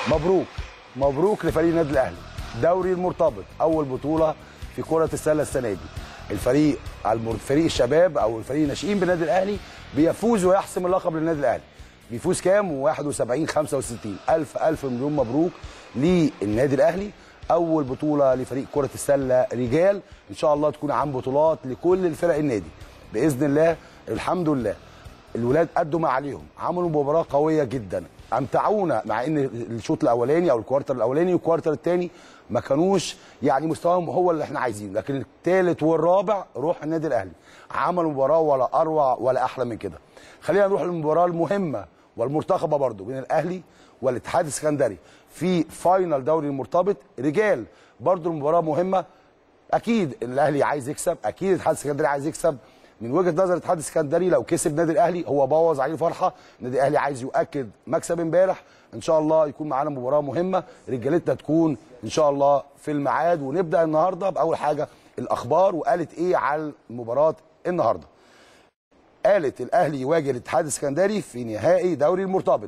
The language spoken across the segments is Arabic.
مبروك مبروك لفريق النادي الاهلي، دوري المرتبط، اول بطوله في كره السله السنه دي. فريق الشباب او الفريق الناشئين بالنادي الاهلي بيفوز ويحسم اللقب للنادي الاهلي. بيفوز كام؟ 71 65. الف مليون مبروك للنادي الاهلي. اول بطوله لفريق كره السله رجال، ان شاء الله تكون عن بطولات لكل الفرق النادي باذن الله. الحمد لله الولاد ادوا ما عليهم، عملوا مباراه قويه جدا، امتعونا، مع ان الشوط الاولاني او الكوارتر الاولاني والكوارتر الثاني ما كانوش يعني مستواهم هو اللي احنا عايزينه، لكن الثالث والرابع روح النادي الاهلي، عملوا مباراه ولا اروع ولا احلى من كده. خلينا نروح للمباراه المهمه والمرتقبه برضو بين الاهلي والاتحاد السكندري في فاينل دوري المرتبط رجال. برضو المباراه مهمه، اكيد الاهلي عايز يكسب، اكيد الاتحاد السكندري عايز يكسب. من وجهه نظر الاتحاد السكندري لو كسب النادي الاهلي هو بوظ عليه الفرحه، النادي الاهلي عايز يؤكد مكسب امبارح، ان شاء الله يكون معانا مباراه مهمه، رجالتنا تكون ان شاء الله في الميعاد. ونبدا النهارده باول حاجه الاخبار، وقالت ايه على مباراه النهارده. قالت الاهلي يواجه الاتحاد السكندري في نهائي دوري المرتبط.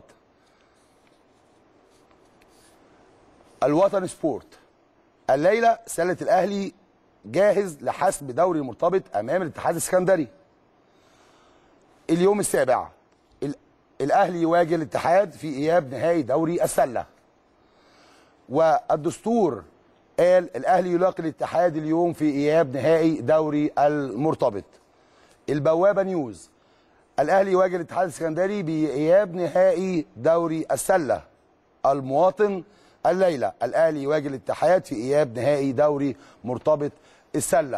الوطن سبورت الليله سله الاهلي جاهز لحسم دوري المرتبط امام الاتحاد السكندري. اليوم السابع الاهلي يواجه الاتحاد في اياب نهائي دوري السله. والدستور قال الاهلي يلاقي الاتحاد اليوم في اياب نهائي دوري المرتبط. البوابه نيوز الاهلي يواجه الاتحاد السكندري باياب نهائي دوري السله. المواطن الليله الاهلي يواجه الاتحاد في اياب نهائي دوري مرتبط السله.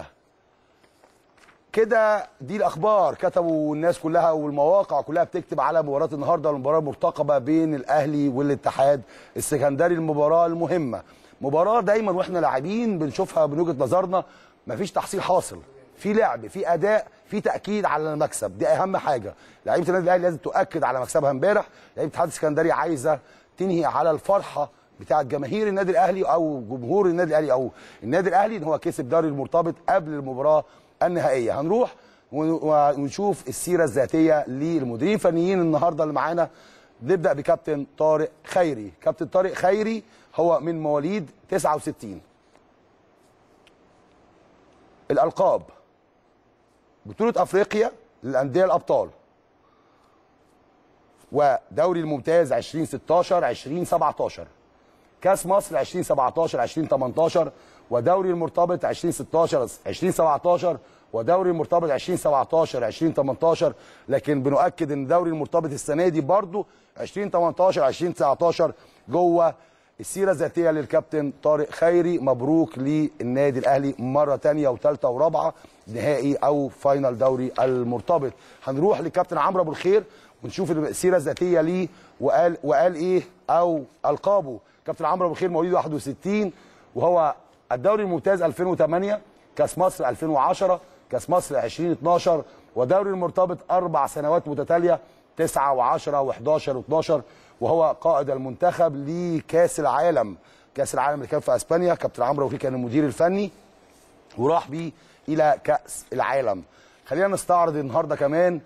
كده دي الاخبار، كتبوا الناس كلها والمواقع كلها بتكتب على مباراه النهارده، المباراه المرتقبه بين الاهلي والاتحاد السكندري، المباراه المهمه. مباراه دايما واحنا لاعبين بنشوفها من وجهه نظرنا مفيش تحصيل حاصل، في لعب، في اداء، في تاكيد على المكسب، دي اهم حاجه. لعيبه النادي الاهلي لازم تؤكد على مكسبها امبارح، لعيبه الاتحاد السكندري عايزه تنهي على الفرحه بتاعه جماهير النادي الاهلي او جمهور النادي الاهلي او النادي الاهلي ان هو كسب دوري المرتبط قبل المباراه النهائيه. هنروح ونشوف السيره الذاتيه للمديرين الفنيين النهارده اللي معانا. نبدا بكابتن طارق خيري. كابتن طارق خيري هو من مواليد 69. الالقاب: بطوله افريقيا للانديه الابطال، ودوري الممتاز 2016 2017، كاس مصر 2017 2018، ودوري المرتبط 2016 2017، ودوري المرتبط 2017 2018. لكن بنؤكد ان دوري المرتبط السنه دي برضه 2018 2019 جوه السيره الذاتيه للكابتن طارق خيري. مبروك للنادي الاهلي مره ثانيه وثالثه ورابعه نهائي او فاينل دوري المرتبط. هنروح لكابتن عمرو ابو الخير ونشوف السيره الذاتيه ليه وقال ايه او القابه. كابتن عمرو ابو الخير مواليد 61 وهو الدوري الممتاز 2008، كاس مصر 2010، كاس مصر 2012، ودوري المرتبط 4 سنوات متتاليه 9 و10 و11 و12، وهو قائد المنتخب لكاس العالم، كاس العالم اللي كان في اسبانيا. كابتن عمرو ابو الخير كان المدير الفني وراح بيه الى كاس العالم. خلينا نستعرض النهارده كمان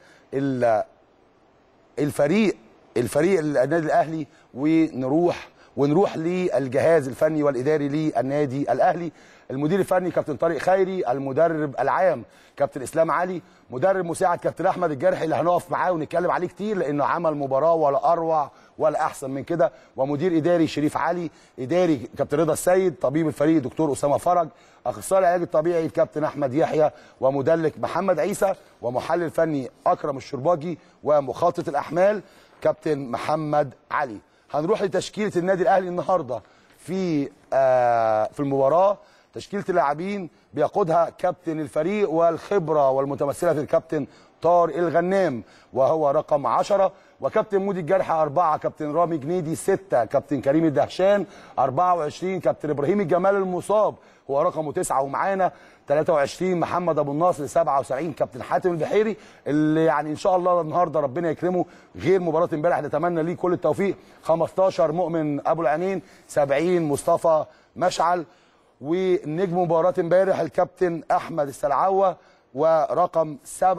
الفريق النادي الاهلي ونروح للجهاز الفني والاداري للنادي الاهلي. المدير الفني كابتن طارق خيري، المدرب العام كابتن اسلام علي، مدرب مساعد كابتن احمد الجرحي اللي هنقف معاه ونتكلم عليه كتير لانه عمل مباراه ولا اروع ولا احسن من كده، ومدير اداري شريف علي، اداري كابتن رضا السيد، طبيب الفريق دكتور اسامه فرج، اخصائي العلاج الطبيعي الكابتن احمد يحيى، ومدلك محمد عيسى، ومحلل فني اكرم الشرباجي، ومخطط الاحمال كابتن محمد علي. هنروح لتشكيله النادي الاهلي النهارده في المباراه. تشكيله اللاعبين بيقودها كابتن الفريق والخبره والمتمثله في الكابتن طارق الغنام وهو رقم 10، وكابتن مودي الجرحي 4، كابتن رامي جنيدي 6، كابتن كريم الدهشان 24، كابتن ابراهيم الجمال المصاب هو رقمه 9، ومعانا 23 محمد ابو الناصر 77، كابتن حاتم البحيري اللي يعني ان شاء الله النهارده ربنا يكرمه غير مباراه امبارح نتمنى ليه كل التوفيق، 15 مؤمن ابو العينين، 70 مصطفى مشعل، ونجم مباراه امبارح الكابتن احمد السلعوه ورقم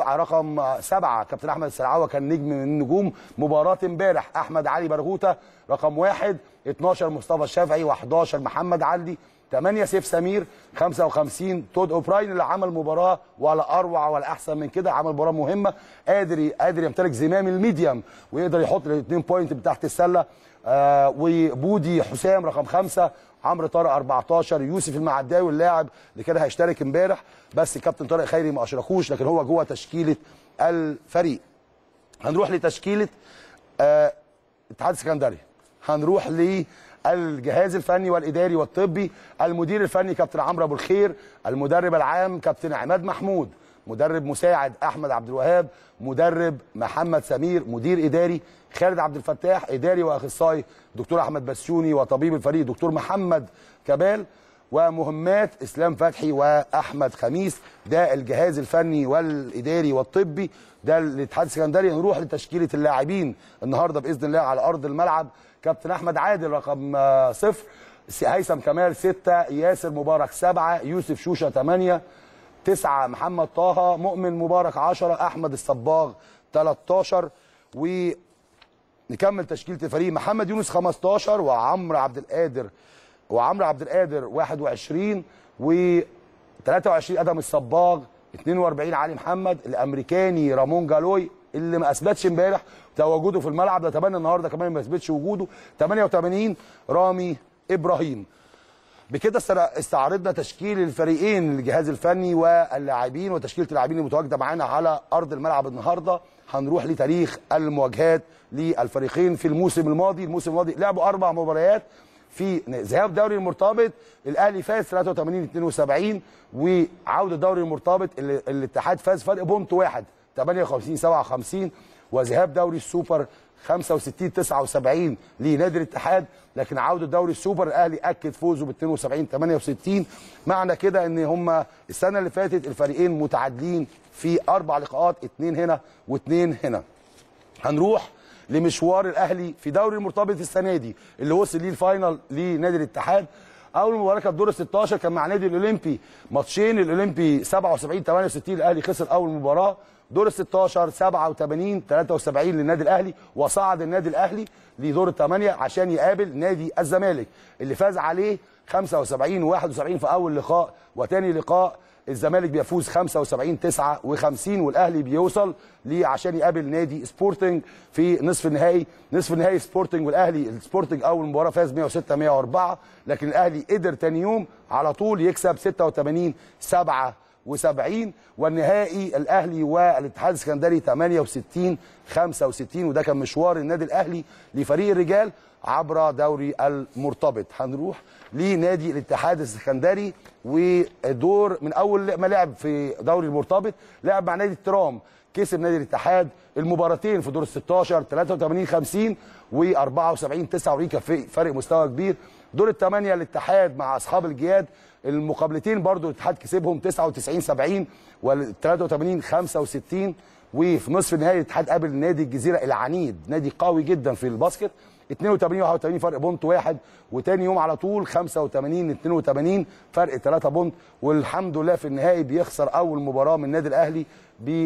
7 كابتن احمد السرعاوي كان نجم من نجوم مباراه امبارح. احمد علي برغوته رقم 1، 12 مصطفى الشافعي، و11 محمد علي، 8 سيف سمير، 55 تود اوبراين اللي عمل مباراه ولا اروع ولا احسن من كده، عمل مباراه مهمه، قادر يمتلك زمام الميديم ويقدر يحط الاثنين بوينت تحت السله. وبودي حسام رقم 5، عمرو طارق 14، يوسف المعداوي اللاعب اللي كان هيشترك امبارح بس الكابتن طارق خيري ما اشركوش، لكن هو جوه تشكيله الفريق. هنروح لتشكيله اتحاد السكندري، هنروح للجهاز الفني والاداري والطبي. المدير الفني كابتن عمرو ابو الخير، المدرب العام كابتن عماد محمود، مدرب مساعد احمد عبد الوهاب، مدرب محمد سمير، مدير اداري خالد عبد الفتاح، اداري واخصائي دكتور احمد بسيوني، وطبيب الفريق دكتور محمد كبال، ومهمات اسلام فتحي واحمد خميس. ده الجهاز الفني والاداري والطبي ده الاتحاد السكندري. نروح لتشكيله اللاعبين النهارده باذن الله على ارض الملعب. كابتن احمد عادل رقم 0، هيثم كمال 6، ياسر مبارك 7، يوسف شوشه 8، 9 محمد طه، مؤمن مبارك 10، احمد الصباغ 13. ونكمل تشكيله الفريق: محمد يونس 15، وعمرو عبد القادر 21، و23 ادم الصباغ، 42 علي محمد، الامريكاني رامون جالوي اللي ما اثبتش امبارح تواجده في الملعب، نتمنى النهارده كمان ما يثبتش وجوده، 88 رامي ابراهيم. بكده استعرضنا تشكيل الفريقين، الجهاز الفني واللاعبين وتشكيله اللاعبين المتواجده معانا على ارض الملعب النهارده. هنروح لتاريخ المواجهات للفريقين في الموسم الماضي. الموسم الماضي لعبوا 4 مباريات في ذهاب دوري المرتبط، الاهلي فاز 83-72، وعوده دوري المرتبط الاتحاد فاز فرق بونت واحد 58-57، وذهاب دوري السوبر 65-79 لنادي الاتحاد، لكن عوده دوري السوبر الاهلي اكد فوزه ب 72-68. معنى كده ان هم السنه اللي فاتت الفريقين متعادلين في 4 لقاءات، 2 هنا و2 هنا. هنروح لمشوار الاهلي في دوري المرتبط السنه دي اللي وصل ليه الفاينل لنادي الاتحاد. اول مباراه كانت دور ال 16 كان مع نادي الاولمبي، ماتشين، الاولمبي 77-68 الاهلي خسر اول مباراه، دور ال 16 87-73 للنادي الاهلي، وصعد النادي الاهلي لدور الثمانيه عشان يقابل نادي الزمالك اللي فاز عليه 75-71 في اول لقاء، وثاني لقاء الزمالك بيفوز 75-59 والاهلي بيوصل عشان يقابل نادي سبورتنج في نصف النهائي. نصف النهائي سبورتنج والاهلي، السبورتنج اول مباراه فاز 106-104، لكن الاهلي قدر ثاني يوم على طول يكسب 86-77، والنهائي الاهلي والاتحاد السكندري 68-65، وده كان مشوار النادي الاهلي لفريق الرجال عبر دوري المرتبط. هنروح لنادي الاتحاد السكندري، ودور من اول ما لعب في دوري المرتبط لعب مع نادي الترام، كسب نادي الاتحاد المباراتين في دور ال 16 83-50 و74-49، كان فرق مستوى كبير. دور الثمانيه الاتحاد مع اصحاب الجياد، المقابلتين برضو الاتحاد كسبهم 99-70 وال 83-65، وفي نصف النهائي الاتحاد قابل نادي الجزيره العنيد، نادي قوي جدا في الباسكت، 82-81 فرق بونت واحد، وتاني يوم على طول 85-82 فرق 3 بونت، والحمد لله في النهائي بيخسر اول مباراه من النادي الاهلي ب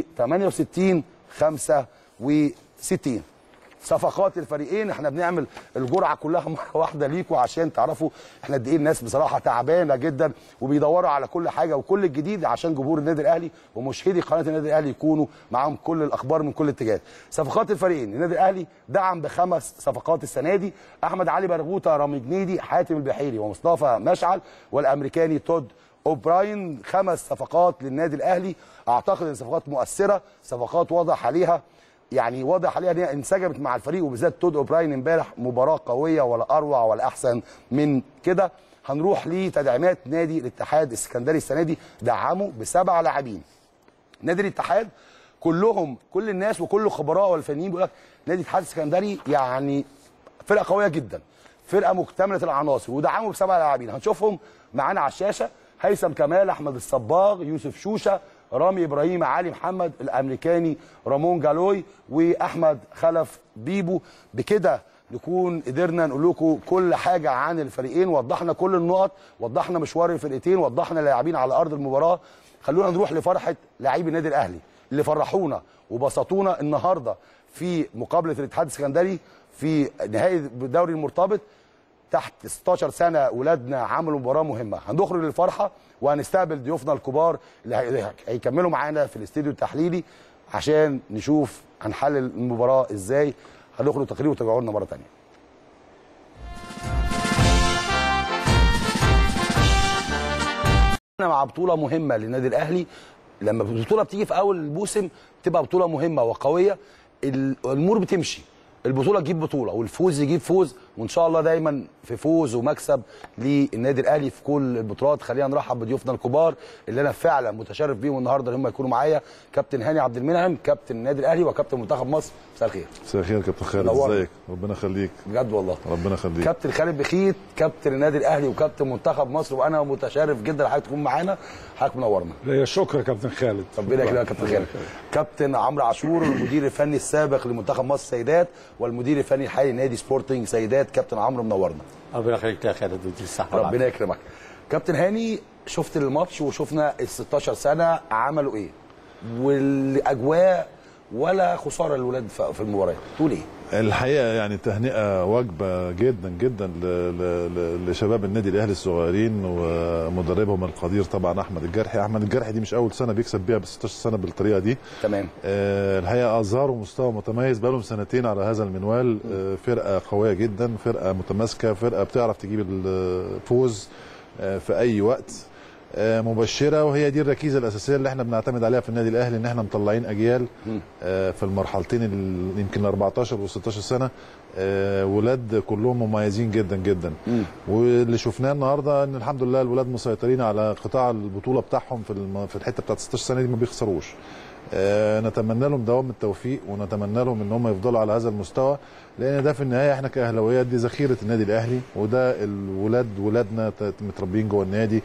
68-65. صفقات الفريقين، احنا بنعمل الجرعه كلها مره واحده ليكم عشان تعرفوا احنا قد ايه الناس بصراحه تعبانه جدا وبيدوروا على كل حاجه وكل الجديد عشان جمهور النادي الاهلي ومشاهدي قناه النادي الاهلي يكونوا معاهم كل الاخبار من كل اتجاه. صفقات الفريقين، النادي الاهلي دعم ب5 صفقات السنه دي: احمد علي برغوته، رامي جنيدي، حاتم البحيري، ومصطفى مشعل، والامريكاني تود اوبراين. 5 صفقات للنادي الاهلي، اعتقد ان صفقات مؤثره، صفقات واضح عليها واضح عليها ان هي انسجمت مع الفريق، وبالذات تود اوبراين امبارح مباراه قويه ولا اروع ولا احسن من كده. هنروح لتدعيمات نادي الاتحاد السكندري السنه دي، دعموا ب7 لاعبين. نادي الاتحاد كل الناس وكل الخبراء والفنيين بيقول لك نادي الاتحاد السكندري فرقه قويه جدا، فرقه مكتمله العناصر، ودعموا ب7 لاعبين هنشوفهم معانا على الشاشه: هيثم كمال، احمد الصباغ، يوسف شوشه، رامي ابراهيم، علي محمد، الامريكاني رامون جالوي، واحمد خلف بيبو. بكده نكون قدرنا نقول لكم كل حاجه عن الفريقين، وضحنا كل النقط، وضحنا مشوار الفرقتين، وضحنا اللاعبين على ارض المباراه. خلونا نروح لفرحه لاعبي النادي الاهلي اللي فرحونا وبسطونا النهارده في مقابله الاتحاد السكندري في نهائي الدوري المرتبط تحت 16 سنه. اولادنا عملوا مباراه مهمه. هنخرج للفرحه وهنستقبل ضيوفنا الكبار اللي هيكملوا معانا في الاستديو التحليلي عشان نشوف هنحلل المباراه ازاي. هنخرج تقرير وترجعوا لنا مره ثانيه. مع بطوله مهمه للنادي الاهلي. لما البطوله بتيجي في اول الموسم بتبقى بطوله مهمه وقويه، الامور بتمشي، البطوله تجيب بطوله والفوز يجيب فوز، وان شاء الله دايما في فوز ومكسب للنادي الاهلي في كل البطولات. خلينا نرحب بضيوفنا الكبار اللي انا فعلا متشرف بيهم النهارده ان هم يكونوا معايا. كابتن هاني عبد المنعم كابتن النادي الاهلي وكابتن منتخب مصر. مساء الخير. مساء الخير كابتن خالد، ازيك؟ ربنا يخليك. بجد والله ربنا يخليك. كابتن خالد بخيت كابتن النادي الاهلي وكابتن منتخب مصر، وانا متشرف جدا حضرتك تكون معانا. حضرتك منورنا. لا شكرا كابتن خالد. ربنا يخليك يا كابتن خالد. كابتن عمرو عاشور المدير الفني السابق لمنتخب مصر سيدات والمدير الفني الحالي لنادي سبورتنج سيدات. كابتن عمرو منورنا. ربنا يخليك يا خالد ويديك الصحه. ربنا يكرمك. كابتن هاني، شفت الماتش وشفنا ال 16 سنه عملوا ايه والاجواء ولا خساره للولاد في المباراه، تقول ايه؟ الحقيقه يعني تهنئه واجبه جدا جدا لشباب النادي الاهلي الصغيرين ومدربهم القدير طبعا احمد الجرحي. احمد الجرحي دي مش اول سنه بيكسب بيها ب 16 سنه بالطريقه دي. تمام. الحقيقه اظهروا مستوى متميز بقالهم سنتين على هذا المنوال. فرقه قويه جدا، فرقه متماسكه، فرقه بتعرف تجيب الفوز في اي وقت. مبشره، وهي دي الركيزه الاساسيه اللي احنا بنعتمد عليها في النادي الاهلي، ان احنا مطلعين اجيال في المرحلتين يمكن 14 و 16 سنه ولاد كلهم مميزين جدا جدا. واللي شفناه النهارده ان الحمد لله الولاد مسيطرين على قطاع البطوله بتاعهم في الحته بتاعت 16 سنه دي، ما بيخسروش. نتمنى لهم دوام التوفيق ونتمنى لهم ان هم يفضلوا على هذا المستوى، لان ده في النهايه احنا كاهلاويات دي ذخيره النادي الاهلي، وده ولادنا متربيين جوه النادي.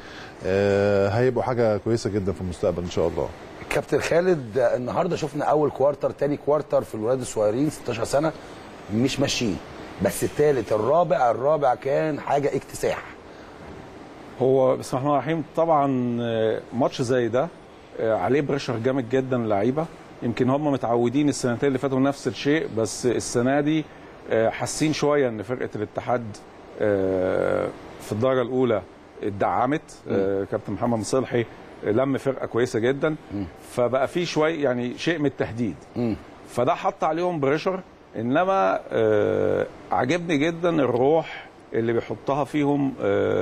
هيبقوا حاجه كويسه جدا في المستقبل ان شاء الله. كابتن خالد، النهارده شفنا اول كوارتر تاني كوارتر في الولاد الصغيرين 16 سنه مش ماشيين، بس الثالث الرابع كان حاجه اكتساح. هو بسم الله الرحمن الرحيم. طبعا ماتش زي ده عليه بريشر جامد جدا اللعيبه، يمكن هم متعودين السنتين اللي فاتوا نفس الشيء، بس السنه دي حاسين شويه ان فرقه الاتحاد في الدرجه الاولى اتدعمت. كابتن محمد مصلحي لم فرقه كويسه جدا، فبقى في شويه يعني شيء من التهديد، فده حط عليهم بريشر. انما عجبني جدا الروح اللي بيحطها فيهم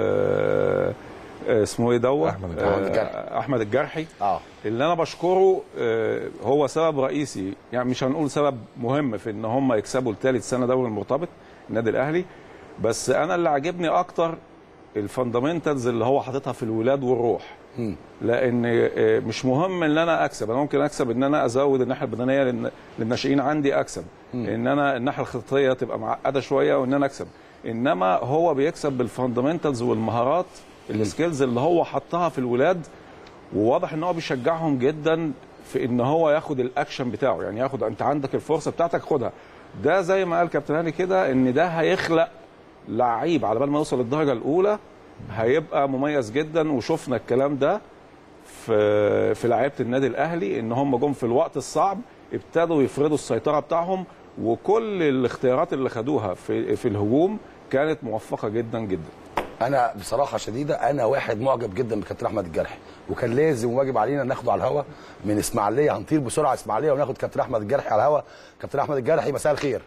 اسمه ايه دوت احمد الجرحي. اللي انا بشكره هو سبب رئيسي، يعني مش هنقول سبب مهم في ان هم يكسبوا الثالث سنه دوري المرتبط النادي الاهلي، بس انا اللي عجبني اكتر الفاندامنتالز اللي هو حاططها في الولاد والروح. لان مش مهم ان انا اكسب، انا ممكن اكسب ان انا ازود الناحيه البدنيه للناشئين عندي، اكسب ان انا الناحيه الخططيه تبقى معقده شويه وان انا اكسب، انما هو بيكسب بالفاندامنتالز والمهارات السكيلز اللي هو حطها في الولاد. وواضح ان هو بيشجعهم جدا في ان هو ياخد الاكشن بتاعه، يعني ياخد انت عندك الفرصه بتاعتك خدها. ده زي ما قال كابتن هاني كده ان ده هيخلق لعيب على بال ما يوصل للدرجه الاولى هيبقى مميز جدا. وشفنا الكلام ده في لعيبه النادي الاهلي، ان هم جم في الوقت الصعب ابتدوا يفرضوا السيطره بتاعهم، وكل الاختيارات اللي خدوها في الهجوم كانت موفقه جدا جدا. انا بصراحه شديده انا واحد معجب جدا بكابتن احمد الجرحي، وكان لازم واجب علينا ناخده على الهوا من اسماعيليه. هنطير بسرعه اسماعيليه وناخد كابتن احمد الجرحي على الهوا. كابتن احمد الجرحي، مساء الخير.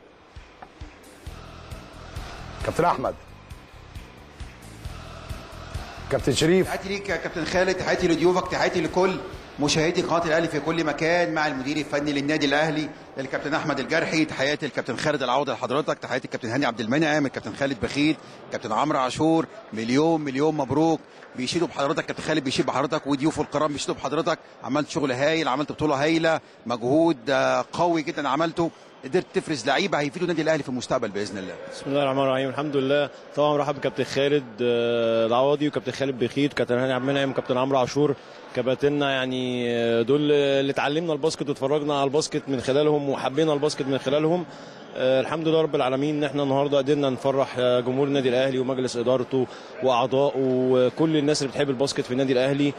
كابتن احمد. كابتن شريف. تحياتي ليك يا كابتن خالد، تحياتي لضيوفك، تحياتي لكل مشاهدي قناه الاهلي في كل مكان، مع المدير الفني للنادي الاهلي الكابتن احمد الجرحي. تحياتي للكابتن خالد العوضي لحضرتك، تحياتي الكابتن هاني عبد المنعم، الكابتن خالد بخيت، الكابتن عمرو عاشور. مليون مبروك، بيشيدوا بحضرتك كابتن خالد، بيشيد بحضرتك وضيوفه الكرام بيشيدوا بحضرتك. عملت شغل هايل، عملت بطوله هايله، مجهود قوي جدا عملته، قدرت تفرز لعيبه هيفيدوا النادي الاهلي في المستقبل باذن الله. بسم الله الرحمن الرحيم. الحمد لله. طبعا مرحبا بكابتن خالد العوضي وكابتن خالد بخيت وكابتن هاني عبد المنعم وكابتن عمرو عاشور، كباتننا يعني دول اللي اتعلمنا الباسكت واتفرجنا على الباسكت من خلالهم خلالهم وحبينا الباسكت من خلالهم. الحمد لله رب العالمين ان احنا النهارده قدرنا نفرح جمهور النادي الاهلي ومجلس ادارته واعضائه وكل الناس اللي بتحب الباسكت في النادي الاهلي.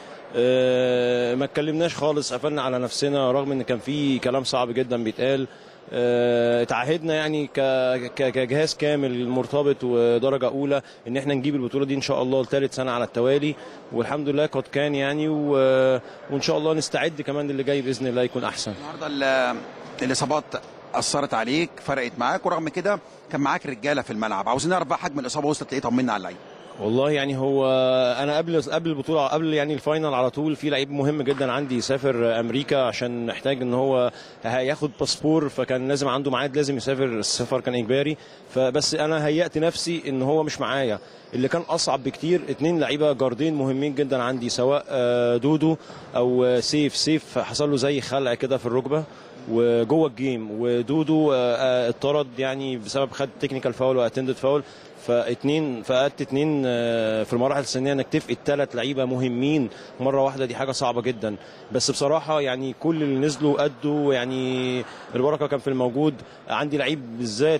ما اتكلمناش خالص، قفلنا على نفسنا رغم ان كان في كلام صعب جدا بيتقال. اتعهدنا يعني كجهاز كامل مرتبط ودرجه اولى ان احنا نجيب البطوله دي ان شاء الله لثالث سنه على التوالي، والحمد لله قد كان يعني، وان شاء الله نستعد كمان للي جاي باذن الله يكون احسن. النهارده الاصابات اثرت عليك، فرقت معاك، ورغم كده كان معاك رجاله في الملعب. عاوزين نعرف بقى حجم الاصابه وصلت لايه، طمنا على اللعيبه. والله يعني هو انا قبل البطوله، قبل يعني الفاينل على طول، في لعيب مهم جدا عندي يسافر امريكا عشان محتاج ان هو هياخد باسبور، فكان لازم عنده ميعاد لازم يسافر، السفر كان اجباري. فبس انا هيأت نفسي ان هو مش معايا. اللي كان اصعب بكتير 2 لعيبه جاردين مهمين جدا عندي، سواء دودو او سيف حصل له زي خلع كده في الركبه وجوه الجيم، ودودو اتطرد يعني بسبب خد تكنيكال فاول واتندد فاول. فقدت 2 في المراحل السنيه انك تفقد 3 لعيبه مهمين مره واحده، دي حاجه صعبه جدا. بس بصراحه يعني كل اللي نزلوا قدوا، يعني البركه كان في الموجود. عندي لعيب بالذات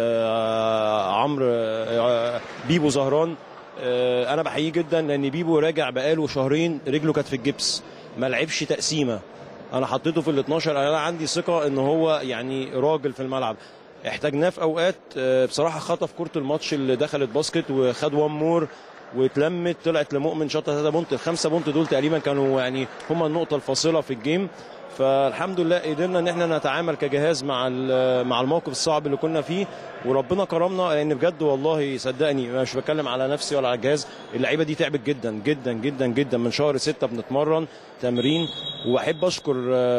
عمرو بيبو زهران، انا بحييه جدا لان بيبو راجع بقاله شهرين رجله كانت في الجبس، ما لعبش تقسيمه. انا حطيته في ال12، انا عندي ثقه ان هو يعني راجل في الملعب. احتاجناه في اوقات، بصراحه خطف كره الماتش اللي دخلت باسكت وخد 1 مور واتلمت، طلعت لمؤمن شاطه 3 بونت. ال5 بونت دول تقريبا كانوا يعني هم النقطه الفاصله في الجيم. فالحمد لله قدرنا ان احنا نتعامل كجهاز مع الموقف الصعب اللي كنا فيه، وربنا كرمنا. لان بجد والله صدقني مش بتكلم على نفسي ولا على الجهاز، اللعيبه دي تعبت جدا جدا جدا جدا. من شهر 6 بنتمرن تمرين. واحب اشكر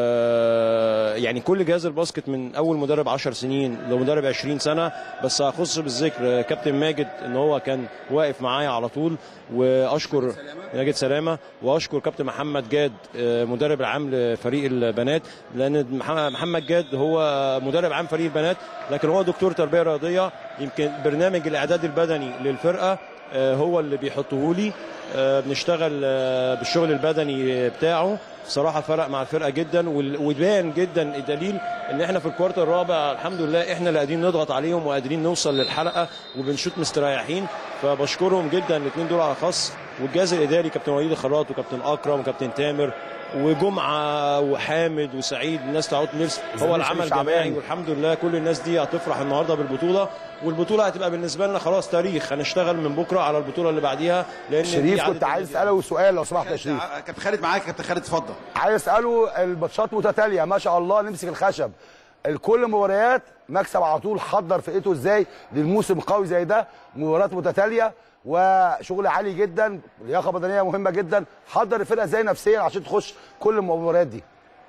يعني كل جهاز الباسكت من اول مدرب 10 سنين لمدرب 20 سنه، بس هخص بالذكر كابتن ماجد ان هو كان واقف معايا على طول، واشكر ماجد سلامه، واشكر كابتن محمد جاد مدرب العام لفريق البنات، لان محمد جاد هو مدرب عام فريق البنات لكن هو دكتور تربيه رياضيه. يمكن برنامج الاعداد البدني للفرقه هو اللي بيحطه لي، بنشتغل بالشغل البدني بتاعه. بصراحه فرق مع الفرقه جدا، وبان جدا الدليل ان احنا في الكوارتر الرابع الحمد لله احنا اللي قادرين نضغط عليهم وقادرين نوصل للحلقه وبنشوط مستريحين. فبشكرهم جدا الاثنين دول على خاص، والجهاز الاداري كابتن وليد الخراط وكابتن اكرم وكابتن تامر وجمعه وحامد وسعيد، الناس تعود نفس هو العمل جماعي. والحمد لله كل الناس دي هتفرح النهارده بالبطوله، والبطوله هتبقى بالنسبه لنا خلاص تاريخ. هنشتغل من بكره على البطوله اللي بعديها. لان شريف كنت عايز اساله سؤال لو سمحت يا شريف. كابتن خالد معاك. كابتن خالد اتفضل. عايز اساله، الماتشات متتاليه ما شاء الله، نمسك الخشب الكل مباريات مكسب على طول. حضر فرقته ازاي للموسم قوي زي ده؟ مباريات متتاليه وشغل عالي جدا، لياقه بدنيه مهمه جدا. حضر الفرقه ازاي نفسيا عشان تخش كل المباريات دي؟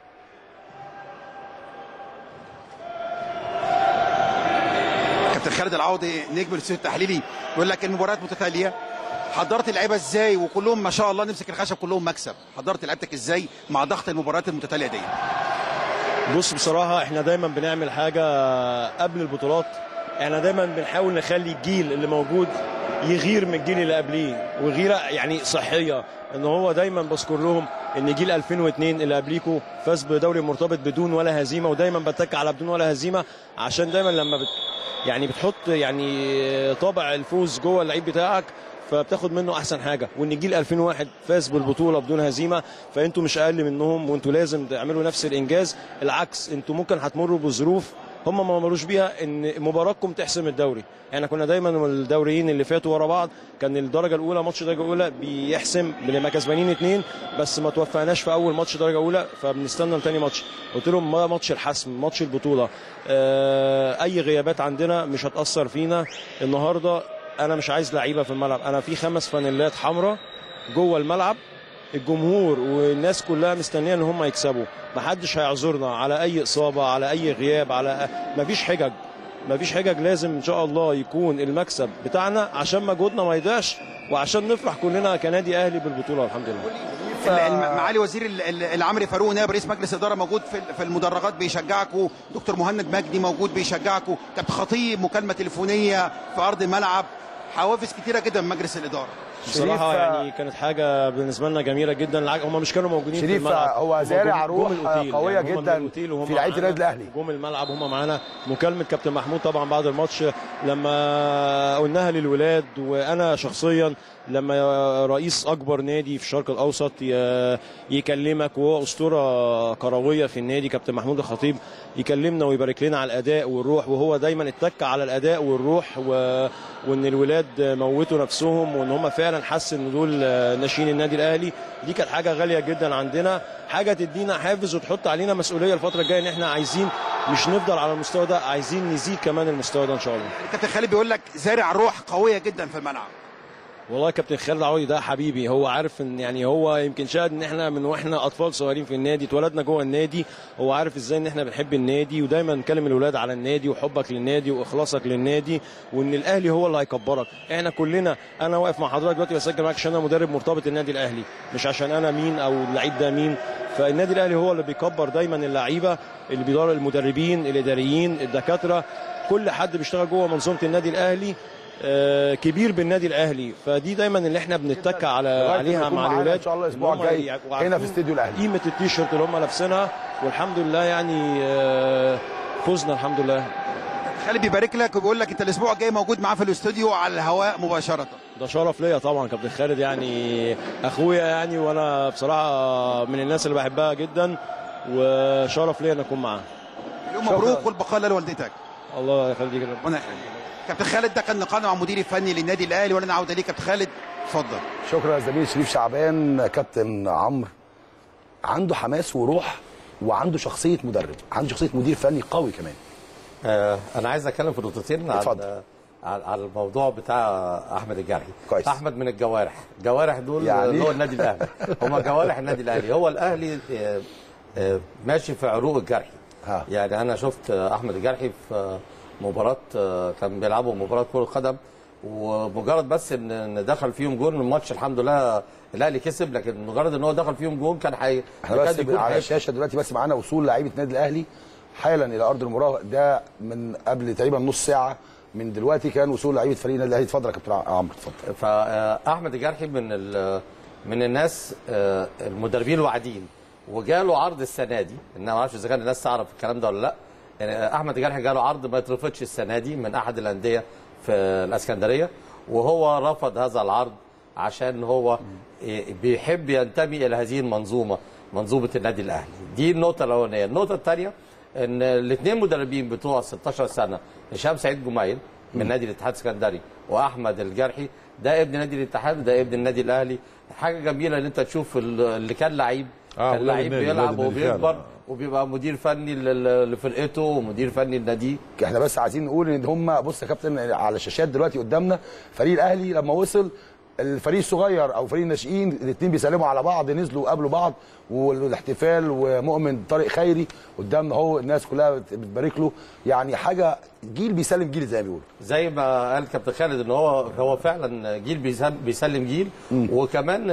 كابتن خالد العوضي نجم الاستوديو التحليلي يقول لك المباريات متتاليه. حضرت اللعيبه ازاي وكلهم ما شاء الله نمسك الخشب كلهم مكسب؟ حضرت لعيبتك ازاي مع ضغط المباريات المتتاليه دي؟ بص بصراحه احنا دايما بنعمل حاجه قبل البطولات، احنا دايما بنحاول نخلي الجيل اللي موجود يغير من الجيل اللي قبليه، وغيره يعني صحيه. ان هو دايما بذكر لهم ان جيل 2002 اللي قبليكوا فاز بدوري مرتبط بدون ولا هزيمه، ودايما بتك على بدون ولا هزيمه، عشان دايما لما يعني بتحط يعني طابع الفوز جوه اللعيب بتاعك فبتاخد منه احسن حاجه. وان جيل 2001 فاز بالبطوله بدون هزيمه، فانتوا مش اقل منهم وانتوا لازم تعملوا نفس الانجاز. العكس، انتوا ممكن هتمروا بظروف هم ما مروش بيها ان مباراتكم تحسم الدوري. احنا كنا دايما الدوريين اللي فاتوا ورا بعض كان الدرجه الاولى ماتش درجه اولى بيحسم، بنبقى كسبانين 2 بس ما توفقناش في اول ماتش درجه اولى فبنستنى لتاني ماتش. قلت لهم ما ماتش الحسم، ماتش البطوله، اي غيابات عندنا مش هتاثر فينا. النهارده انا مش عايز لعيبه في الملعب، انا في 5 فانيلات حمراء جوه الملعب. الجمهور والناس كلها مستنيه ان هم يكسبوا، محدش هيعذرنا على اي اصابه، على اي غياب، على مفيش حجج، مفيش حجج. لازم ان شاء الله يكون المكسب بتاعنا عشان مجهودنا ما يضيعش وعشان نفرح كلنا كنادي اهلي بالبطوله. الحمد لله. معالي وزير العمري فاروق نائب رئيس مجلس الاداره موجود في المدرجات بيشجعكم، دكتور مهند مجدي موجود بيشجعكم، كابتن خطيب مكالمه تليفونيه في ارض الملعب، حوافز كتيره جدا من مجلس الاداره. بصراحه يعني كانت حاجه بالنسبه لنا جميله جدا. هم مش كانوا موجودين في الملعب، هو زارع روح قويه يعني جدا في لعيبه النادي الاهلي. جم الملعب هم معانا. مكالمه كابتن محمود طبعا بعد الماتش لما قلناها للولاد، وانا شخصيا لما رئيس اكبر نادي في الشرق الاوسط يكلمك وهو اسطوره كرويه في النادي كابتن محمود الخطيب يكلمنا ويبارك لنا على الاداء والروح، وهو دايما اتك على الاداء والروح وان الولاد موتوا نفسهم وان هم فعلا حس ان دول ناشئين النادي الاهلي. دي كانت حاجه غاليه جدا عندنا، حاجه تدينا حافز وتحط علينا مسؤوليه الفتره الجايه ان احنا عايزين مش نفضل على المستوى ده، عايزين نزيد كمان المستوى ده ان شاء الله. كابتن خالد بيقول لك زارع روح قويه جدا في الملعب. والله كابتن خالد عوضي ده حبيبي، هو عارف ان يعني هو يمكن شاهد ان احنا من واحنا اطفال صغيرين في النادي اتولدنا جوه النادي، هو عارف ازاي ان احنا بنحب النادي ودايما نكلم الولاد على النادي وحبك للنادي واخلاصك للنادي وان الاهلي هو اللي هيكبرك. احنا كلنا انا واقف مع حضرتك دلوقتي بسجل معاك عشان انا مدرب مرتبط النادي الاهلي، مش عشان انا مين او اللعيب ده مين. فالنادي الاهلي هو اللي بيكبر دايما اللعيبه، اللي بيدار المدربين الاداريين الدكاتره، كل حد بيشتغل جوه منظومه النادي الاهلي كبير بالنادي الاهلي. فدي دايما اللي احنا بنتك عليها مع الولاد ان شاء الله الاسبوع الجاي هنا في استديو الاهلي قيمه التيشيرت اللي هم لابسينها، والحمد لله يعني فزنا الحمد لله. خالد بيبارك لك وبيقول لك انت الاسبوع الجاي موجود معاه في الاستوديو على الهواء مباشره. ده شرف ليا طبعا كابتن خالد، يعني اخويا يعني، وانا بصراحه من الناس اللي بحبها جدا وشرف ليا ان اكون معاه. يوم مبروك والبقاء لوالدتك. الله يخليك. ربنا يخليك. كابتن خالد ده كان لقاءنا مع المدير الفني للنادي الاهلي، ولنا عوده ليك كابتن خالد، اتفضل. شكرا يا زميلي شريف شعبان. كابتن عمرو عنده حماس وروح وعنده مدرب، عنده شخصيه مدير فني قوي كمان. انا عايز اتكلم في نقطتين على الموضوع بتاع احمد الجرحي. كويس. احمد من الجوارح دول يعني هو النادي الاهلي، هم جوارح النادي الاهلي. هو الاهلي ماشي في عروق الجرحي. يعني انا شفت احمد الجرحي في مباراه كان بيلعبوا مباراه كره قدم، ومجرد بس ان دخل فيهم جول من الماتش الحمد لله الاهلي كسب، لكن مجرد ان هو دخل فيهم جول كان احنا بس على الشاشه دلوقتي بس معانا وصول لعيبه النادي الاهلي حالا الى ارض المباراه، ده من قبل تقريبا نص ساعه من دلوقتي كان وصول لعيبه فريق النادي الاهلي. اتفضل يا كابتن عمرو اتفضل. فاحمد الجرحي من الناس المدربين الواعدين، وجاله عرض السنه دي، انا ما اعرفش اذا كان الناس تعرف الكلام ده ولا لا. يعني احمد الجرحي جاله عرض ما يترفضش السنه دي من احد الانديه في الاسكندريه، وهو رفض هذا العرض عشان هو بيحب ينتمي الى هذه منظومه النادي الاهلي. دي النقطه الاولانيه. النقطه الثانيه ان الاثنين مدربين بتوع 16 سنه، هشام سعيد جمايل من نادي الاتحاد السكندري واحمد الجرحي، ده ابن نادي الاتحاد وده ابن النادي الاهلي. حاجه جميله ان انت تشوف اللي كان لعيب كان لعيب بيلعب وبيكبر وبيبقى مدير فني لفرقته ومدير فني لناديه. احنا بس عايزين نقول ان هم بص يا كابتن على الشاشات دلوقتي قدامنا فريق الاهلي لما وصل الفريق الصغير او فريق الناشئين الاثنين بيسلموا على بعض، نزلوا وقابلوا بعض والاحتفال، ومؤمن طارق خيري قدامنا اهو الناس كلها بتبارك له. يعني حاجه جيل بيسلم جيل زي ما بيقولوا، زي ما قال كابتن خالد ان هو فعلا جيل بيسلم جيل. وكمان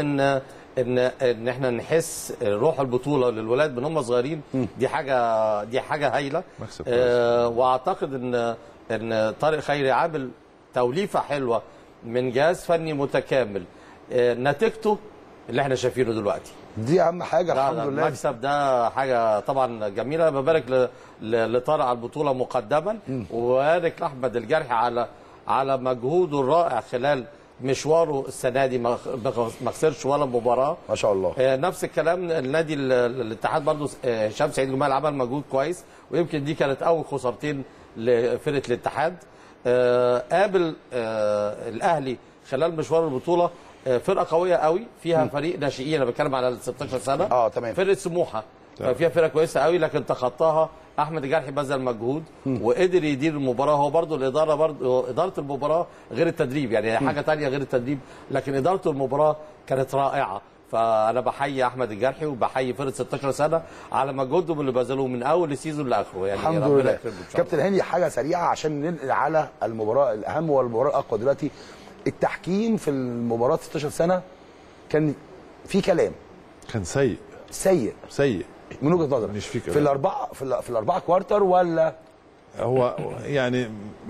ان احنا نحس روح البطوله للولاد من هم صغيرين، دي حاجه هايله. واعتقد ان طارق خيري عامل توليفه حلوه من جهاز فني متكامل، نتيجته اللي احنا شايفينه دلوقتي. دي اهم حاجه الحمد لله. المكسب ده حاجه طبعا جميله. ببارك لطارق على البطوله مقدما، وبارك لاحمد الجرحي على مجهوده الرائع خلال مشواره السنه دي، ما خسرش ولا مباراه ما شاء الله. نفس الكلام النادي الاتحاد برضه، هشام سعيد جمال عمل مجهود كويس، ويمكن دي كانت اول خسارتين لفرقه الاتحاد. قابل الاهلي خلال مشوار البطوله فرقه قويه قوي، فيها فريق ناشئين، انا بتكلم على 16 سنه. تمام. فرقه سموحه فيها فرقه كويسه قوي، لكن تخطاها احمد الجرحي، بذل مجهود وقدر يدير المباراه. هو برضه اداره المباراه غير التدريب، يعني حاجه ثانيه غير التدريب، لكن اداره المباراه كانت رائعه. فانا بحيي احمد الجرحي وبحيي فرقه 16 سنه على مجهودهم اللي بذلوه من اول السيزون لاخره. يعني الحمد لله. كابتن هاني حاجه سريعه عشان ننقل على المباراه الاهم والمباراه الاقوى دلوقتي. التحكيم في المباراه 16 سنه كان في كلام، كان سيء من وجهه نظرك؟ مش في كلام. في الاربعه كوارتر ولا هو يعني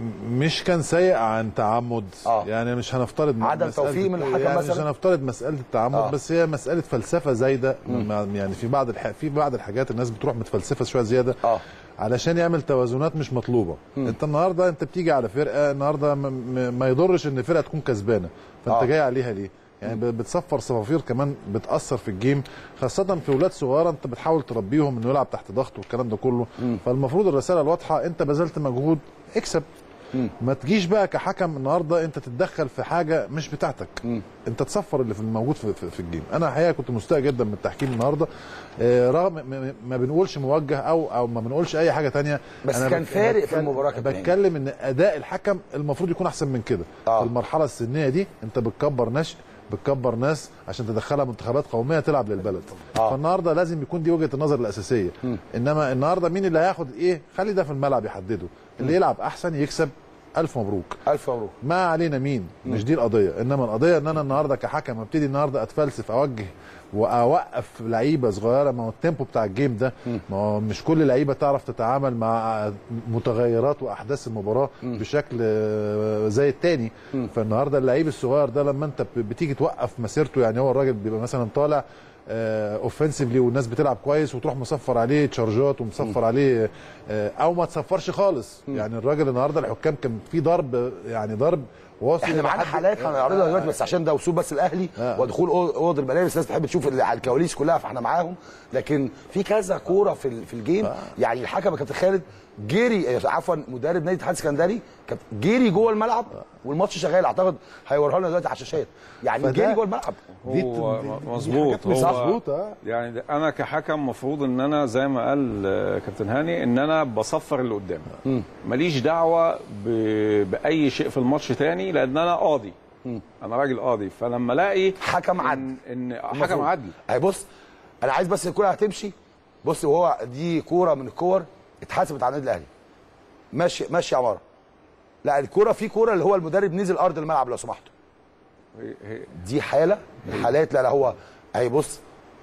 مش كان سيء عن تعمد. يعني مش هنفترض عدم توفيق من الحكم يعني مثلا، مش هنفترض مساله التعمد. بس هي مساله فلسفه زايده. يعني في بعض الحاجات الناس بتروح متفلسفه شويه زياده علشان يعمل توازنات مش مطلوبه. انت النهارده انت بتيجي على فرقه النهارده ما يضرش ان فرقه تكون كسبانه، فانت جاي عليها ليه؟ يعني بتصفر صفافير كمان بتاثر في الجيم، خاصه في اولاد صغيره انت بتحاول تربيهم انه يلعب تحت ضغط والكلام ده كله. فالمفروض الرساله الواضحه، انت بذلت مجهود اكسب. ما تجيش بقى كحكم النهارده انت تتدخل في حاجه مش بتاعتك. انت تصفر اللي في الموجود في الجيم. انا الحقيقه كنت مستاء جدا من التحكيم النهارده، رغم ما بنقولش موجه او ما بنقولش اي حاجه تانية، بس أنا كان فارق في المباراه. بتكلم ان اداء الحكم المفروض يكون احسن من كده. في المرحله السنيه دي انت بتكبر نشء، بتكبر ناس عشان تدخلها منتخبات قوميه تلعب للبلد. فالنهارده لازم يكون دي وجهه النظر الاساسيه. انما النهارده مين اللي هياخد ايه؟ خلي ده في الملعب يحدده. اللي يلعب احسن يكسب. الف مبروك. الف مبروك. ما علينا مين، مش دي القضيه. انما القضيه ان انا النهارده كحكم ابتدي النهارده اتفلسف، اوجه واوقف لعيبه صغيره. ما هو التيمبو بتاع الجيم ده، ما هو مش كل لعيبه تعرف تتعامل مع متغيرات واحداث المباراه بشكل زي التاني. فالنهارده اللعيب الصغير ده لما انت بتيجي توقف مسيرته، يعني هو الراجل بيبقى مثلا طالع اوفنسيفلي والناس بتلعب كويس وتروح مصفر عليه تشارجات ومصفر عليه او ما تصفرش خالص. يعني الراجل النهارده الحكام كان في ضرب، يعني ضرب واصل. احنا معانا حالات هنعرضها دلوقتي، بس عشان ده وصول بس الاهلي ودخول اوض الملابس الناس بتحب تشوف الكواليس كلها، فاحنا معاهم. لكن في كذا كوره في الجيم. يعني الحكم يا كابتن خالد جري، عفوا مدرب نادي الاتحاد السكندري كان جري جوه الملعب والماتش شغال. اعتقد هيوريها لنا دلوقتي على الشاشات. يعني جري جوه الملعب. هو مظبوط. هو يعني انا كحكم المفروض ان انا زي ما قال كابتن هاني ان انا بصفر اللي قدامي، ماليش دعوه باي شيء في الماتش تاني، لان انا قاضي. انا راجل قاضي. فلما الاقي حكم عدل، ان حكم عدل، بص انا عايز بس الكوره هتمشي. بص وهو دي كوره من الكور اتحسبت على النادي الاهلي. ماشي يا عماره. لا الكوره في كوره اللي هو المدرب نزل ارض الملعب لو سمحتوا. دي حاله من حالات. لا هو اهي بص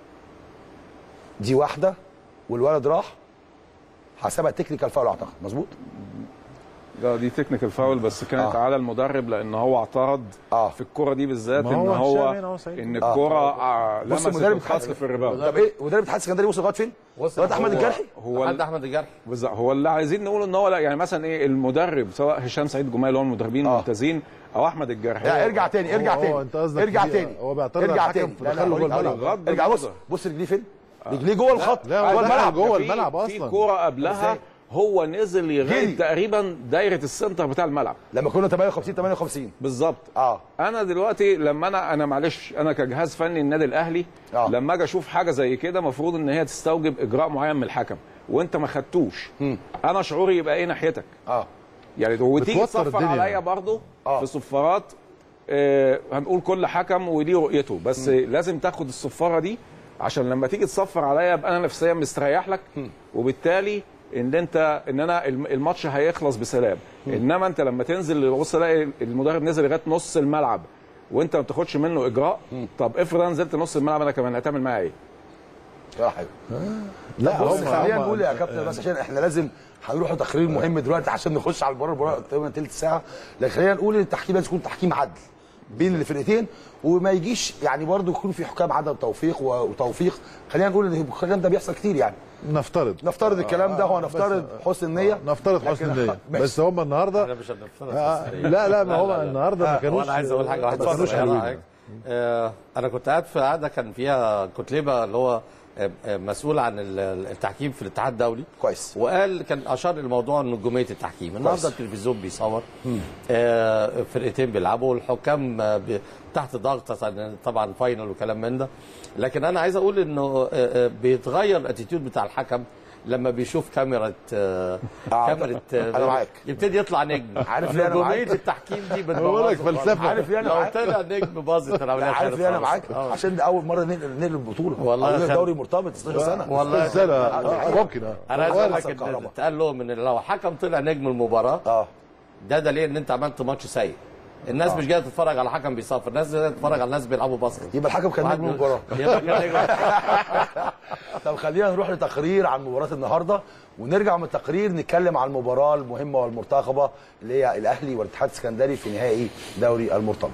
دي واحده والولد راح حسبها تكنيكال فاول اعتقد. مظبوط. دي تكنيكال فاول، بس كانت على المدرب لان هو اعترض في الكره دي بالذات ان الكره لمست الخصل في الريباوند. طب ايه مدرب الاتحاد السكندري وصل لغايه فين؟ لغايه احمد الجرحي. احمد الجرحي هو اللي عايزين نقول ان هو لا، يعني مثلا ايه المدرب سواء هشام سعيد جمال اللي هو المدربين الممتازين او احمد الجرحي. لا ارجع تاني هو بيعترض على الحكم في دخله جوه الملعب. ارجع بص رجليه فين؟ رجليه جوه الخط. جوه الملعب اصلا. في كوره قبلها هو نزل لغايه تقريبا دايره السنتر بتاع الملعب لما كنا 58 بالظبط. انا دلوقتي لما انا معلش انا كجهاز فني النادي الاهلي لما اجي اشوف حاجه زي كده المفروض ان هي تستوجب اجراء معين من الحكم وانت ما خدتوش. انا شعوري يبقى ايه ناحيتك؟ يعني وتيجي تصفر عليا برضه في صفارات. هنقول كل حكم وليه رؤيته، بس لازم تاخد الصفاره دي عشان لما تيجي تصفر عليا ابقى انا نفسيا مستريح لك، وبالتالي ان انا الماتش هيخلص بسلام. انما انت لما تنزل بص تلاقي المدرب نزل لغايه نص الملعب وانت ما بتاخدش منه اجراء. طب افرض انا نزلت نص الملعب انا كمان هتعمل معايا ايه؟ لا بص خلينا نقول يا كابتن بس عشان احنا لازم هنروح تقرير مهم دلوقتي عشان نخش على المباراه تقريبا ثلث ساعه. لكن خلينا نقول ان التحكيم لازم يكون تحكيم عدل بين الفرقتين وما يجيش يعني برضه يكون في حكام عدم توفيق وتوفيق. خلينا نقول ان الكلام ده بيحصل كتير. يعني نفترض الكلام ده هو نفترض حسن النيه. نفترض حسن النيه بس هم النهارده انا مش هنفترض لا ما هو النهارده ما كانوش. انا عايز اقول حاجه واحده. انا كنت قاعد في قعده كان فيها كوتليبا اللي هو مسؤول عن التحكيم في الاتحاد الدولي. كويس. وقال كان اشار للموضوع نجوميه التحكيم. النهارده التلفزيون بيصور فرقتين بيلعبوا والحكام تحت ضغط طبعا فاينل وكلام من ده. لكن انا عايز اقول انه بيتغير الاتيتيود بتاع الحكم لما بيشوف كاميرا انا معاك يبتدي يطلع نجم. عارف ليه انا معاك؟ نجوميه التحكيم دي بقول لك فلسفه. عارف ليه انا معاك؟ لو طلع نجم باظت العمليه. عارف ليه انا معاك؟ عشان ده اول مره ننقل البطوله. والله الدوري مرتبط 16 سنه. والله ممكن. انا عايز اقول لك اتقال لهم ان لو حكم طلع نجم المباراه ده دليل ان انت عملت ماتش سيء. الناس مش جايه تتفرج على حكم بيصفر، الناس جايه تتفرج على ناس بيلعبوا باسكت. يبقى الحكم كان نجم المباراه. طب خلينا نروح لتقرير عن مباراه النهارده، ونرجع من التقرير نتكلم عن المباراه المهمه والمرتقبه اللي هي الاهلي والاتحاد السكندري في نهائي دوري المرتبط.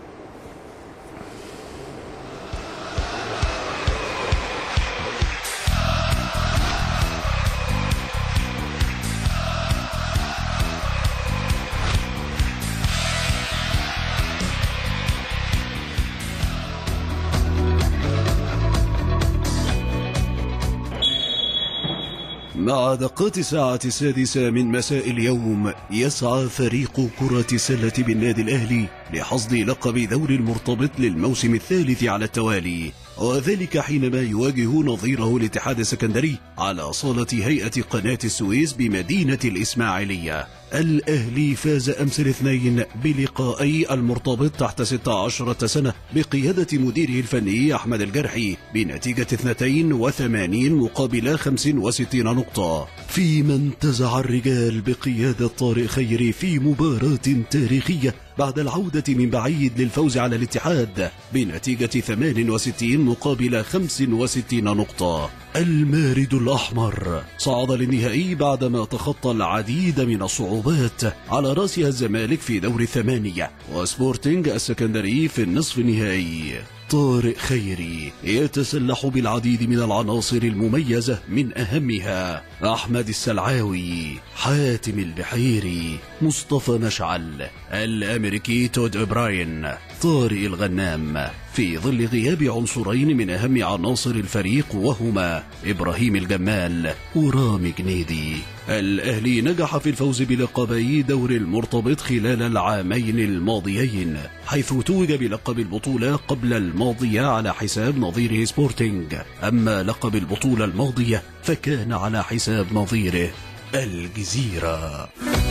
مع دقات الساعة 6 من مساء اليوم يسعى فريق كرة السلة بالنادي الأهلي لحصد لقب دوري المرتبط للموسم الثالث على التوالي، وذلك حينما يواجه نظيره الاتحاد السكندري على صالة هيئة قناة السويس بمدينة الإسماعيلية. الأهلي فاز أمس الاثنين بلقائي المرتبط تحت 16 سنة بقيادة مديره الفني أحمد الجرحي بنتيجة 82 مقابل 65 نقطة، فيما انتزع الرجال بقيادة طارق خيري في مباراة تاريخية بعد العودة من بعيد للفوز على الاتحاد بنتيجة 68 مقابل 65 نقطة. المارد الأحمر صعد للنهائي بعدما تخطى العديد من الصعوبات، على رأسها الزمالك في دور الثمانية وسبورتينج السكندري في النصف النهائي. طارق خيري يتسلح بالعديد من العناصر المميزة، من أهمها أحمد السلعاوي، حاتم البحيري، مصطفى مشعل، الأمريكي تود أوبراين، طارق الغنام، في ظل غياب عنصرين من أهم عناصر الفريق وهما إبراهيم الجمال ورامي جنيدي. الأهلي نجح في الفوز بلقبي دور المرتبط خلال العامين الماضيين، حيث توج بلقب البطولة قبل الماضية على حساب نظيره سبورتينج، أما لقب البطولة الماضية فكان على حساب نظيره الجزيرة.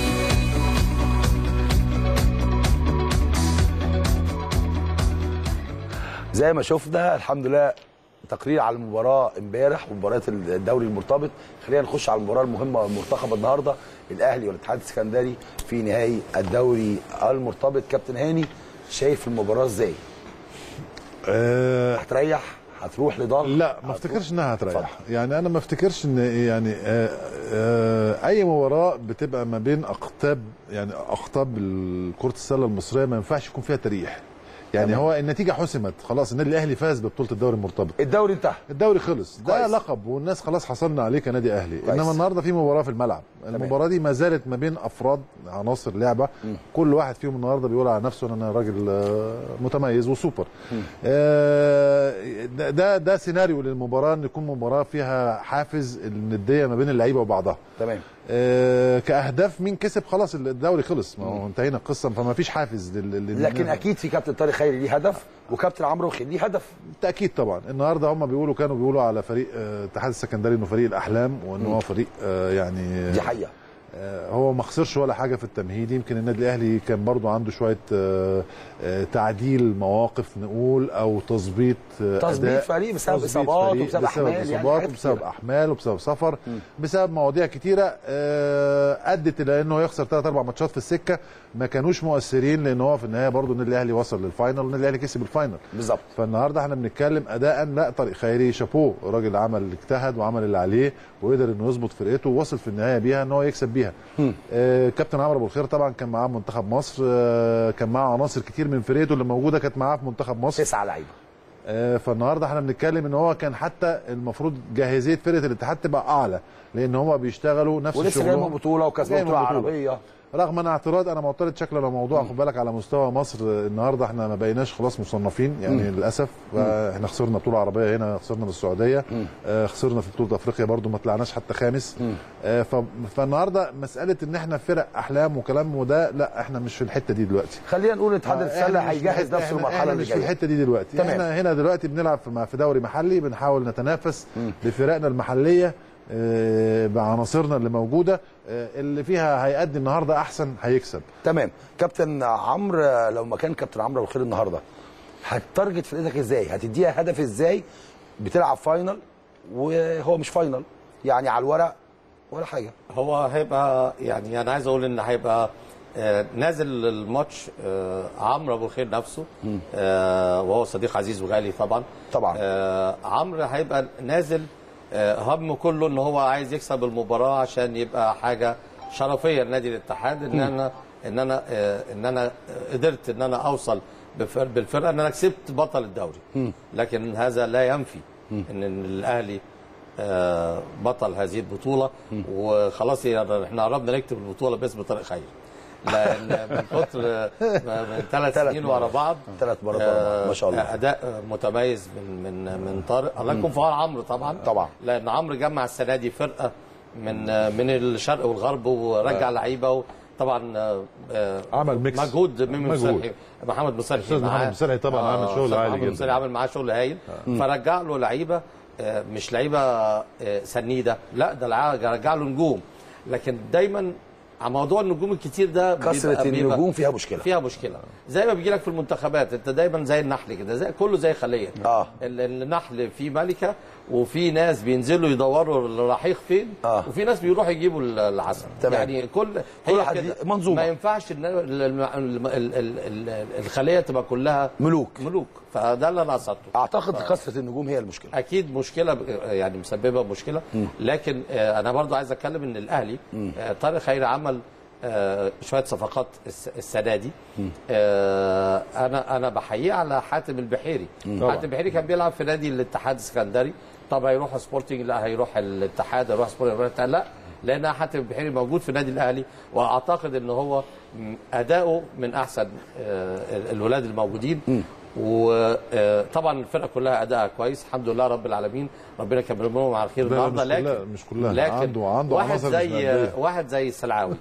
زي ما شفنا الحمد لله تقرير على المباراه امبارح ومباراه الدوري المرتبط. خلينا نخش على المباراه المهمه والمرتقبه النهارده، الاهلي والاتحاد السكندري في نهائي الدوري المرتبط. كابتن هاني شايف المباراه ازاي؟ هتريح؟ هتروح لضغط؟ لا ما افتكرش انها هتريح. يعني انا ما افتكرش ان يعني اي مباراه بتبقى ما بين اقطاب، يعني اقطاب كره السله المصريه ما ينفعش يكون فيها تريح. يعني تمام. هو النتيجه حسمت خلاص، النادي الاهلي فاز ببطوله الدوري المرتبط، الدوري انتهى، الدوري خلص، ده لقب والناس خلاص حصلنا عليه كنادي اهلي. انما النهارده في مباراه في الملعب، المباراه دي ما زالت ما بين افراد عناصر لعبه، كل واحد فيهم النهارده بيقول على نفسه ان انا راجل متميز وسوبر. ده سيناريو للمباراه، ان يكون مباراه فيها حافز النديه ما بين اللعيبه وبعضها. تمام. كاهداف مين كسب خلاص الدوري خلص، ما هو انتهينا القصه، فما فيش حافز لكن اكيد في كابتن طارق خيري ليه هدف وكابتن عمرو خيري ليه هدف بالتاكيد طبعا. النهارده هم كانوا بيقولوا على فريق الاتحاد السكندري انه فريق الاحلام، وان هو فريق يعني دي حقيقه هو ما خسرش ولا حاجه في التمهيد. يمكن النادي الاهلي كان برضو عنده شويه تعديل مواقف نقول، او تظبيط فريق بسبب اصابات وبسبب احمال، وبسبب احمال وبسبب سفر، بسبب مواضيع كتيره ادت الى انه يخسر 3-4 ماتشات في السكه ما كانوش مؤثرين، لان هو في النهايه برضو النادي الاهلي وصل للفاينل والنادي الاهلي كسب الفاينل بالظبط. فالنهارده احنا بنتكلم اداء، لا طارق خيري شابوه، راجل عمل اجتهد وعمل اللي عليه وقدر انه يظبط فرقته ووصل في النهايه بيها ان هو يكسب بيها. كابتن عمرو ابو الخير طبعا كان معاه منتخب مصر، كان معاه عناصر كتير من فرقته اللي موجوده كانت معاه في منتخب مصر 9 لعيبه. فالنهارده احنا بنتكلم ان هو كان حتى المفروض جاهزيه فرقه الاتحاد تبقى اعلى، لان هم بيشتغلوا نفس الشغل، ولسه جايبين بطوله وكسبوا بطوله عربيه. رغم ان اعتراض، انا معترض شكل على موضوع، خد بالك على مستوى مصر النهارده احنا ما بقيناش خلاص مصنفين يعني للاسف. احنا خسرنا بطوله عربيه هنا، خسرنا من السعوديه، خسرنا في بطوله افريقيا برضو ما طلعناش حتى خامس. فالنهارده مساله ان احنا فرق احلام وكلام وده، لا احنا مش في الحته دي دلوقتي. خلينا نقول اتحاد السله هيجهز نفسه المرحله اللي جايه، مش في الحته دي دلوقتي. احنا هنا دلوقتي بنلعب في دوري محلي، بنحاول نتنافس بفرقنا المحليه بعناصرنا اللي موجوده، اللي فيها هيأدي النهارده احسن هيكسب. تمام. كابتن عمرو، لو مكان كابتن عمرو ابو الخير النهارده هتتارجت فرقتك ازاي؟ هتديها هدف ازاي؟ بتلعب فاينل وهو مش فاينل، يعني على الورق ولا حاجه. هو هيبقى يعني انا عايز اقول ان هيبقى نازل الماتش عمرو ابو الخير نفسه، وهو صديق عزيز وغالي طبعا. عمرو هيبقى نازل همه كله ان هو عايز يكسب المباراه عشان يبقى حاجه شرفيه لنادي الاتحاد، ان انا قدرت ان انا اوصل بالفرقه ان انا كسبت بطل الدوري. لكن هذا لا ينفي ان الاهلي بطل هذه البطوله، وخلاص احنا قربنا نكتب البطوله باسم طارق خيري، لان من كتر من 3 سنين ورا بعض 3 مرات ما شاء الله اداء متميز من طارق. الله يكون في عون عمرو طبعا، لان عمرو جمع السنه دي فرقه من الشرق والغرب ورجع لعيبه، طبعا عمل ميكس مجهود محمد مصالحي طبعا عمل شغل عالي جدا، محمد عمل معاه شغل هايل، فرجع له لعيبه مش لعيبه سنيده، لا ده رجع له نجوم. لكن دايما موضوع النجوم الكتير ده كثره النجوم فيها مشكله زي ما بيجي لك في المنتخبات، انت دايما زي النحل كده، كله زي خليه. النحل فيه ملكه، وفي ناس بينزلوا يدوروا الرحيق فين، وفي ناس بيروحوا يجيبوا العسل. يعني كل واحد منظومه، ما ينفعش الخليه تبقى كلها ملوك. فده اللي انا قصدته. اعتقد كثره النجوم هي المشكله، اكيد مشكله، يعني مسببه مشكله. لكن انا برضو عايز اتكلم ان الاهلي طارق خيري عمل شويه صفقات السنه دي. انا بحييه على حاتم البحيري. حاتم البحيري كان بيلعب في نادي الاتحاد السكندري، طب هيروح سبورتنج؟ لا. هيروح الاتحاد؟ هيروح سبورتنج؟ لا، لان حاتم البحيري موجود في النادي الاهلي، واعتقد ان هو اداؤه من احسن الولاد الموجودين. وطبعا الفرقه كلها اداءها كويس الحمد لله رب العالمين، ربنا يكمل لهم على خير النهارده. لكن مش كلها عنده واحد زي السلعاوي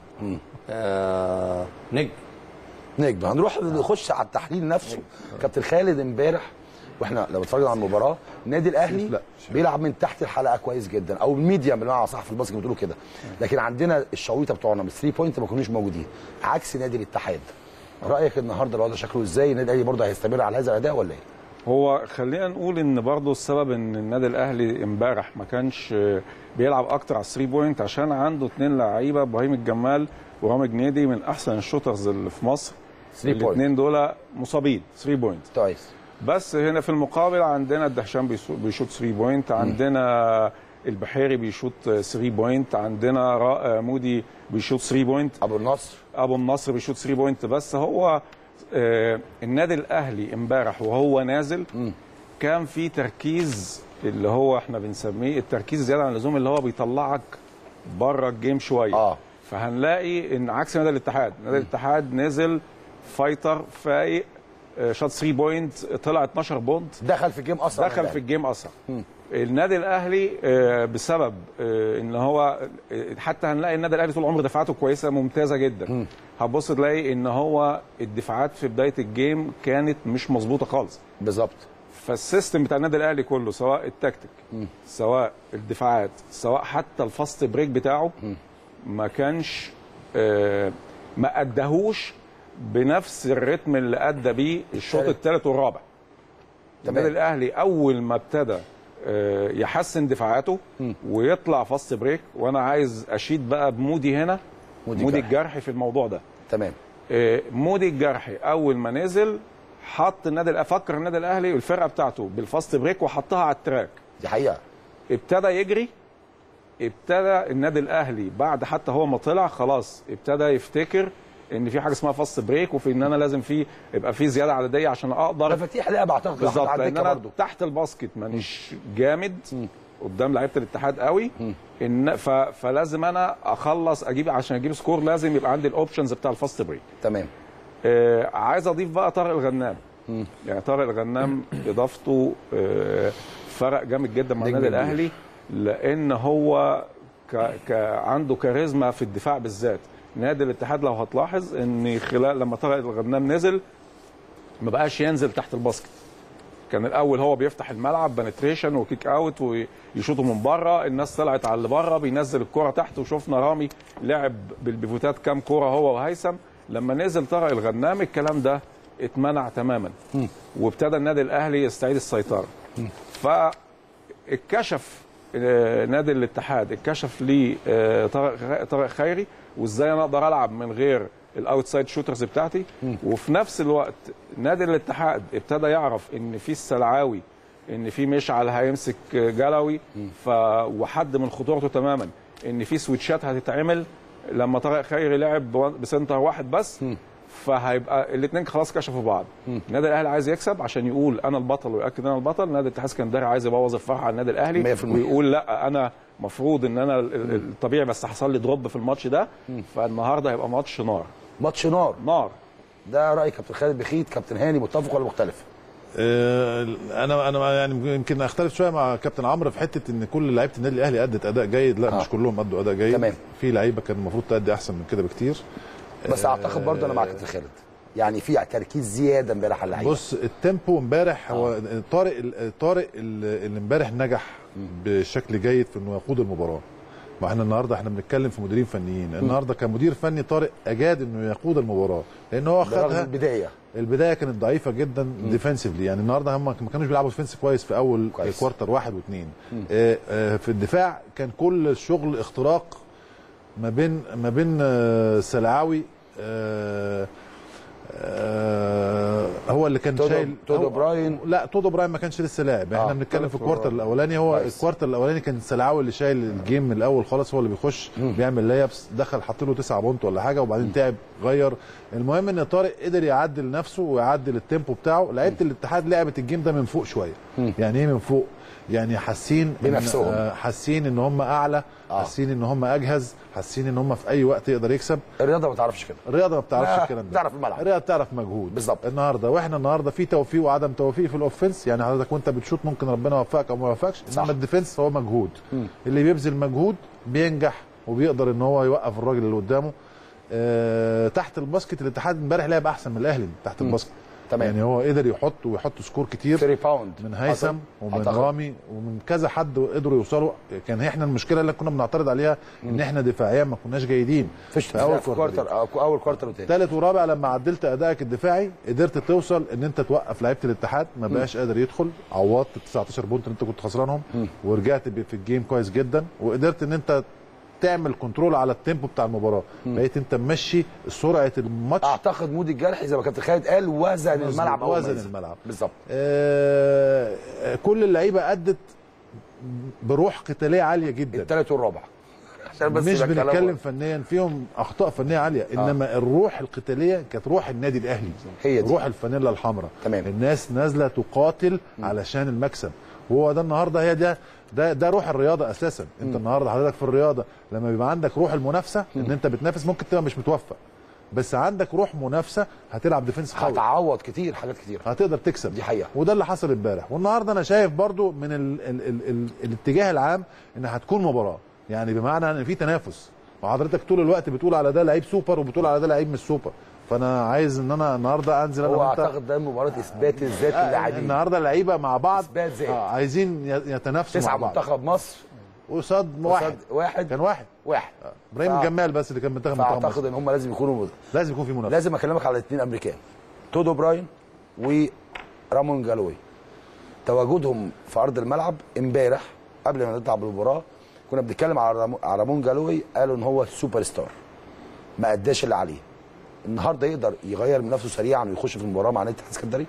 نجم. هنروح نخش على التحليل نفسه. كابتن خالد امبارح واحنا لو اتفرجنا على المباراه، النادي الاهلي بيلعب من تحت الحلقه كويس جدا، او الميديا بالمعنى صح في الباسكت بتقولوا كده، لكن عندنا الشويطه بتوعنا من 3 بوينت ما كانوش موجودين، عكس نادي الاتحاد. رايك النهارده الوضع شكله ازاي؟ النادي الاهلي برضه هيستمر على هذا الاداء ولا ايه؟ هو خلينا نقول ان برضه السبب ان النادي الاهلي امبارح ما كانش بيلعب اكتر على 3 بوينت، عشان عنده 2 لعيبه، ابراهيم الجمال ورامي جنيدي، من احسن الشوترز اللي في مصر. الاثنين دول مصابين 3 بوينت. كويس. بس هنا في المقابل عندنا الدهشان بيشوط 3 بوينت، عندنا البحيري بيشوط 3 بوينت، عندنا مودي بيشوط 3 بوينت، ابو النصر بيشوط 3 بوينت. بس هو النادي الاهلي امبارح وهو نازل كان في تركيز، اللي هو احنا بنسميه التركيز زياده عن اللزوم، اللي هو بيطلعك بره الجيم شويه. فهنلاقي ان عكس نادي الاتحاد، نادي الاتحاد نزل فايتر فايق، شاط 3 بوينت، طلع 12 بونت، دخل في الجيم اسرع. النادي الاهلي بسبب ان هو حتى هنلاقي النادي الاهلي طول عمره دفاعاته كويسه ممتازه جدا. هتبص تلاقي ان هو الدفاعات في بدايه الجيم كانت مش مظبوطه خالص. بالظبط. فالسيستم بتاع النادي الاهلي كله، سواء التكتيك سواء الدفاعات سواء حتى الفاست بريك بتاعه، ما كانش ما اداهوش بنفس الريتم اللي ادى بيه الشوط الثالث والرابع. النادي الاهلي اول ما ابتدى يحسن دفاعاته ويطلع فاست بريك، وانا عايز اشيد بقى بمودي هنا، مودي الجرحي في الموضوع ده. تمام. مودي الجرحي اول ما نزل حط فكر النادي الاهلي والفرقه بتاعته بالفاست بريك وحطها على التراك. دي حقيقه. ابتدى يجري، ابتدى النادي الاهلي بعد حتى هو ما طلع خلاص ابتدى يفتكر ان في حاجه اسمها فاست بريك، وفي ان انا لازم يبقى في زياده عدديه عشان اقدر مفاتيح لعب. اعتقد بالظبط، لان انا تحت الباسكت مانيش جامد قدام لعيبه الاتحاد قوي، فلازم انا اخلص عشان اجيب سكور لازم يبقى عندي الاوبشنز بتاع الفاست بريك. تمام. عايز اضيف بقى طارق الغنام. يعني طارق الغنام اضافته فرق جامد جدا مع النادي الاهلي، لان هو عنده كاريزما في الدفاع بالذات. نادي الاتحاد لو هتلاحظ ان خلال لما طارق الغنام نزل ما بقاش ينزل تحت الباسكت. كان الاول هو بيفتح الملعب بنتريشن وكيك اوت ويشوطوا من بره، الناس طلعت على اللي بره بينزل الكره تحت، وشفنا رامي لعب بالبيفوتات كام كره هو وهيثم. لما نزل طارق الغنام الكلام ده اتمنع تماما، وابتدى النادي الاهلي يستعيد السيطره. فاتكشف نادي الاتحاد، اتكشف لي طارق خيري، وازاي انا اقدر العب من غير الاوتسايد شوترز بتاعتي. وفي نفس الوقت نادي الاتحاد ابتدى يعرف ان في السلعاوي، ان في مشعل هيمسك جلوي، وحد من خطورته تماما ان في سويتشات هتتعمل لما طارق خيري لعب بسنتر واحد بس، فهيبقى الاثنين خلاص كشفوا بعض. النادي الاهلي عايز يكسب عشان يقول انا البطل ويأكد انا البطل. نادي الاتحاد السكندري عايز يبوظ الفرحه على النادي الاهلي ويقول لا انا مفروض ان انا الطبيعي بس حصل لي دروب في الماتش ده. فالنهارده هيبقى ماتش نار. ماتش نار. ده راي كابتن خالد بخيت. كابتن هاني متفق ولا مختلف؟ انا يعني يمكن اختلف شويه مع كابتن عمرو في حته ان كل لعيبه النادي الاهلي ادت اداء جيد. لا مش كلهم ادوا اداء جيد. تمام. في لعيبه كان المفروض تادي احسن من كده بكتير. بس اعتقد برضه انا مع كابتن خالد، يعني في تركيز زياده امبارح على اللعيبه. بص التيمبو امبارح هو طارق اللي امبارح نجح بشكل جيد في انه يقود المباراه. ما احنا النهارده بنتكلم في مديرين فنيين. النهارده كمدير فني طارق اجاد انه يقود المباراه لان هو خدها. البدايه كانت ضعيفه جدا ديفنسively. يعني النهارده هم ما كانوش بيلعبوا ديفنس كويس في اول كوارتر 1 و2. في الدفاع كان كل الشغل اختراق ما بين سلعاوي هو اللي كان شايل تودو براين. لا تودو براين ما كانش لسه لاعب. احنا بنتكلم في الكوارتر الاولاني. هو الكوارتر الاولاني كان سلعاوي اللي شايل الجيم من الاول خالص. هو اللي بيخش بيعمل لايبس، دخل حط له 9 بونت ولا حاجه وبعدين تعب غير. المهم ان طارق قدر يعدل نفسه ويعدل التيمبو بتاعه. لعيبه الاتحاد لعبت الجيم ده من فوق شويه. يعني ايه من فوق؟ يعني حاسين بنفسهم، حاسين ان هم اعلى، حاسين ان هم اجهز، حاسين ان هم في اي وقت يقدر يكسب. الرياضه ما تعرفش كده. الرياضه ما بتعرفش الكلام ده. بتعرف الملعب. الرياضه بتعرف مجهود بالظبط. النهارده في توفيق وعدم توفيق في الاوفنس. يعني حضرتك وانت بتشوط ممكن ربنا يوفقك او ما يوفقكش، انما الديفنس هو مجهود. اللي بيبذل مجهود بينجح وبيقدر ان هو يوقف الراجل اللي قدامه. تحت الباسكت الاتحاد امبارح لعب احسن من الاهلي تحت الباسكت. تمام. يعني هو قدر يحط سكور كتير 3 باوند من هيثم ومن رامي ومن كذا حد قدروا يوصلوا. كان احنا المشكله اللي كنا بنعترض عليها ان احنا دفاعيا ما كناش جيدين في اول كوارتر وثاني. ثالث ورابع لما عدلت ادائك الدفاعي قدرت توصل ان انت توقف لعيبه الاتحاد. ما بقاش قادر يدخل. عوضت 19 بونت اللي انت كنت خسرانهم ورجعت في الجيم كويس جدا وقدرت ان انت تعمل كنترول على التيمبو بتاع المباراه. بقيت انت ممشي سرعه الماتش. اعتقد مودي الجرحي زي ما كابتن خالد قال وزن الملعب. بالظبط. كل اللعيبه ادت بروح قتاليه عاليه جدا. الثالث والرابع مش بنتكلم فنيا فيهم اخطاء فنيه عاليه. انما الروح القتاليه كانت روح النادي الاهلي. هي دي روح الفانيلا الحمراء. تمام. الناس نازله تقاتل علشان المكسب. وهو ده النهارده هي ده روح الرياضه اساسا. انت النهارده حضرتك في الرياضه لما بيبقى عندك روح المنافسه ان انت بتنافس ممكن تبقى مش متوفق بس عندك روح منافسه هتلعب ديفنس قوي هتعوض كتير حاجات كتير هتقدر تكسب. دي حقيقه. وده اللي حصل امبارح. والنهارده انا شايف برضو من الاتجاه العام ان هتكون مباراه. يعني بمعنى ان في تنافس. وحضرتك طول الوقت بتقول على ده لعيب سوبر وبتقول على ده لعيب مش سوبر. فانا عايز ان انا النهارده انزل انا وانت. هو اعتقد ده مباراه اثبات الذات للاعبين. النهارده اللعيبه مع بعض اثبات ذات. عايزين يتنافسوا مع بعض. 9 منتخب مصر قصاد واحد كان واحد ابراهيم الجمال بس اللي كان منتخب مصر. اعتقد ان هم لازم يكون في منافسه. لازم اكلمك على الاثنين امريكان تودو براين ورامون جالوي. تواجدهم في ارض الملعب امبارح قبل ما نطلع بالمباراه كنا بنتكلم على رامون جالوي. قالوا ان هو سوبر ستار ما اداش اللي عليه. النهارده يقدر يغير من نفسه سريعا ويخش في المباراه مع نادي الاتحاد السكندري.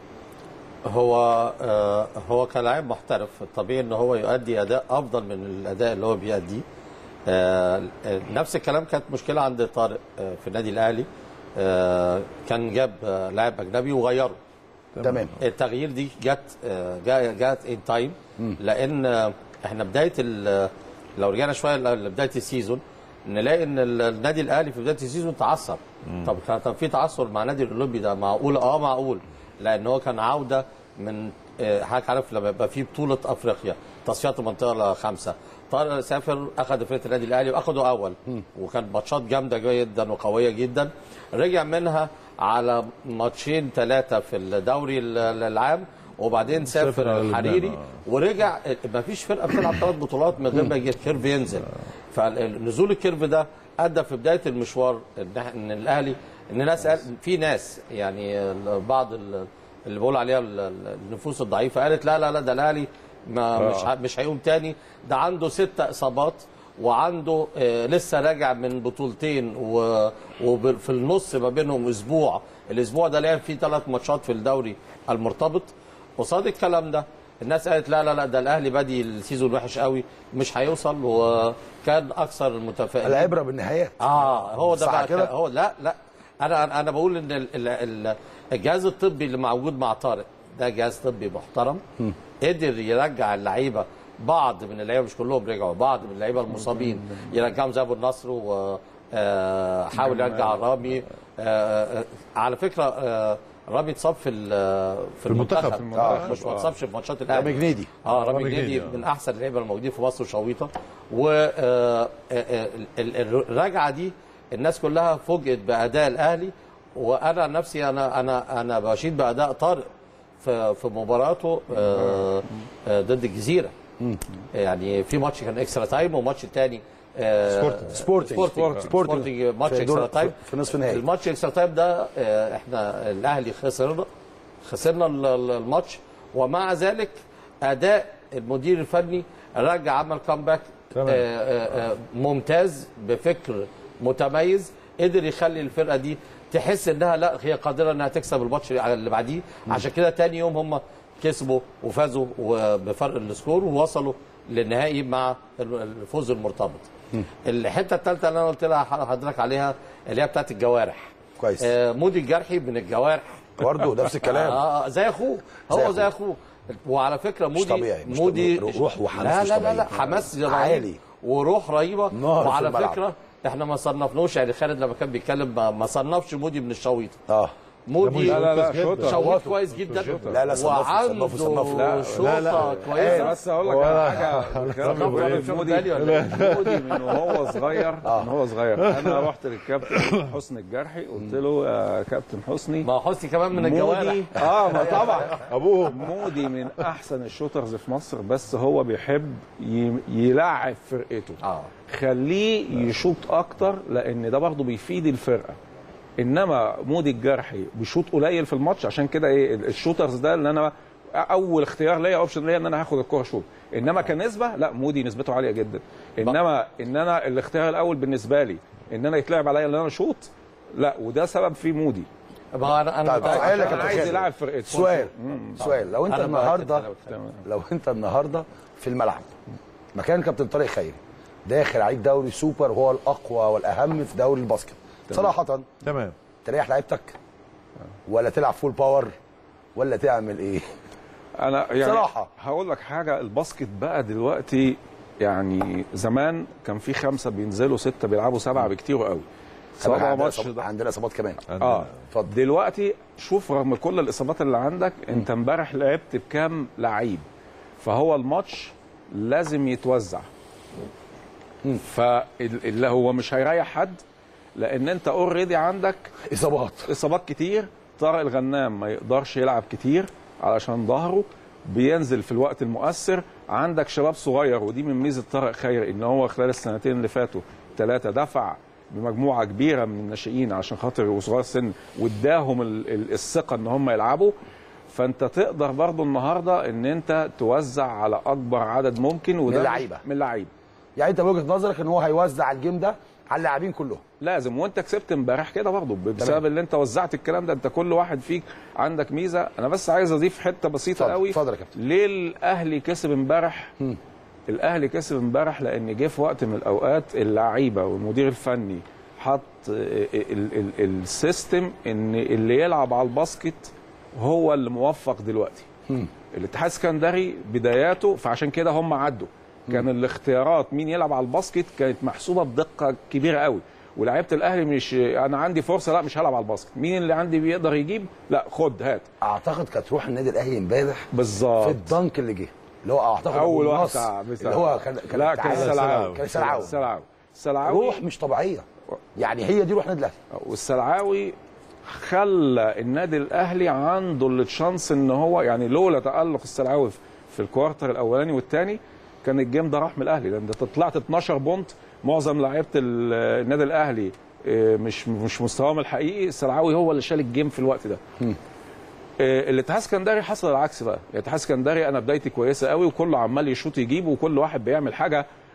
هو كلاعب محترف الطبيعي ان هو يؤدي اداء افضل من الاداء اللي هو بيأديه. نفس الكلام كانت مشكله عند طارق في النادي الاهلي. كان جاب لاعب اجنبي وغيره. تمام. التغيير دي جت ان تايم لان احنا بدايه لو رجعنا شويه لبدايه السيزون نلاقي ان النادي الاهلي في بدايه السيزون تعثر. طب كان في تعثر مع النادي الاولمبي ده معقول؟ معقول لان هو كان عوده من حضرتك عارف لما يبقى في بطوله افريقيا تصفيات المنطقه 5 طارق سافر اخذ فرقه النادي الاهلي واخده اول وكان ماتشات جامده جدا وقويه جدا. رجع منها على ماتشين 3 في الدوري العام وبعدين سافر الحريري ورجع. ما فيش فرقه بتلعب 3 بطولات من غير ما الكيرف ينزل. فنزول الكيرف ده ادى في بدايه المشوار ان الاهلي في ناس يعني بعض اللي بقول عليها النفوس الضعيفه قالت لا ده الاهلي مش هيقوم تاني. ده عنده 6 اصابات وعنده لسه راجع من بطولتين وفي النص ما بينهم اسبوع، الاسبوع ده لعب فيه 3 ماتشات في الدوري المرتبط. قصاد الكلام ده الناس قالت لا لا لا ده الاهلي بادي السيزون وحش قوي مش هيوصل، وكان اكثر المتفائلين. العبره بالنهايات. هو ده بقى كده. هو لا انا بقول ان الجهاز الطبي اللي موجود مع طارق ده جهاز طبي محترم، قدر يرجع اللعيبه، بعض من اللعيبه مش كلهم رجعوا، بعض من اللعيبه المصابين يرجعهم زي ابو النصر، وحاول يرجع رامي. على فكره رامي اتصاب في المنتخب، مش ما اتصابش في ماتشات الاهلي. رامي جنيدي رامي جنيدي من احسن اللعيبه الموجودين في مصر وشويطه. والرجعه دي الناس كلها فوجئت باداء الاهلي، وانا نفسي انا بشيد باداء طارق في مباراته ضد الجزيره. يعني في ماتش كان اكسترا تايم، وماتش الثاني سبورتنج ماتش اكسترا تايم في نصف النهائي. الماتش اكسترا تايم ده احنا الاهلي خسرنا الماتش، ومع ذلك اداء المدير الفني رجع عمل كامباك ممتاز بفكر متميز، قدر يخلي الفرقه دي تحس انها لا هي قادره انها تكسب الماتش اللي بعديه. عشان كده تاني يوم هم كسبوا وفازوا بفرق السكور ووصلوا للنهائي مع الفوز المرتبط. الحته الثالثه اللي انا قلت لها حضرتك عليها اللي هي بتاعت الجوارح. كويس. مودي الجرحي من الجوارح برضه نفس الكلام. زي اخوه، هو زي اخوه. وعلى فكره مودي روح وحماس لا حماس عالي وروح رهيبه. وعلى فكره احنا ما صنفناش، يعني خالد لما كان بيتكلم ما صنفش مودي من الشويطه. مودي لا شويط كويس جدا. لا وعنده شوطه كويسه. بس اقول لك على حاجه، مودي من وهو صغير انا رحت للكابتن حسني الجرحي قلت له يا كابتن حسني، ما حسني كمان من الجوارح. ما طبعا ابوهم. مودي من احسن الشوترز في مصر، بس هو بيحب يلعب فرقته. خليه يشوط اكتر لان ده برضه بيفيد الفرقه. انما مودي الجرحي بيشوط قليل في الماتش، عشان كده الشوترز ده اللي انا اول اختيار ليا، اوبشن ليا ان انا هاخد الكوره شوط. انما كنسبه لا، مودي نسبته عاليه جدا. انما ان انا الاختيار الاول بالنسبه لي ان انا يتلعب عليا ان انا اشوط، لا، وده سبب في مودي. انا عايز يلعب فرقته. سؤال لو انت النهارده في الملعب مكان كابتن طارق خيري داخل عليك دوري سوبر وهو الاقوى والاهم في دوري الباسكت، صراحه تمام، تريح لعيبتك ولا تلعب فول باور ولا تعمل ايه؟ انا يعني صراحه هقول لك حاجه، الباسكت بقى دلوقتي يعني زمان كان في 5 بينزلوا 6 بيلعبوا 7 بكتير قوي. 7 ماتش عندنا اصابات كمان. اتفضل. دلوقتي شوف رغم كل الاصابات اللي عندك انت امبارح لعبت بكام لعيب، فهو الماتش لازم يتوزع. فاللي هو مش هيريح حد لان انت اوريدي عندك اصابات كتير. طارق الغنام ما يقدرش يلعب كتير علشان ظهره بينزل في الوقت المؤثر. عندك شباب صغير، ودي من ميزه طارق خيري ان هو خلال السنتين اللي فاتوا 3 دفع بمجموعه كبيره من الناشئين عشان خاطر وصغار السن واداهم الثقه ان هم يلعبوا. فانت تقدر برضو النهارده ان انت توزع على اكبر عدد ممكن من اللعيبه. يعني انت بوجهه نظرك ان هو هيوزع الجيم ده على اللاعبين كلهم لازم. وانت كسبت امبارح كده برضه بسبب اللي انت وزعت الكلام ده. انت كل واحد فيك عندك ميزه. انا بس عايز اضيف حته بسيطه قوي. اتفضل يا كابتن. ليه الاهلي كسب امبارح؟ الاهلي كسب امبارح لان جه في وقت من الاوقات اللعيبه والمدير الفني حط السيستم ان اللي يلعب على الباسكت هو اللي موفق دلوقتي. الاتحاد السكندري بداياته، فعشان كده هم عدوا. كان الاختيارات مين يلعب على الباسكت كانت محسوبه بدقه كبيره قوي، ولاعيبه الاهلي مش انا عندي فرصه لا مش هلعب على الباسكت، مين اللي عندي بيقدر يجيب لا خد هات. اعتقد كانت روح النادي الاهلي امبارح بالظبط في الدنك اللي جه اللي هو اعتقد اول واحد اللي هو كان السلعاوي روح مش طبيعيه. يعني هي دي روح النادي الاهلي. والسلعاوي خلى النادي الاهلي عنده التشانس ان هو يعني لولا تالق السلعاوي في الكوارتر الاولاني والثاني كان الجيم ده راح من الاهلي. لان انت طلعت 12 بونت، معظم لعيبه النادي الاهلي مش مستواهم الحقيقي. السلعاوي هو اللي شال الجيم في الوقت ده. الاتحاد السكندري حصل العكس بقى. الاتحاد السكندري انا بدايتي كويسه قوي وكله عمال يشوط يجيب وكل واحد بيعمل حاجه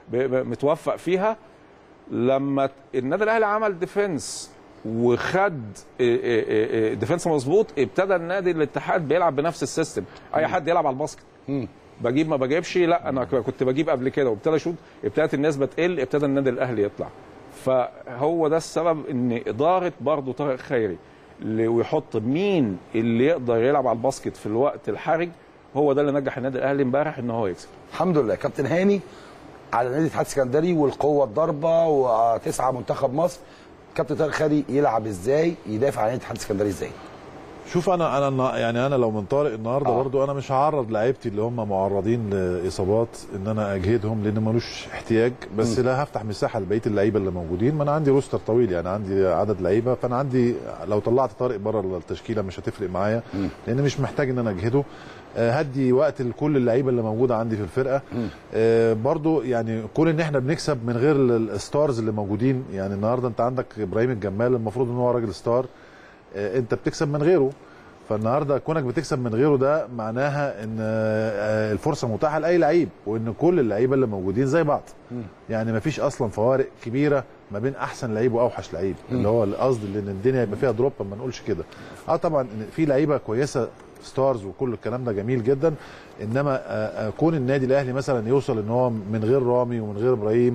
متوفق فيها. لما النادي الاهلي عمل ديفنس وخد ديفنس مظبوط، ابتدى النادي الاتحاد بيلعب بنفس السيستم. اي حد يلعب على الباسكت، بجيب ما بجيبش، لا انا كنت بجيب قبل كده، وابتدى يشوط، ابتدت النسبه تقل، ابتدى النادي الاهلي يطلع. فهو ده السبب ان اداره برضه طارق خيري ويحط مين اللي يقدر يلعب على الباسكت في الوقت الحرج، هو ده اللي نجح النادي الاهلي امبارح ان هو يكسب. الحمد لله. كابتن هاني، على نادي الاتحاد السكندري والقوه الضربه وتسعه منتخب مصر، كابتن طارق خيري يلعب ازاي، يدافع عن نادي الاتحاد السكندري ازاي؟ شوف انا يعني انا لو من طارق النهارده برضو انا مش هعرض لعيبتي اللي هم معرضين لاصابات ان انا اجهدهم، لان ملوش احتياج. بس لا هفتح مساحه لبقيه اللعيبه اللي موجودين، ما انا عندي روستر طويل، يعني عندي عدد لعيبه، فانا عندي لو طلعت طارق بره التشكيله مش هتفرق معايا، لان مش محتاج ان انا اجهده. هدي وقت لكل اللعيبه اللي موجوده عندي في الفرقه. برضو يعني كون ان احنا بنكسب من غير الستارز اللي موجودين، يعني النهارده انت عندك ابراهيم الجمال المفروض ان هو راجل ستار، انت بتكسب من غيره. فالنهارده كونك بتكسب من غيره ده معناها ان الفرصه متاحه لاي لعيب، وان كل اللعيبه اللي موجودين زي بعض. يعني ما فيش اصلا فوارق كبيره ما بين احسن لعيب واوحش لعيب، اللي هو القصد ان الدنيا يبقى فيها دروب، ما نقولش كده. طبعا في لعيبه كويسه ستارز وكل الكلام ده جميل جدا، انما كون النادي الاهلي مثلا يوصل ان هو من غير رامي ومن غير ابراهيم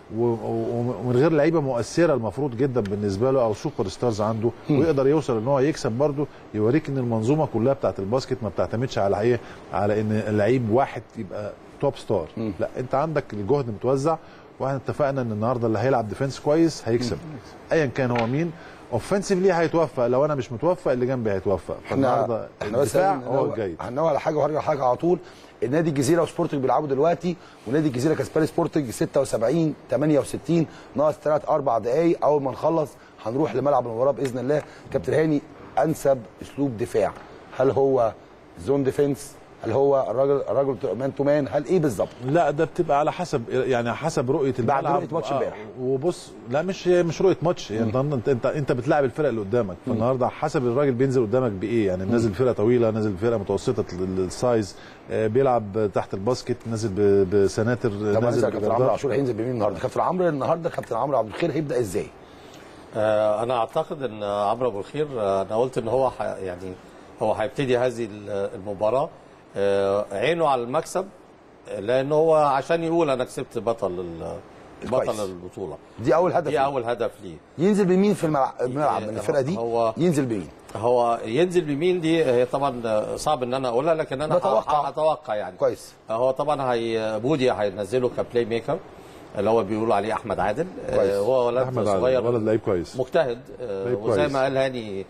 ومن غير لعيبه مؤثره المفروض جدا بالنسبه له او سوبر ستارز عنده، ويقدر يوصل ان هو يكسب برضه، يوريك ان المنظومه كلها بتاعت الباسكت ما بتعتمدش على ايه، على ان اللعيب واحد يبقى توب ستار. لا، انت عندك الجهد متوزع، واحنا اتفقنا ان النهارده اللي هيلعب ديفنس كويس هيكسب ايا كان هو مين. اوفنسيفلي هيتوفق، لو انا مش متوفق اللي جنبي هيتوفق. فالنهارده الدفاع هو الجيد. هننوه على حاجه وهرجع حاجه على طول. النادي الجزيره وسبورتنج بيلعبوا دلوقتي، ونادي الجزيره كسبان سبورتنج 76 68 ناقص 3-4 دقائق. اول ما نخلص هنروح لملعب المباراه باذن الله. كابتن هاني، انسب اسلوب دفاع، هل هو زون ديفنس؟ هل هو الراجل مان تو مان؟ هل ايه بالظبط؟ لا، ده بتبقى على حسب، يعني حسب رؤيه الملعب. بعد رؤيه ماتش امبارح. وبص، لا مش رؤيه ماتش، يعني انت بتلاعب الفرق اللي قدامك. فالنهارده حسب الراجل بينزل قدامك بايه، يعني نازل فرقه طويله، نازل فرقه متوسطه السايز، بيلعب تحت الباسكت، نازل بسناتر، نازل كابتن عمرو عاشور هينزل بمين النهارده؟ كابتن عمرو عبد الخير هيبدا ازاي؟ انا اعتقد ان عمرو ابو الخير، انا قلت ان هو يعني هو هيبتدي هذه المباراه عينه على المكسب، لان هو عشان يقول انا كسبت بطل البطوله. دي اول هدف ليه. ينزل بمين في الملعب من الفرقه دي؟ ينزل بمين؟ هو ينزل بمين دي هي طبعا صعب ان انا اقولها، لكن انا اتوقع يعني كويس. هو طبعا بودي هينزله كبلاي ميكر، اللي هو بيقولوا عليه احمد عادل. هو ولد صغير، ولد لعيب كويس مجتهد، وزي ما قال هاني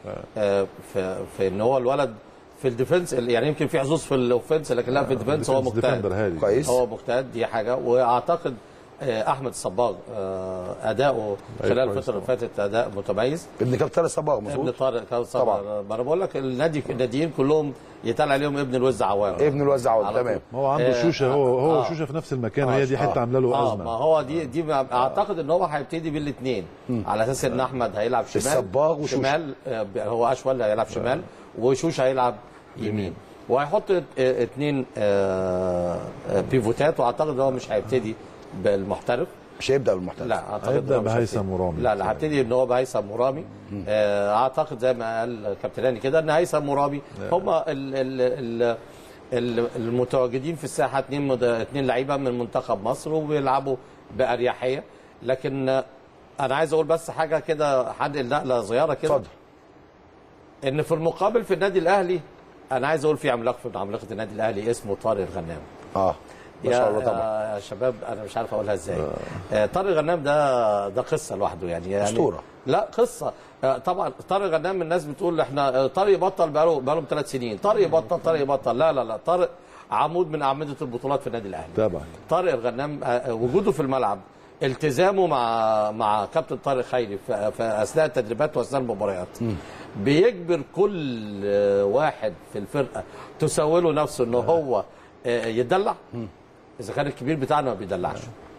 في ان هو الولد في الديفنس، يعني يمكن في حظوظ في الاوفنس، لكن لا في الديفنس هو مجتهد كويس. هو مجتهد، دي حاجه. واعتقد احمد الصباغ اداؤه خلال الفتره اللي فاتت اداء متميز. ابن كابتن الصباغ مظبوط. ابن طارق الصباغ. ما انا بقول لك الناديين كلهم يتقال عليهم ابن الوز عوام. تمام. هو عنده شوشه، هو شوشه في نفس المكان، وهي دي حته عامله له ازمه. ما هو دي اعتقد ان هو هيبتدي بالاثنين، على اساس ان احمد هيلعب شمال، الصباغ شمال، هو اشول هيلعب شمال، وشوشه هيلعب يمين، وهيحط اثنين بيفوتات. واعتقد ان هو مش هيبتدي بالمحترف، مش هيبدا بالمحترف، لا اعتقد هيبدا بهيثم ورامي. لا هبتدي ان هو بهيثم ورامي. اعتقد زي ما قال كابتن هاني كده ان هيثم ورامي هم المتواجدين في الساحه، اثنين لعيبه من منتخب مصر وبيلعبوا باريحيه. لكن انا عايز اقول بس حاجه كده، هنقل نقله صغيره كده. اتفضل. ان في المقابل في النادي الاهلي، انا عايز اقول في عملاق من عملاقه النادي الاهلي اسمه طارق الغنام. ما شاء الله طبعا. يا شباب انا مش عارف اقولها ازاي. طارق الغنام ده قصه لوحده، يعني اسطوره. لا قصه. طبعا طارق الغنام الناس بتقول احنا طارق بطل بقاله 3 سنين، طارق بطل. لا طارق عمود من اعمده البطولات في النادي الاهلي. طبعا طارق الغنام وجوده في الملعب، التزامه مع كابتن طارق خيري في اثناء التدريبات واثناء المباريات، بيجبر كل واحد في الفرقه تسوله نفسه ان هو يتدلع. اذا كان الكبير بتاعنا ما بيدلعش،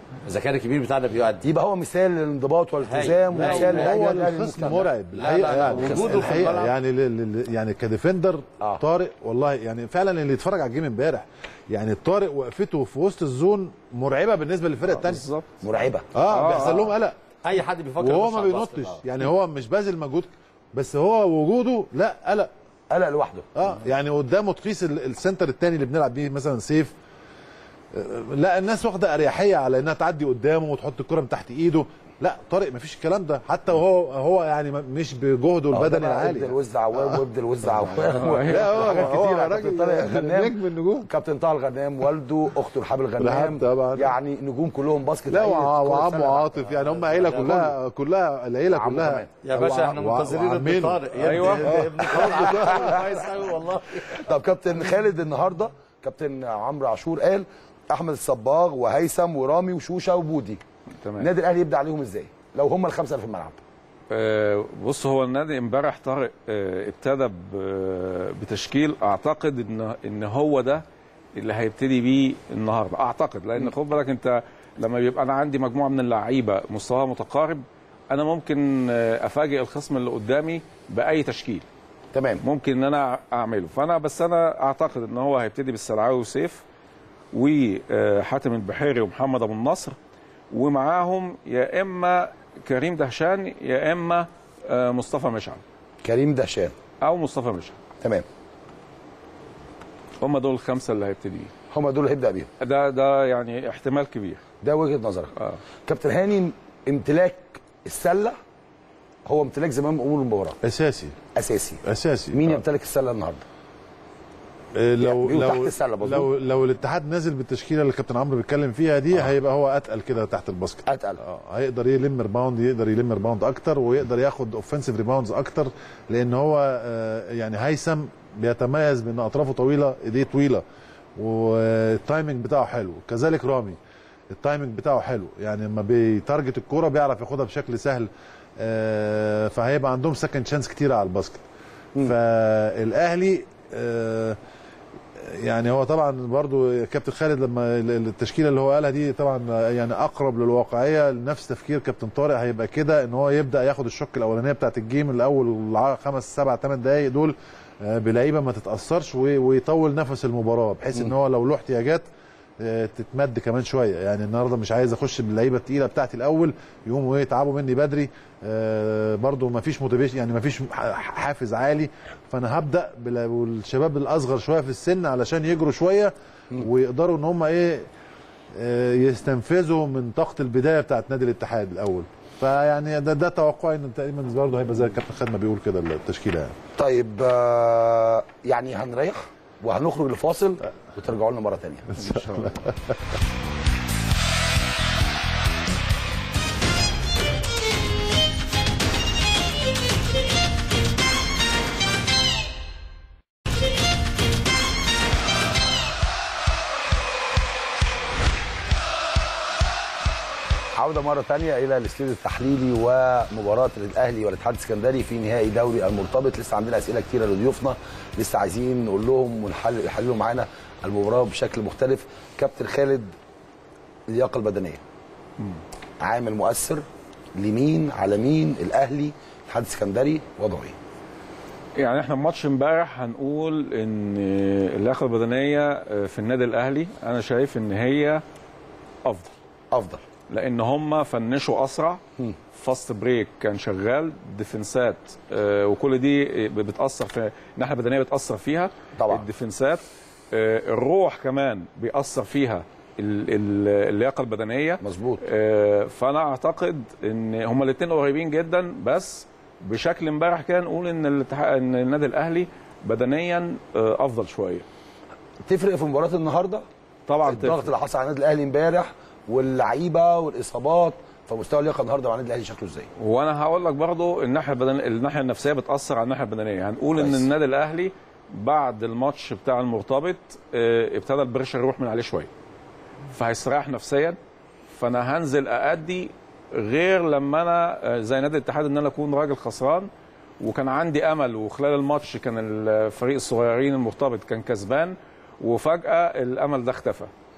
اذا كان الكبير بتاعنا بيؤدي يبقى هو مثال للانضباط والالتزام ومثال هو الخصم مرعب الحقيقه يعني وجوده في الحقيقه الملعب. يعني كديفندر طارق والله يعني فعلا اللي يتفرج على الجيم امبارح يعني طارق وقفته في وسط الزون مرعبه بالنسبه للفرقه الثانيه بالظبط مرعبه بيحصل لهم قلق اي حد بيفكر وهو ما بينطش يعني هو مش باذل مجهود بس هو وجوده لا قلق لوحده يعني قدامه تقيس السنتر الثاني اللي بنلعب بيه مثلا سيف لا الناس واخده اريحيه على انها تعدي قدامه وتحط الكره من تحت ايده لا طارق مفيش الكلام ده حتى وهو يعني مش بجهده البدني العالي ابدل وز عوام وابدل وز عوام لا هو راجل نجم النجوم كابتن طه الغنام والده اخته رحاب الغنام طبعا يعني نجوم كلهم باسكت لا وعمه عاطف يعني هم عيله كلها العيله كلها يا باشا احنا منتظرين ابن طارق ايوه ابن طارق كويس قوي والله. طب كابتن خالد النهارده كابتن عمرو عاشور قال احمد الصباغ وهيثم ورامي وشوشه وبودي تمام. النادي الاهلي يبدا عليهم ازاي لو هم الخمسه اللي في الملعب؟ بص هو النادي امبارح طارق ابتدى بتشكيل اعتقد ان هو ده اللي هيبتدي بيه النهارده اعتقد لان خد بالك انت لما بيبقى انا عندي مجموعه من اللعيبه مستوى متقارب انا ممكن افاجئ الخصم اللي قدامي باي تشكيل تمام ممكن ان انا اعمله بس انا اعتقد ان هو هيبتدي بالسلعاوي وسيف وحاتم البحيري ومحمد ابو النصر ومعاهم يا اما كريم دهشان يا اما مصطفى مشعل. كريم دهشان او مصطفى مشعل تمام هم دول الخمسه اللي هيبتدي هم دول اللي هيبدا بيهم ده يعني احتمال كبير ده وجهه نظرك كابتن هاني امتلاك السله هو امتلاك زمام امور المباراه اساسي مين يمتلك السله النهارده؟ لو الاتحاد نازل بالتشكيله اللي كابتن عمرو بيتكلم فيها دي هيبقى هو اتقل كده تحت الباسكت اتقل هيقدر يلم ريباوند اكتر ويقدر ياخد اوفنسيف ريباوندز اكتر لان هو يعني هيثم بيتميز بان اطرافه طويله ايديه طويله والتايمنج بتاعه حلو كذلك رامي التايمنج بتاعه حلو يعني لما بيتارجت الكوره بيعرف ياخدها بشكل سهل فهيبقى عندهم سكند شانس كتيره على الباسكت فالاهلي يعني هو طبعا برضو كابتن خالد لما التشكيله اللي هو قالها دي طبعا يعني اقرب للواقعيه نفس تفكير كابتن طارق هيبقى كده ان هو يبدا ياخد الشوك الاولانيه بتاعت الجيم الاول 5 7 8 دقائق دول بلعيبه ما تتاثرش ويطول نفس المباراه بحيث ان هو لو له احتياجات تتمد كمان شويه يعني النهارده مش عايز اخش باللعيبه الثقيله بتاعتي الاول يقوموا يتعبوا مني بدري برضو ما فيش موتيفيشن يعني ما فيش حافز عالي فانا هبدا بالشباب الاصغر شويه في السن علشان يجروا شويه ويقدروا ان هم يستنفذوا من طاقه البدايه بتاعت نادي الاتحاد الاول فيعني ده توقعي ان تقريبا برضه هيبقى زي الكابتن خالد ما بيقول كده التشكيله يعني. طيب يعني هنريح وهنخرج لفاصل وترجعوا لنا مره ثانيه ان شاء الله. عودة مرة ثانية إلى الاستوديو التحليلي ومباراة الأهلي والاتحاد السكندري في نهائي دوري المرتبط. لسه عندنا أسئلة كتيرة لضيوفنا لسه عايزين نقول لهم ونحللوا معانا المباراة بشكل مختلف. كابتن خالد اللياقة البدنية عامل مؤثر لمين على مين؟ الأهلي الاتحاد السكندري وضعه إيه؟ يعني احنا ماتش امبارح هنقول ان اللياقة البدنية في النادي الأهلي أنا شايف ان هي أفضل لان هم فنشوا اسرع فاست بريك كان شغال ديفنسات وكل دي بتاثر في الناحيه البدنيه بتاثر فيها طبعا الديفنسات الروح كمان بيأثر فيها اللياقه البدنيه مظبوط فانا اعتقد ان هم الاثنين قريبين جدا بس بشكل امبارح كده نقول ان النادي الاهلي بدنيا افضل شويه. تفرق في مباراه النهارده طبعا الضغط اللي حصل على النادي الاهلي امبارح واللعيبه والاصابات فمستوى اللياقه النهارده مع النادي الاهلي شكله ازاي؟ وانا هقول لك برضو الناحيه الناحيه النفسيه بتاثر على الناحيه البدنيه. هنقول ان النادي الاهلي بعد الماتش بتاع المرتبط ابتدى البريشر يروح من عليه شويه فهيستريح نفسيا فانا هنزل اادي غير لما انا زي نادي الاتحاد ان انا اكون راجل خسران وكان عندي امل وخلال الماتش كان الفريق الصغيرين المرتبط كان كسبان وفجاه الامل ده اختفى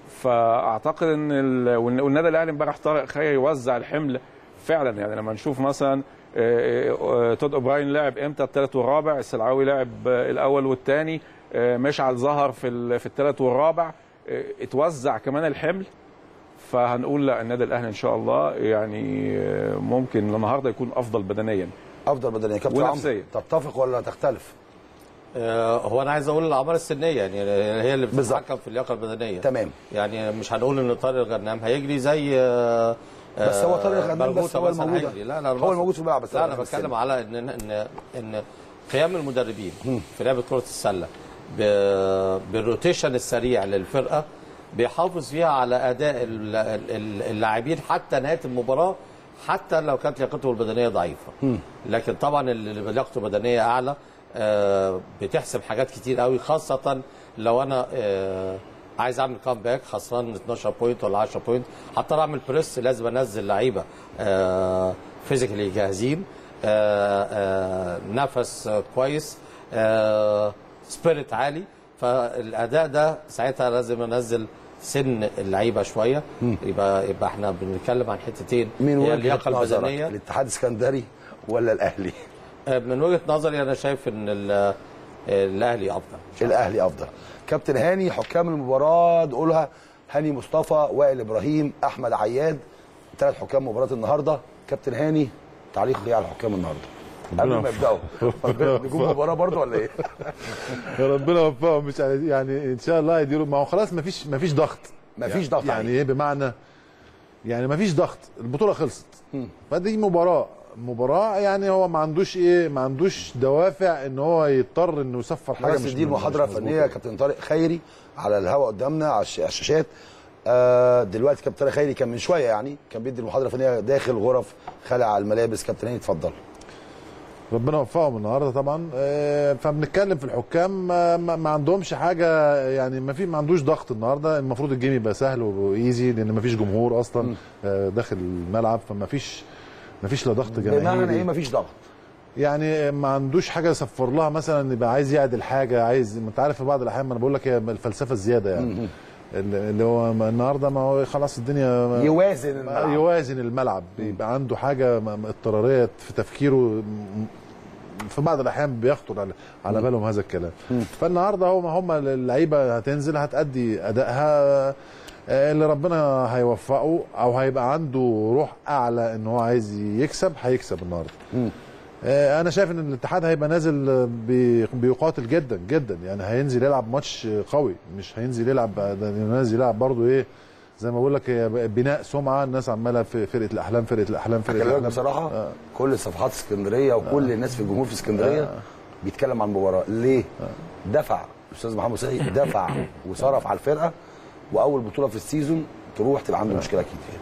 فاعتقد ان والنادي الاهلي امبارح طارق خيري وزع الحمل فعلا. يعني لما نشوف مثلا تود اوبراين لعب امتى الثالث والرابع، السلعاوي لعب الاول والثاني، مشعل ظهر في الثالث والرابع، اتوزع كمان الحمل. فهنقول لا، النادي الاهلي ان شاء الله يعني ممكن النهارده يكون افضل بدنيا. افضل بدنيا كابتن عمرو، تتفق ولا تختلف؟ هو انا عايز اقول الاعمار السنيه يعني هي اللي بتتحكم في اللياقه البدنيه. تمام. يعني مش هنقول ان طارق الغنام هيجري زي بس هو طارق الغنام بس هو الموجود. لا هو الموجود في الملعب. بس لا انا بتكلم على ان قيام المدربين في لعبه كره السله بالروتيشن السريع للفرقه بيحافظ فيها على اداء اللاعبين حتى نهايه المباراه، حتى لو كانت لياقته البدنيه ضعيفه. لكن طبعا اللي لياقته بدنيه اعلى بتحسب حاجات كتير قوي، خاصه لو انا عايز اعمل كامباك خسران 12 بوينت ولا 10 بوينت، حتى اعمل بريس لازم انزل لعيبه فيزيكالي جاهزين، نفس كويس، سبيريت عالي. فالاداء ده ساعتها لازم انزل سن اللعيبه شويه. يبقى احنا بنتكلم عن حتتين، هي اللياقه البدنيه. الاتحاد السكندري ولا الاهلي؟ من وجهه نظري انا شايف ان الاهلي افضل. الاهلي افضل. كابتن هاني، حكام المباراه نقولها: هاني مصطفى، وائل ابراهيم، احمد عياد، 3 حكام مباراه النهارده. كابتن هاني، تعليق ايه على حكام النهارده قبل ما يبداوا؟ نجوم مباراه برضه ولا ايه؟ ربنا يوفقهم. مش يعني ان شاء الله يديروا. ما هو خلاص مفيش ضغط. مفيش ضغط يعني ايه بمعنى؟ يعني مفيش ضغط، البطوله خلصت. فدي مباراه يعني هو ما عندوش دوافع ان هو يضطر انه يصفر حاجه. بس دي المحاضره الفنيه يا كابتن طارق خيري على الهواء قدامنا على الشاشات. دلوقتي كابتن طارق خيري كان من شويه يعني كان بيدي المحاضره الفنيه داخل غرف خلع الملابس. كابتن هاني اتفضل. ربنا يوفقهم النهارده طبعا. فبنتكلم في الحكام ما عندهمش حاجه يعني ما عندوش ضغط النهارده. المفروض الجيم يبقى سهل وايزي لان ما فيش جمهور اصلا داخل الملعب، فما فيش لا ضغط جماهيري. بمعنى ايه ما فيش ضغط؟ يعني ما عندوش حاجه يصفر لها مثلا يبقى عايز يعدل حاجه، عايز. انت عارف في بعض الاحيان، ما انا بقول لك هي الفلسفه الزياده يعني اللي هو النهارده ما هو خلاص الدنيا يوازن الملعب بيبقى عنده حاجه اضطراريه في تفكيره. في بعض الاحيان بيخطر على بالهم هذا الكلام. فالنهارده هم اللعيبه هتنزل هتأدي ادائها اللي ربنا هيوفقه او هيبقى عنده روح اعلى ان هو عايز هيكسب النهارده. انا شايف ان الاتحاد هيبقى نازل بيقاتل جدا جدا. يعني هينزل يلعب ماتش قوي، مش هينزل يلعب نازل يلعب برضه ايه زي ما بقول لك بناء سمعه. الناس عماله في فرقه الاحلام. بصراحه كل صفحات اسكندريه وكل الناس في الجمهور في اسكندريه بيتكلم عن المباراه. ليه؟ دفع الاستاذ محمد سعيد دفع وصرف على الفرقه، واول بطوله في السيزون تروح تبقى عنده مشكله اكيد فيها.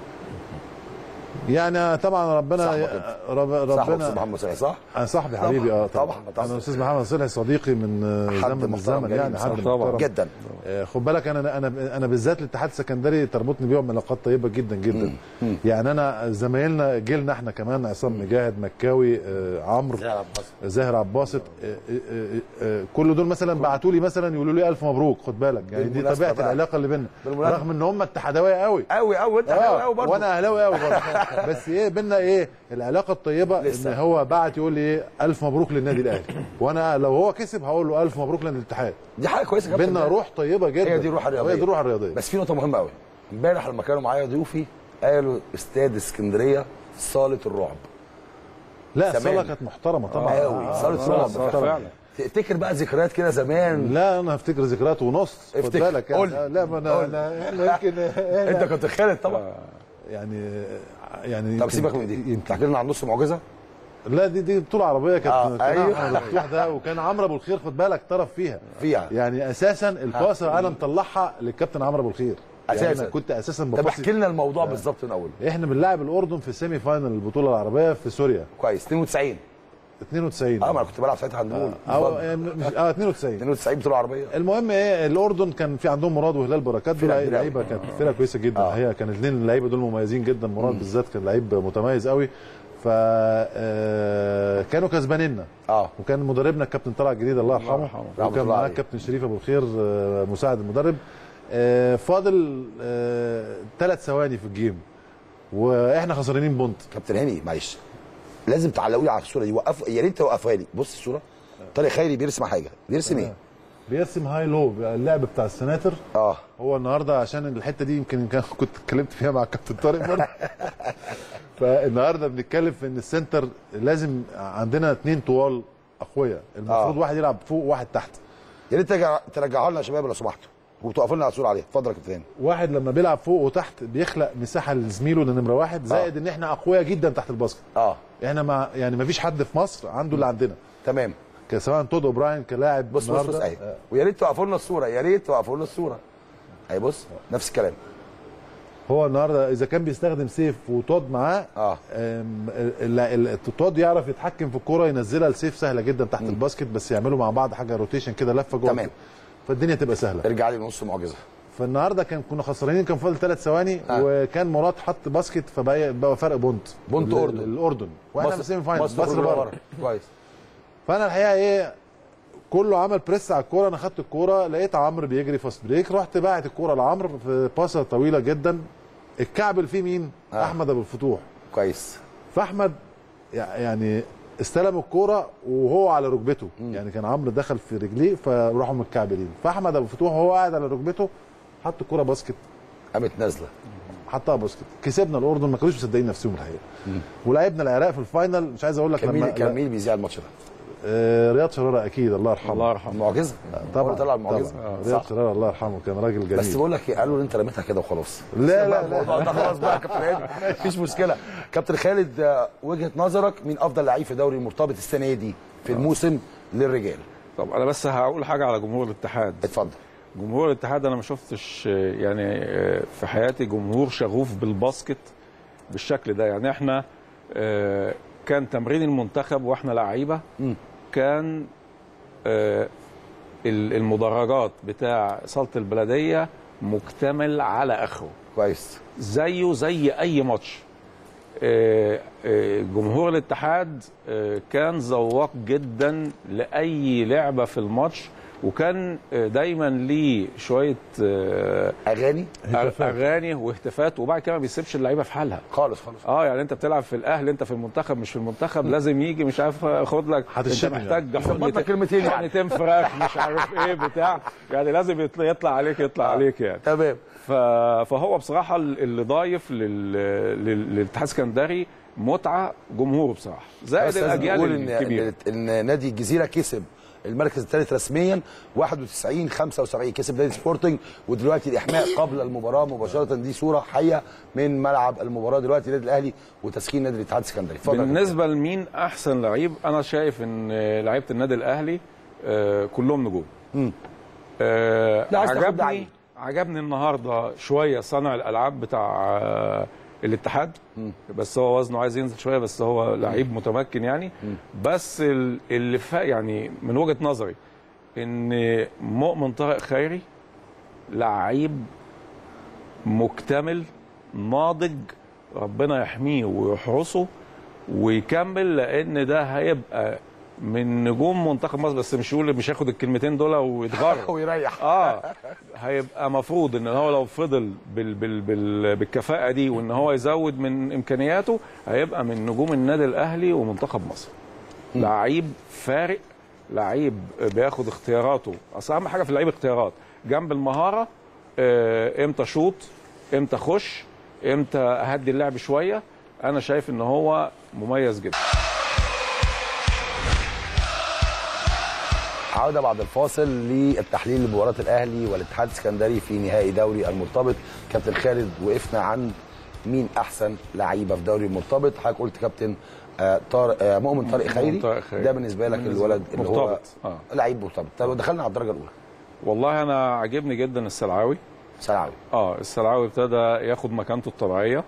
يعني طبعا ربنا صح محمد صالح صح؟ انا صاحبي حبيبي طبعا انا الاستاذ محمد صالح صديقي من زمن يعني حد طبعا جدا. خد بالك انا بالذات الاتحاد السكندري تربطني بيهم علاقات طيبه جدا جدا. يعني انا زمايلنا جيلنا احنا كمان عصام مجاهد مكاوي عمرو زاهر عباسط كل دول مثلا بعتوا لي مثلا يقولوا لي الف مبروك. خد بالك يعني دي طبيعه العلاقه اللي بيننا رغم ان هم اتحادويه قوي وانت اهلاوي قوي برضه وانا اهلاوي قوي برضه بس ايه بينا ايه العلاقه الطيبه لسه. ان هو بعت يقول لي ايه الف مبروك للنادي الاهلي وانا لو هو كسب هقول له الف مبروك للاتحاد. دي حاجه كويسه جدا بينا روح طيبه جدا. هي دي الروح الرياضيه. بس في نقطه مهمه قوي امبارح لما كانوا معايا ضيوفي قالوا استاد اسكندريه صاله الرعب. لا الصاله كانت محترمه طبعا صاله الرعب فعلا. تفتكر بقى ذكريات كده زمان؟ لا انا هفتكر ذكريات ونص. خد بالك لا ما انا يمكن انت كنت خالد طبعا يعني طب سيبك من دي تحكي لنا عن نص معجزه. لا دي بطوله عربيه كانت احمد الفتوح ده وكان عمرو ابو الخير خد بالك طرف فيها يعني اساسا الباصه انا مطلعها للكابتن عمرو ابو الخير اساسا يعني كنت اساسا طب احكي لنا الموضوع بالظبط من اول. احنا بنلاعب الاردن في السيمي فاينل البطوله العربيه في سوريا كويس 92 ما انا كنت بلعب ساعتها هاندبول 92 بطوله عربيه. المهم ايه الاردن كان في عندهم مراد وهلال بركات دول لعيبه كانت فرقه كويسه جدا. هي كان الاثنين اللعيبه دول مميزين جدا. مراد بالذات كان لعيب متميز قوي. ف كانوا كسبانيننا وكان مدربنا الكابتن طلعت جديد الله يرحمه وكان معاه الكابتن شريف ابو الخير مساعد المدرب. فاضل 3 ثواني في الجيم واحنا خسرانين بونت. كابتن هاني معلش لازم تعلقوا لي على الصوره دي، وقفوا يا ريت توقفوها لي. بص الصوره، طارق خيري بيرسم حاجه، بيرسم ايه؟ بيرسم هاي لو، اللعب بتاع السناتر. هو النهارده عشان الحته دي يمكن كنت اتكلمت فيها مع كابتن طارق برضه فالنهارده بنتكلم في ان السنتر لازم عندنا 2 طوال اقوياء، المفروض واحد يلعب فوق وواحد تحت. يا ريت ترجعوا لنا يا شباب لو سمحتوا وتوقفوا لنا على الصوره عليها. اتفضل يا كابتن هاني. واحد لما بيلعب فوق وتحت بيخلق مساحه لزميله لنمره واحد، زائد ان احنا اقوياء جدا تحت الباسكت. احنا ما فيش حد في مصر عنده اللي عندنا. تمام. سواء تود اوبراين كلاعب. بص اهي، ويا ريت توقفوا لنا الصوره، يا ريت توقفوا لنا الصوره اهي. بص نفس الكلام. هو النهارده اذا كان بيستخدم سيف وتود معاه تود يعرف يتحكم في الكوره، ينزلها لسيف سهله جدا تحت الباسكت، بس يعملوا مع بعض حاجه روتيشن كده لفه جوه. تمام. فالدنيا تبقى سهله. ارجع لي نص معجزه. فالنهارده كنا خسرانين، كان فاضل 3 ثواني وكان مراد حط باسكت فبقى فرق بونت الاردن واحنا في السيمي فاينل. مصر بره. كويس. فانا الحقيقه كله عمل بريس على الكوره، انا خدت الكوره لقيت عمرو بيجري فاست بريك، رحت باعت الكوره لعمرو في باسه طويله جدا، الكعبل فيه مين؟ احمد ابو الفتوح. كويس. فاحمد يعني استلم الكوره وهو على ركبته، يعني كان عمرو دخل في رجليه فراحوا متكعبلين، فاحمد ابو الفتوح وهو قاعد على ركبته حط الكوره باسكت، قامت نازله، حطها باسكت. كسبنا الاردن، ما كانوش مصدقين نفسهم الحقيقه. ولعبنا العراق في الفاينل. مش عايز اقول لك كان مين بيذيع الماتش ده؟ رياض شرارة اكيد، الله يرحمه. الله يرحمه. معجزه طبعا. طلع المعجزه. رياض شرارة الله يرحمه كان راجل جميل. بس بقول لك ايه، قالوا ان انت رميتها كده وخلاص. لا ده خلاص بقى يا كابتن هاني، مفيش مشكله. كابتن خالد، وجهه نظرك مين افضل لعيب في دوري المرتبط السنه دي في الموسم للرجال؟ طب انا بس هقول حاجه على جمهور الاتحاد. اتفضل. جمهور الاتحاد انا ما شفتش يعني في حياتي جمهور شغوف بالباسكت بالشكل ده. يعني احنا كان تمرين المنتخب واحنا لعيبه، كان المدرجات بتاع صاله البلديه مكتمل على اخره. كويس. زيه زي اي ماتش. جمهور الاتحاد كان ذواق جدا لاي لعبه في الماتش، وكان دايما ليه شويه اغاني واهتافات، وبعد كده ما بيسيبش اللعيبه في حالها خالص. يعني انت بتلعب في الاهلي، انت في المنتخب مش في المنتخب، لازم يجي مش عارف خد لك، انت محتاج كلمتين حقنتين فراخ مش عارف ايه بتاع، يعني لازم يطلع عليك يعني. تمام. فهو بصراحه اللي ضايف للاتحاد السكندري متعه جمهوره بصراحه، زائد الاجيال الكبيره. ان نادي الجزيره كسب المركز الثالث رسميا 91-75، كسب نادي سبورتنج، ودلوقتي الاحماء قبل المباراه مباشره. دي صوره حيه من ملعب المباراه دلوقتي النادي الاهلي وتسخين نادي الاتحاد السكندري. بالنسبه لمين احسن لعيب، انا شايف ان لعيبه النادي الاهلي كلهم نجوم. عجبني النهارده شويه صانع الالعاب بتاع الاتحاد، بس هو وزنه عايز ينزل شويه، بس هو لعيب متمكن يعني. بس اللي يعني من وجهه نظري ان مؤمن طارق خيري لعيب مكتمل ناضج، ربنا يحميه ويحرسه ويكمل، لان ده هيبقى من نجوم منتخب مصر. بس مش يقول مش هياخد الكلمتين دول ويتغرب ويريح. هيبقى مفروض ان هو لو فضل بالكفاءه دي وان هو يزود من امكانياته، هيبقى من نجوم النادي الاهلي ومنتخب مصر. لعيب فارق، لعيب بياخد اختياراته. اصل اهم حاجه في اللعيب اختيارات، جنب المهاره امتى شوط، امتى خش، امتى اهدي اللعب شويه. انا شايف ان هو مميز جدا. عودة بعد الفاصل للتحليل لمباراة الأهلي والاتحاد السكندري في نهائي دوري المرتبط. كابتن خالد، وقفنا عن مين أحسن لعيبة في دوري المرتبط. حضرتك قلت كابتن مؤمن طارق خيري. ده بالنسبة لك الولد اللي هو لعيب مرتبط. طب دخلنا على الدرجة الأولى. والله أنا عجبني جدا السلعاوي. السلعاوي ابتدى ياخد مكانته الطبيعية.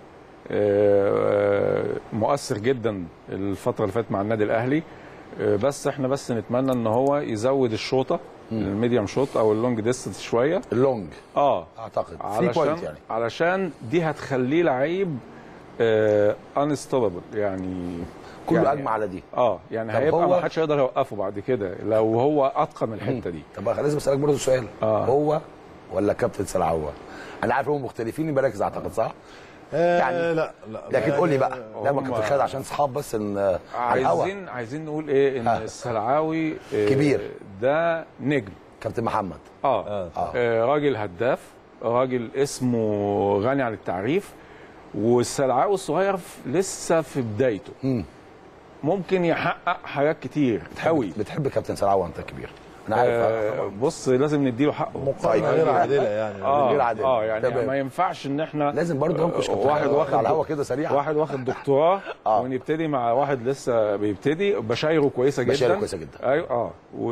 مؤثر جدا الفترة اللي فاتت مع النادي الأهلي. بس احنا نتمنى ان هو يزود الشوطه، الميديم شوت او اللونج ديستنس شويه. اللونج اعتقد علشان دي هتخليه لعيب انستوببل، يعني كله اجمع على دي. يعني هيبقى ما حدش يقدر يوقفه بعد كده لو هو اتقن الحته دي. طب لازم اسالك برضه سؤال. هو ولا كابتن سلعوه؟ انا عارف هم مختلفين المراكز اعتقد، صح؟ يعني لا لكن قول لي بقى، لا ما كابتن خالد عشان صحاب بس ان عايزين نقول ايه، ان السلعاوي كبير، ده نجم. كابتن محمد راجل هداف، راجل اسمه غني عن التعريف، والسلعاوي الصغير لسه في بدايته. ممكن يحقق حاجات كتير قوي. بتحب كابتن سلعوه انت كبير، انا عارف. بص لازم نديله حقه. مقارنه غير عادله يعني. غير عادله. يعني ما ينفعش ان احنا لازم برضه ننكش واحد واخد على الهوا كده سريع، واحد واخد دكتوراه ونبتدي مع واحد لسه بيبتدي. بشايره كويسه جدا، بشايره كويسه جدا. ايوه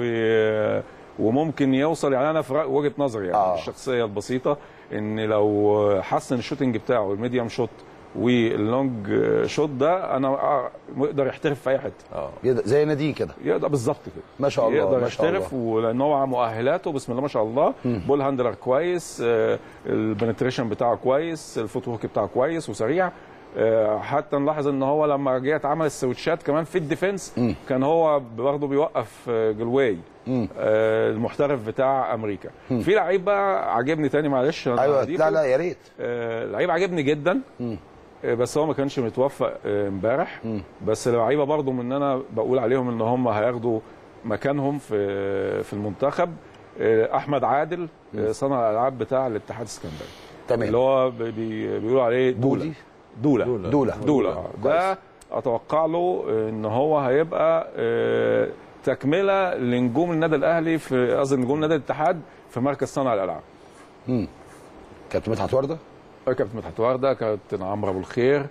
وممكن يوصل. يعني انا في وجهه نظري يعني الشخصيه البسيطه، ان لو حسن الشوتنج بتاعه الميديوم شوت واللونج شوت ده، انا يقدر يحترف في اي حته. زي نادين كده، يقدر بالظبط كده، ما شاء الله، يقدر يحترف. ولان هو مؤهلاته بسم الله ما شاء الله، بول هاندلر كويس، البنتريشن بتاعه كويس، الفوت ورك بتاعه كويس وسريع. حتى نلاحظ ان هو لما جه اتعمل السويتشات كمان في الديفنس، كان هو برضه بيوقف جلواي المحترف بتاع امريكا. في لعيب بقى عجبني تاني، معلش. ايوه لا يا ريت. لعيب عجبني جدا، بس هو ما كانش متوفق امبارح. بس لعيبه برضه من انا بقول عليهم ان هم هياخدوا مكانهم في المنتخب. احمد عادل صانع الالعاب بتاع الاتحاد السكندري، تمام، اللي هو بيقولوا عليه دوله. ده اتوقع له ان هو هيبقى تكمله لنجوم النادي الاهلي، في قصدي نجوم نادي الاتحاد في مركز صانع الالعاب. كابتن مدحت ورده، كابتن مدحت ورده، كابتن عمرو ابو الخير،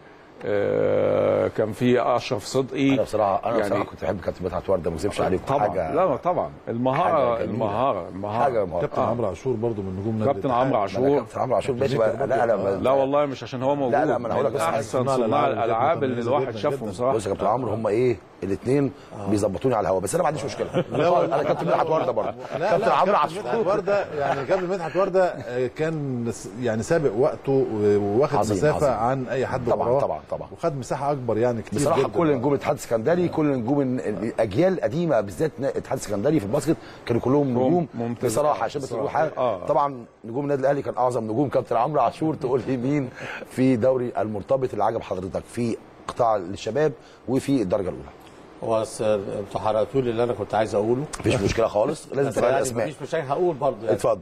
كان في اشرف صدقي. انا بصراحه كنت بحب كابتن مدحت ورده، ما اكذبش عليكم. طبعا حاجه، لا طبعا المهاره كابتن عمرو عاشور برضو من نجوم نادي كابتن عمرو عاشور. كابتن عمرو عاشور ماشي. لا والله مش عشان هو موجود. لا ما انا هقول لك بس احسن صناع الالعاب اللي الواحد شافهم بصراحه. بص يا كابتن عمرو، هم ايه الاثنين بيظبطوني على الهواء، بس انا ما عنديش مشكله. انا كابتن مدحت ورده برضه، كابتن عمرو عاشور ورده. يعني كابتن مدحت ورده كان يعني سابق وقته وواخد مسافه عن اي حد. طبعا وخد مساحه اكبر يعني كتير بصراحه جدا. كل نجوم الاتحاد السكندري، كل نجوم الاجيال القديمه بالذات الاتحاد السكندري في الباسكت كانوا كلهم نجوم بصراحه. عشان بس تقول حاجه، طبعا نجوم النادي الاهلي كان اعظم نجوم كابتن عمرو عاشور. تقول لي مين في دوري المرتبط اللي عجب حضرتك في قطاع الشباب وفي الدرجه الاولى؟ هو انتوا حرقتوا لي اللي انا كنت عايز اقوله. مفيش مشكله خالص، لازم تبقى الاسماء. مفيش مشاكل، هقول برضه يعني. اتفضل.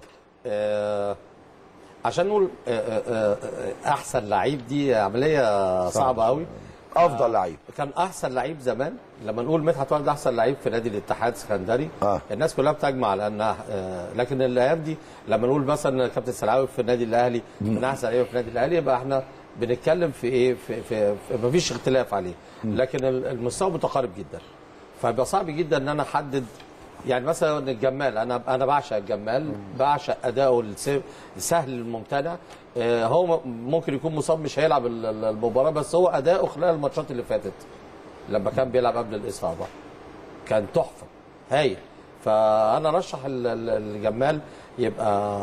عشان نقول احسن لعيب، دي عمليه صعبه قوي. افضل لعيب كان احسن لعيب زمان. لما نقول مدحت ورده احسن لعيب في نادي الاتحاد السكندري، الناس كلها بتجمع على انها لكن الايام دي لما نقول مثلا كابتن سلعاوي في النادي الاهلي من احسن لعيبه في النادي الاهلي، يبقى احنا بنتكلم في ايه، في مفيش اختلاف عليه. لكن المستوى متقارب جدا، فيبقى صعب جدا ان انا احدد. يعني مثلا الجمال، انا بعشق الجمال، بعشق اداؤه السهل الممتنع. هو ممكن يكون مصاب مش هيلعب المباراه، بس هو اداؤه خلال الماتشات اللي فاتت لما كان بيلعب قبل الاصابه كان تحفه هايل. فانا رشح الجمال يبقى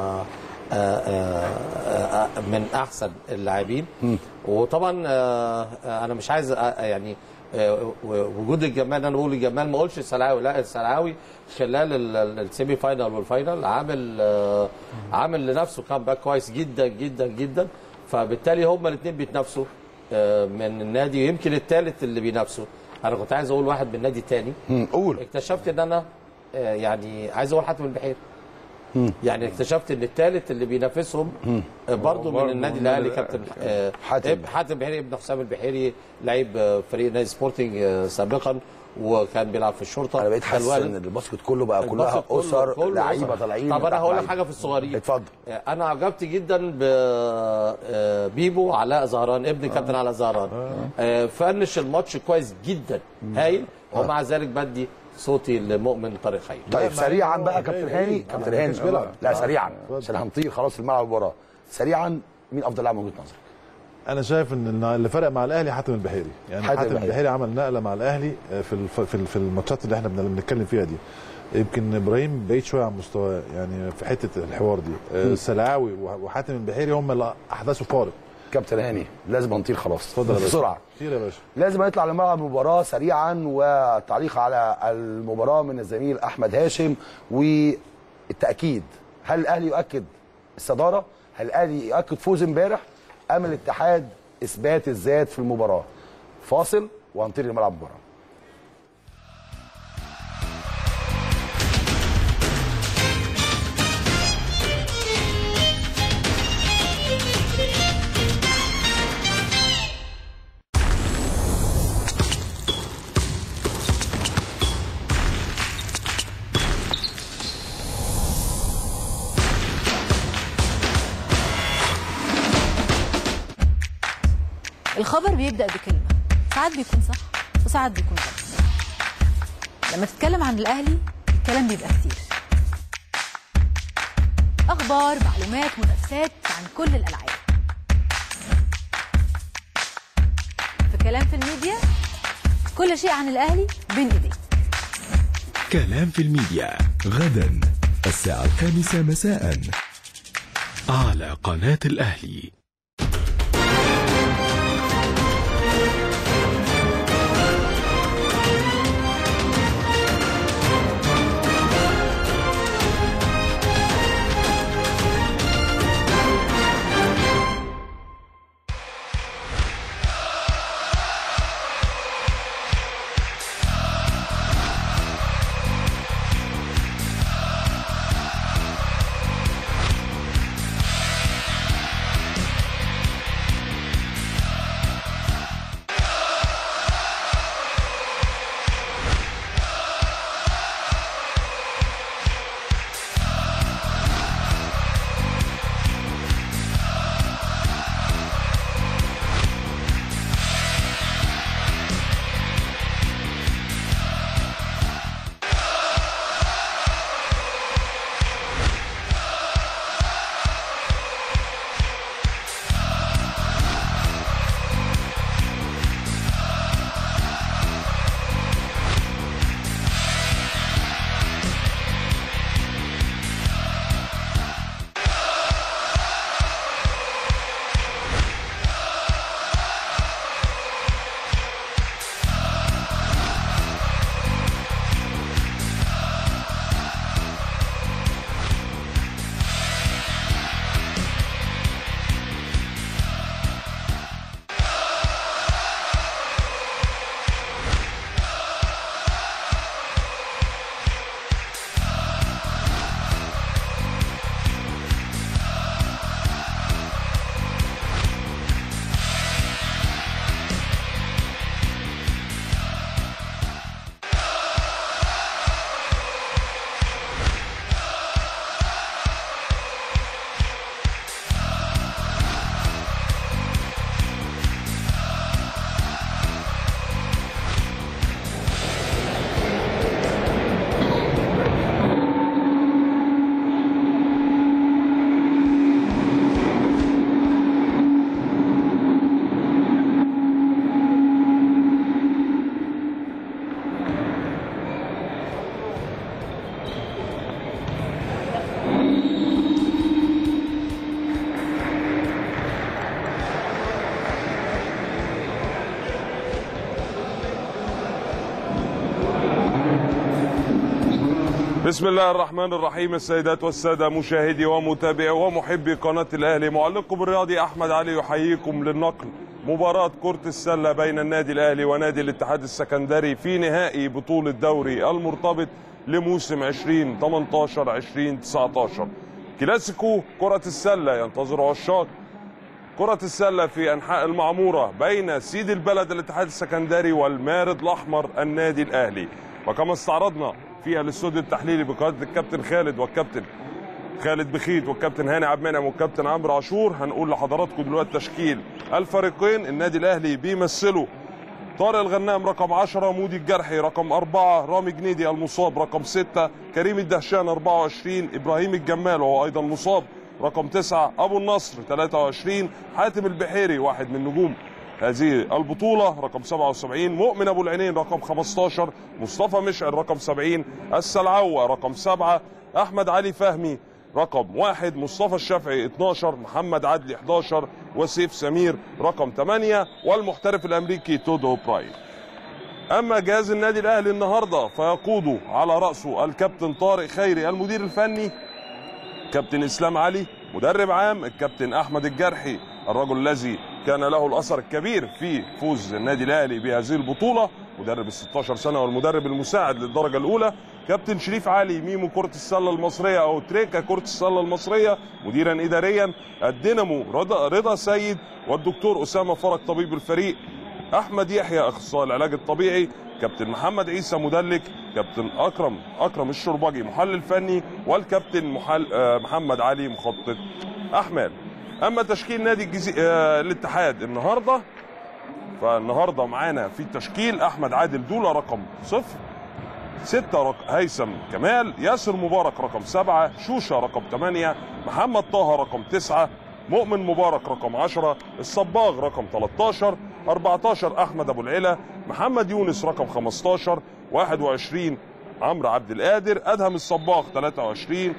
من احسن اللاعبين. وطبعا انا مش عايز يعني وجود الجمال، انا بقول الجمال ما اقولش السلعاوي، لا السلعاوي خلال السيمي فاينال والفاينال عامل لنفسه كامباك كويس جدا جدا جدا. فبالتالي هما الاثنين بيتنافسوا من النادي، ويمكن الثالث اللي بينافسوا. انا كنت عايز اقول واحد من نادي تاني، قول. اكتشفت ان انا يعني عايز اقول حاتم البحيري. يعني اكتشفت ان الثالث اللي بينافسهم برضه من النادي الاهلي كابتن حاتم البحيري، ابن حسام البحيري، لعيب فريق نادي سبورتنج سابقا، وكان بيلعب في الشرطه. انا بقيت حاسس ان الباسكت كله بقى كلها اسر لعيبه طالعين. طب انا هقول لك حاجه في الصغيرين. اتفضل. انا عجبت جدا ببيبو علاء زهران، ابن كابتن علاء زهران. فنش الماتش كويس جدا هايل. ومع ذلك بدي صوتي لمؤمن طارق خير. طيب سريعا بقى كابتن هاني، كابتن هاني لا سريعا عشان هنطير خلاص الملعب وراه. سريعا مين افضل لاعب من وجهه نظرك؟ انا شايف ان اللي فرق مع الاهلي حاتم البحيري. يعني حاتم البحيري عمل نقله مع الاهلي في الماتشات اللي احنا بنتكلم فيها دي. يمكن ابراهيم بعيد شويه عن مستواه يعني في حته الحوار دي. السلعاوي وحاتم البحيري هم اللي احدثوا فارق. كابتن هاني لازم نطير خلاص. اتفضل بسرعه. كتير يا باشا. لازم نطلع لملعب المباراه سريعا، والتعليق على المباراه من الزميل احمد هاشم، والتاكيد هل الاهلي يؤكد الصداره؟ هل الاهلي يؤكد فوز امبارح؟ ام الاتحاد اثبات الذات في المباراه؟ فاصل وهنطير لملعب المباراه. الخبر بيبدأ بكلمة، ساعات بيكون صح وساعات بيكون غلط. لما تتكلم عن الأهلي الكلام بيبقى كتير، أخبار، معلومات، منافسات عن كل الألعاب. في كلام في الميديا كل شيء عن الأهلي بين إيديك. كلام في الميديا غدا الساعة 5 مساء على قناة الأهلي. بسم الله الرحمن الرحيم. السيدات والسادة مشاهدي ومتابعي ومحبي قناة الأهلي، معلقكم الرياضي أحمد علي يحييكم للنقل مباراة كرة السلة بين النادي الأهلي ونادي الاتحاد السكندري في نهائي بطولة دوري المرتبط لموسم 2018-2019. كلاسيكو كرة السلة ينتظر عشاق كرة السلة في أنحاء المعمورة بين سيد البلد الاتحاد السكندري والمارد الأحمر النادي الأهلي. وكما استعرضنا فيها الاستوديو التحليلي بقيادة الكابتن خالد والكابتن خالد بخيت والكابتن هاني عبد المنعم والكابتن عمرو عاشور، هنقول لحضراتكم دلوقتي تشكيل الفريقين. النادي الاهلي بيمثله طارق الغنام رقم 10، مودي الجرحي رقم 4، رامي جنيدي المصاب رقم 6، كريم الدهشان 24، ابراهيم الجمال وهو ايضا مصاب رقم 9، ابو النصر 23، حاتم البحيري واحد من نجوم هذه البطولة رقم 77، مؤمن ابو العينين رقم 15، مصطفى مشعل رقم 70، السلعوة رقم 7، احمد علي فهمي رقم 1، مصطفى الشافعي 12، محمد عدلي 11، وسيف سمير رقم 8، والمحترف الامريكي تودو براين. اما جهاز النادي الاهلي النهارده فيقوده على راسه الكابتن طارق خيري المدير الفني، الكابتن اسلام علي مدرب عام، الكابتن احمد الجرحي الرجل الذي كان له الاثر الكبير في فوز النادي الاهلي بهذه البطوله، مدرب ال 16 سنه والمدرب المساعد للدرجه الاولى، كابتن شريف علي ميمو كره السله المصريه او تريكا كره السله المصريه مديرا اداريا، الدينامو رضا سيد، والدكتور اسامه فرج طبيب الفريق، احمد يحيى اخصائي العلاج الطبيعي، كابتن محمد عيسى مدلك، كابتن اكرم الشربجي محلل فني، والكابتن محمد علي مخطط احمال. اما تشكيل نادي الاتحاد النهارده، فالنهارده معانا في التشكيل احمد عادل دوله رقم 0، 6 هيثم كمال، ياسر مبارك رقم 7، شوشه رقم 8، محمد طه رقم 9، مؤمن مبارك رقم 10، الصباغ رقم 13، 14 احمد ابو العلا، محمد يونس رقم 15، 21 عمرو عبد القادر، ادهم الصباغ 23،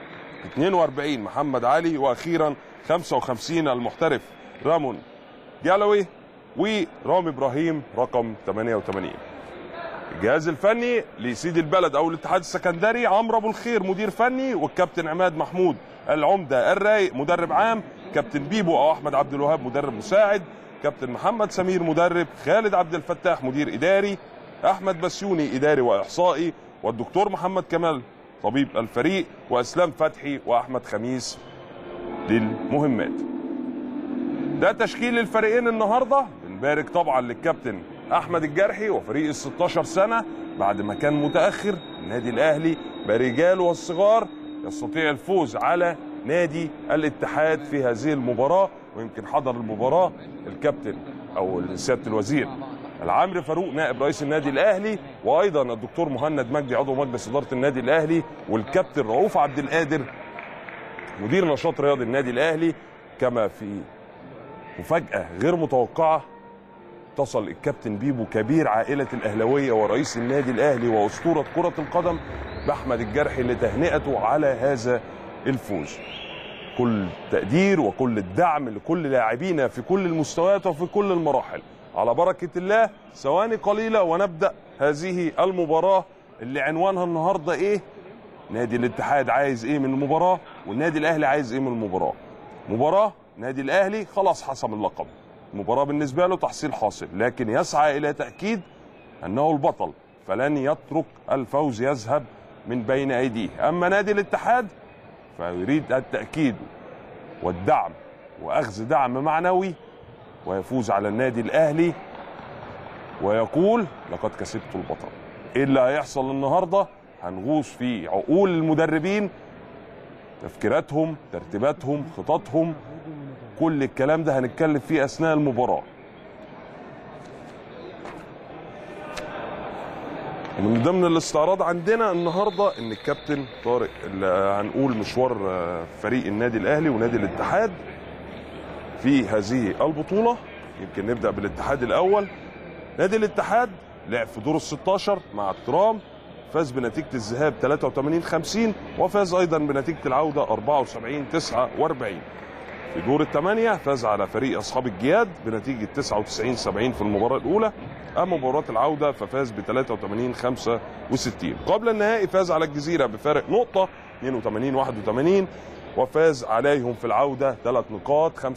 42 محمد علي، واخيرا 55 المحترف رامون جالوي، ورامي ابراهيم رقم 88. الجهاز الفني لسيد البلد او الاتحاد السكندري عمرو ابو الخير مدير فني، والكابتن عماد محمود العمده الرايق مدرب عام، كابتن بيبو او احمد عبد الوهاب مدرب مساعد، كابتن محمد سمير مدرب، خالد عبد الفتاح مدير اداري، احمد بسيوني اداري واحصائي، والدكتور محمد كمال طبيب الفريق، واسلام فتحي واحمد خميس للمهمات. ده تشكيل الفريقين النهارده. بنبارك طبعا للكابتن احمد الجرحي وفريق ال 16 سنه بعد ما كان متاخر. النادي الاهلي برجاله والصغار يستطيع الفوز على نادي الاتحاد في هذه المباراه، ويمكن حضر المباراه الكابتن او سياده الوزير العمري فاروق نائب رئيس النادي الاهلي، وايضا الدكتور مهند مجدي عضو مجلس اداره النادي الاهلي، والكابتن رؤوف عبد القادر مدير نشاط رياضي النادي الاهلي. كما في مفاجاه غير متوقعه اتصل الكابتن بيبو كبير عائله الاهلاويه ورئيس النادي الاهلي واسطوره كره القدم باحمد الجرحي لتهنئته على هذا الفوز. كل تقدير وكل الدعم لكل لاعبينا في كل المستويات وفي كل المراحل. على بركه الله ثواني قليله ونبدا هذه المباراه اللي عنوانها النهارده ايه؟ نادي الاتحاد عايز ايه من المباراه، والنادي الاهلي عايز ايه من المباراه. مباراه نادي الاهلي خلاص حسم اللقب، المباراه بالنسبه له تحصيل حاصل، لكن يسعى الى تاكيد انه البطل، فلن يترك الفوز يذهب من بين ايديه. اما نادي الاتحاد فيريد التاكيد والدعم واخذ دعم معنوي ويفوز على النادي الاهلي ويقول لقد كسبت البطل. ايه اللي هيحصل النهارده؟ هنغوص في عقول المدربين، تفكيراتهم، ترتيباتهم، خططهم، كل الكلام ده هنتكلم فيه اثناء المباراه. ومن ضمن الاستعراض عندنا النهارده ان الكابتن طارق اللي هنقول مشوار فريق النادي الاهلي ونادي الاتحاد في هذه البطوله. يمكن نبدا بالاتحاد الاول. نادي الاتحاد لعب في دور ال 16 مع الترام، فاز بنتيجه الذهاب 83-50 وفاز ايضا بنتيجه العوده 74-49. في دور الثمانيه فاز على فريق اصحاب الجياد بنتيجه 99-70 في المباراه الاولى. اما مباراه العوده ففاز ب 83-65. قبل النهائي فاز على الجزيره بفارق نقطه 82-81 وفاز عليهم في العوده 3 نقاط 85-82.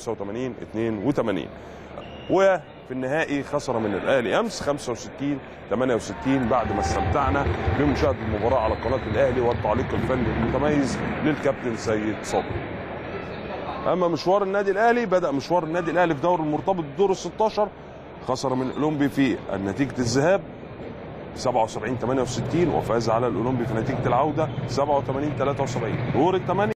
وفي النهائي خسر من الاهلي امس 65-68 بعد ما استمتعنا بمشاهده المباراه على قناه الاهلي والتعليق الفني المتميز للكابتن سيد صبري. اما مشوار النادي الاهلي، بدا مشوار النادي الاهلي في دور المرتبط دور ال 16، خسر من الاولمبي في نتيجه الذهاب 77-68 وفاز على الاولمبي في نتيجه العوده 87-73. دور الثمانيه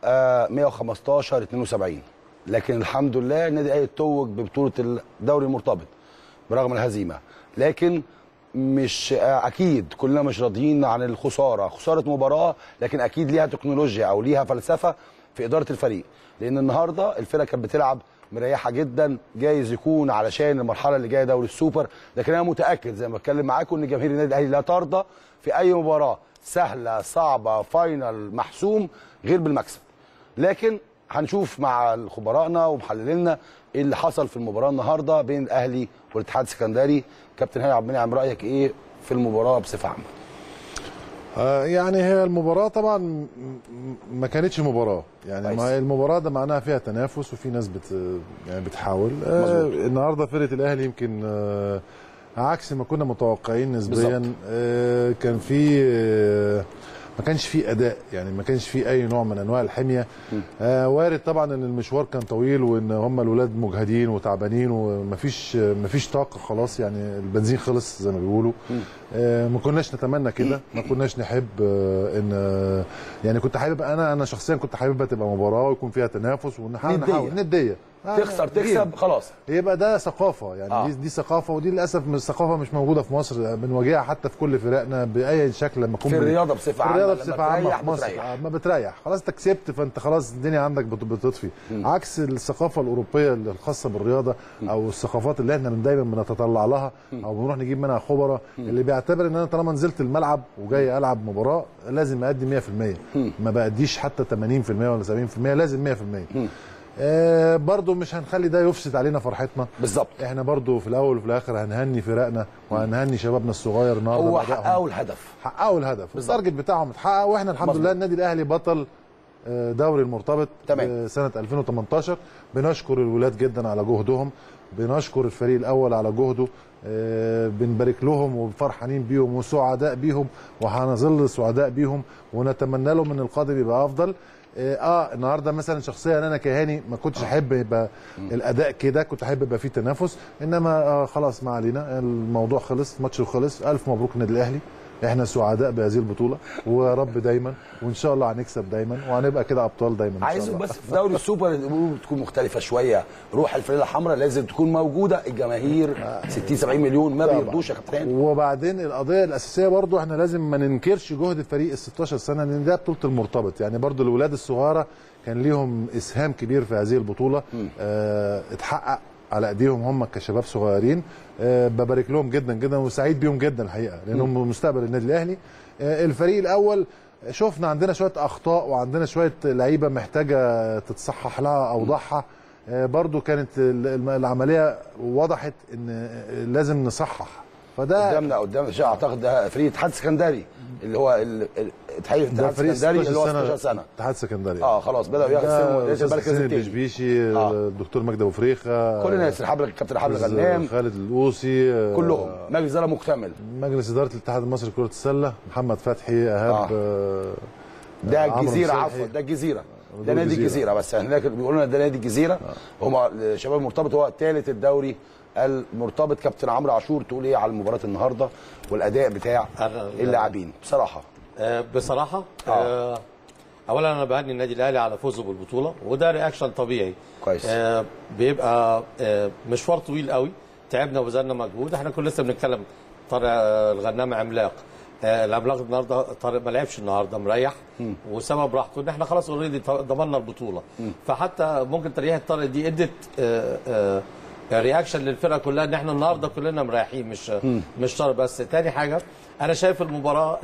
115 72. لكن الحمد لله النادي الاهلي اتوج ببطوله الدوري المرتبط برغم الهزيمه. لكن مش اكيد كلنا مش راضيين عن الخساره، خساره مباراه، لكن اكيد ليها تكنولوجيا او ليها فلسفه في اداره الفريق. لان النهارده الفرقه كانت بتلعب مريحه جدا، جايز يكون علشان المرحله اللي جايه دوري السوبر، لكن انا متاكد زي ما بتكلم معاكم ان جماهير النادي الاهلي لا ترضى في اي مباراه سهله صعبه فاينل محسوم غير بالمكسب. لكن هنشوف مع خبرائنا ومحللينا ايه اللي حصل في المباراه النهارده بين الاهلي والاتحاد السكندري. كابتن هاني عبد المنعم، رايك ايه في المباراه بصفه عامه؟ يعني هي المباراه طبعا ما كانتش مباراه، يعني ما المباراه ده معناها فيها تنافس وفي ناس يعني بتحاول. النهارده فرقه الاهلي يمكن عكس ما كنا متوقعين نسبيا. كان في ما كانش في اداء، يعني ما كانش في اي نوع من انواع الحميه. وارد طبعا ان المشوار كان طويل وان هم الولاد مجهدين وتعبانين ومفيش طاقه خلاص، يعني البنزين خلص زي ما بيقولوا. ما كناش نتمنى كده، ما كناش نحب ان يعني كنت حابب انا شخصيا كنت حاببها تبقى مباراه ويكون فيها تنافس ونحاول نديه تخسر تكسب خلاص، يبقى ده ثقافه يعني. دي ثقافه، ودي للاسف الثقافه مش موجوده في مصر. بنواجهها حتى في كل فرقنا باي شكل لما تكون في الرياضه بصفه عامه. الرياضه بصفه عامه في مصر ما بتريح خلاص، انت كسبت فانت خلاص الدنيا عندك بتطفي. عكس الثقافه الاوروبيه الخاصه بالرياضه او الثقافات اللي احنا دايما بنتطلع لها او بنروح نجيب منها خبراء، اللي بيعتبر ان انا طالما نزلت الملعب وجاي العب مباراه لازم اادي 100%، ما باديش حتى 80% ولا 70%، لازم 100%. برضو مش هنخلي ده يفسد علينا فرحتنا. بالظبط، احنا برضو في الاول وفي الاخر هنهني فرقنا وهنهني شبابنا الصغير النهارده. هو حققوا الهدف، التارجت بتاعهم اتحقق، واحنا الحمد لله النادي الاهلي بطل دوري المرتبط سنه 2018. بنشكر الولاد جدا على جهدهم، بنشكر الفريق الاول على جهده، بنبارك لهم وفرحانين بيهم وسعداء بيهم، وهنظل سعداء بيهم ونتمنى لهم ان القادم يبقى افضل. النهارده مثلا شخصيا انا كهاني ما كنتش احب يبقى الاداء كده، كنت احب يبقى فيه تنافس، انما خلاص ما علينا، الموضوع خلص، الماتش خلص. الف مبروك النادي الاهلي، احنا سعداء بهذه البطوله ويا رب دايما، وان شاء الله هنكسب دايما وهنبقى كده ابطال دايما. عايزه بس في دوري السوبر الامور تكون مختلفه شويه، روح الفريق الحمراء لازم تكون موجوده، الجماهير 60 70 مليون ما بيرضوش يا كابتن. وبعدين القضيه الاساسيه برضو احنا لازم ما ننكرش جهد الفريق ال 16 سنه، لان ده بطوله المرتبط، يعني برضو الولاد الصغيره كان ليهم اسهام كبير في هذه البطوله. اتحقق على ايديهم هم كشباب صغيرين. ببارك لهم جدا جدا وسعيد بيهم جدا الحقيقه، لانهم مستقبل النادي الاهلي. الفريق الاول شفنا عندنا شويه اخطاء وعندنا شويه لعيبه محتاجه تتصحح لها اوضاعها. برضو كانت العمليه وضحت ان لازم نصحح. فده قدام اعتقد ده فريق الاتحاد السكندري اللي هو الاتحاد السكندري اللي هو 16 سنه. الاتحاد السكندري خلاص بداوا ياخدوا المركز الثاني. البشبيشي، الدكتور مجدي ابو فريخه، كل الناس، الكابتن حبل غنام، خالد القوسي، كلهم مجلس اداره مكتمل، مجلس اداره الاتحاد المصري لكره السله، محمد فتحي، ايهاب، ده الجزيره، عفوا ده الجزيره، ده نادي الجزيره، بس هناك بيقولوا لنا ده نادي الجزيره. هم شباب المرتبط هو ثالث الدوري المرتبط. كابتن عمرو عاشور تقول ايه على مباراه النهارده والاداء بتاع اللاعبين بصراحه؟ اولا انا بهني النادي الاهلي على فوزه بالبطوله، وده رياكشن طبيعي كويس. بيبقى مشوار طويل قوي، تعبنا وبذلنا مجهود. احنا كنا لسه بنتكلم طارق الغنام عملاق، العملاق النهارده طارق ما لعبش النهارده، مريح وسبب راحته ان احنا خلاص اوريدي ضمننا البطوله. فحتى ممكن تريح طارق دي ادت رياكشن للفرقه كلها ان احنا النهارده كلنا مريحين، مش طارق بس. تاني حاجه انا شايف المباراه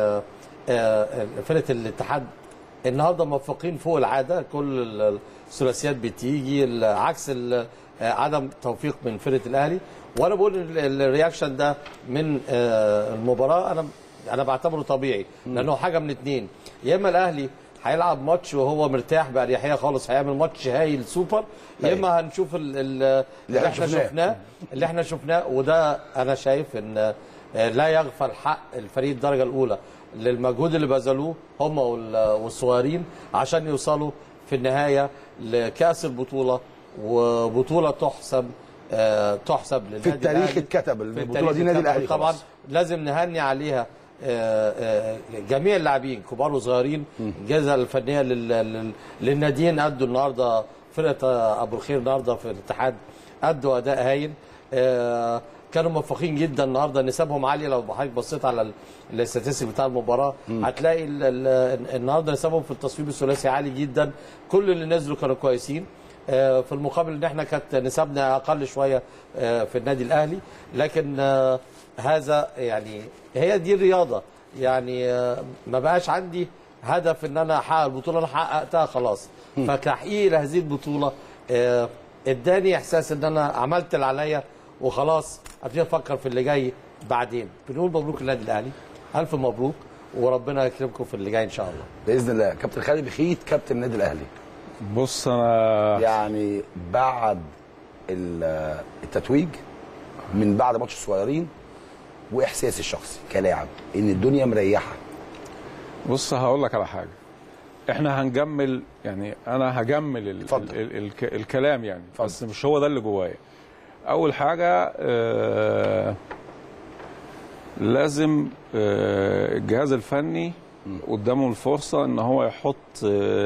فرقه الاتحاد النهارده موفقين فوق العاده، كل الثلاثيات بتيجي عكس عدم توفيق من فرقه الاهلي. وانا بقول الرياكشن ده من المباراه انا بعتبره طبيعي، لانه حاجه من اتنين، يا اما الاهلي هيلعب ماتش وهو مرتاح باريحيه خالص، هيعمل ماتش هايل سوبر، يا اما هنشوف اللي احنا شفناه. وده انا شايف ان لا يغفل حق الفريق الدرجه الاولى للمجهود اللي بذلوه هم والصغيرين عشان يوصلوا في النهايه لكاس البطوله، وبطوله تحسب للنادي في التاريخ اتكتب البطوله دي نادي الاهلي طبعا لازم نهني عليها جميع اللاعبين كبار وصغيرين، الجهازه الفنيه للناديين ادوا النهارده، فرقه ابو الخير النهارده في الاتحاد ادوا اداء هايل، كانوا موفقين جدا النهارده، نسبهم عاليه. لو حضرتك بصيت على الاستاتستيك بتاع المباراه هتلاقي النهارده نسبهم في التصويب الثلاثي عالي جدا، كل اللي نزلوا كانوا كويسين. في المقابل ان احنا كانت نسبنا اقل شويه في النادي الاهلي، لكن هذا يعني هي دي الرياضه، يعني ما بقاش عندي هدف ان انا احقق البطوله، انا حققتها خلاص. فتحقيق هذه البطوله اداني احساس ان انا عملت اللي عليا وخلاص، ابتدي افكر في اللي جاي بعدين. بنقول مبروك للنادي الاهلي، الف مبروك، وربنا يكرمكم في اللي جاي ان شاء الله باذن الله. كابتن خالد بخيت كابتن النادي الاهلي، بص انا يعني بعد التتويج، من بعد ماتش الصغيرين، واحساسي الشخصي كلاعب ان الدنيا مريحه. بص هقول لك على حاجه، احنا هنجمل، يعني انا هجمل الكلام يعني فضل. بس مش هو ده اللي جوايا. اول حاجه لازم الجهاز الفني قدامه الفرصه ان هو يحط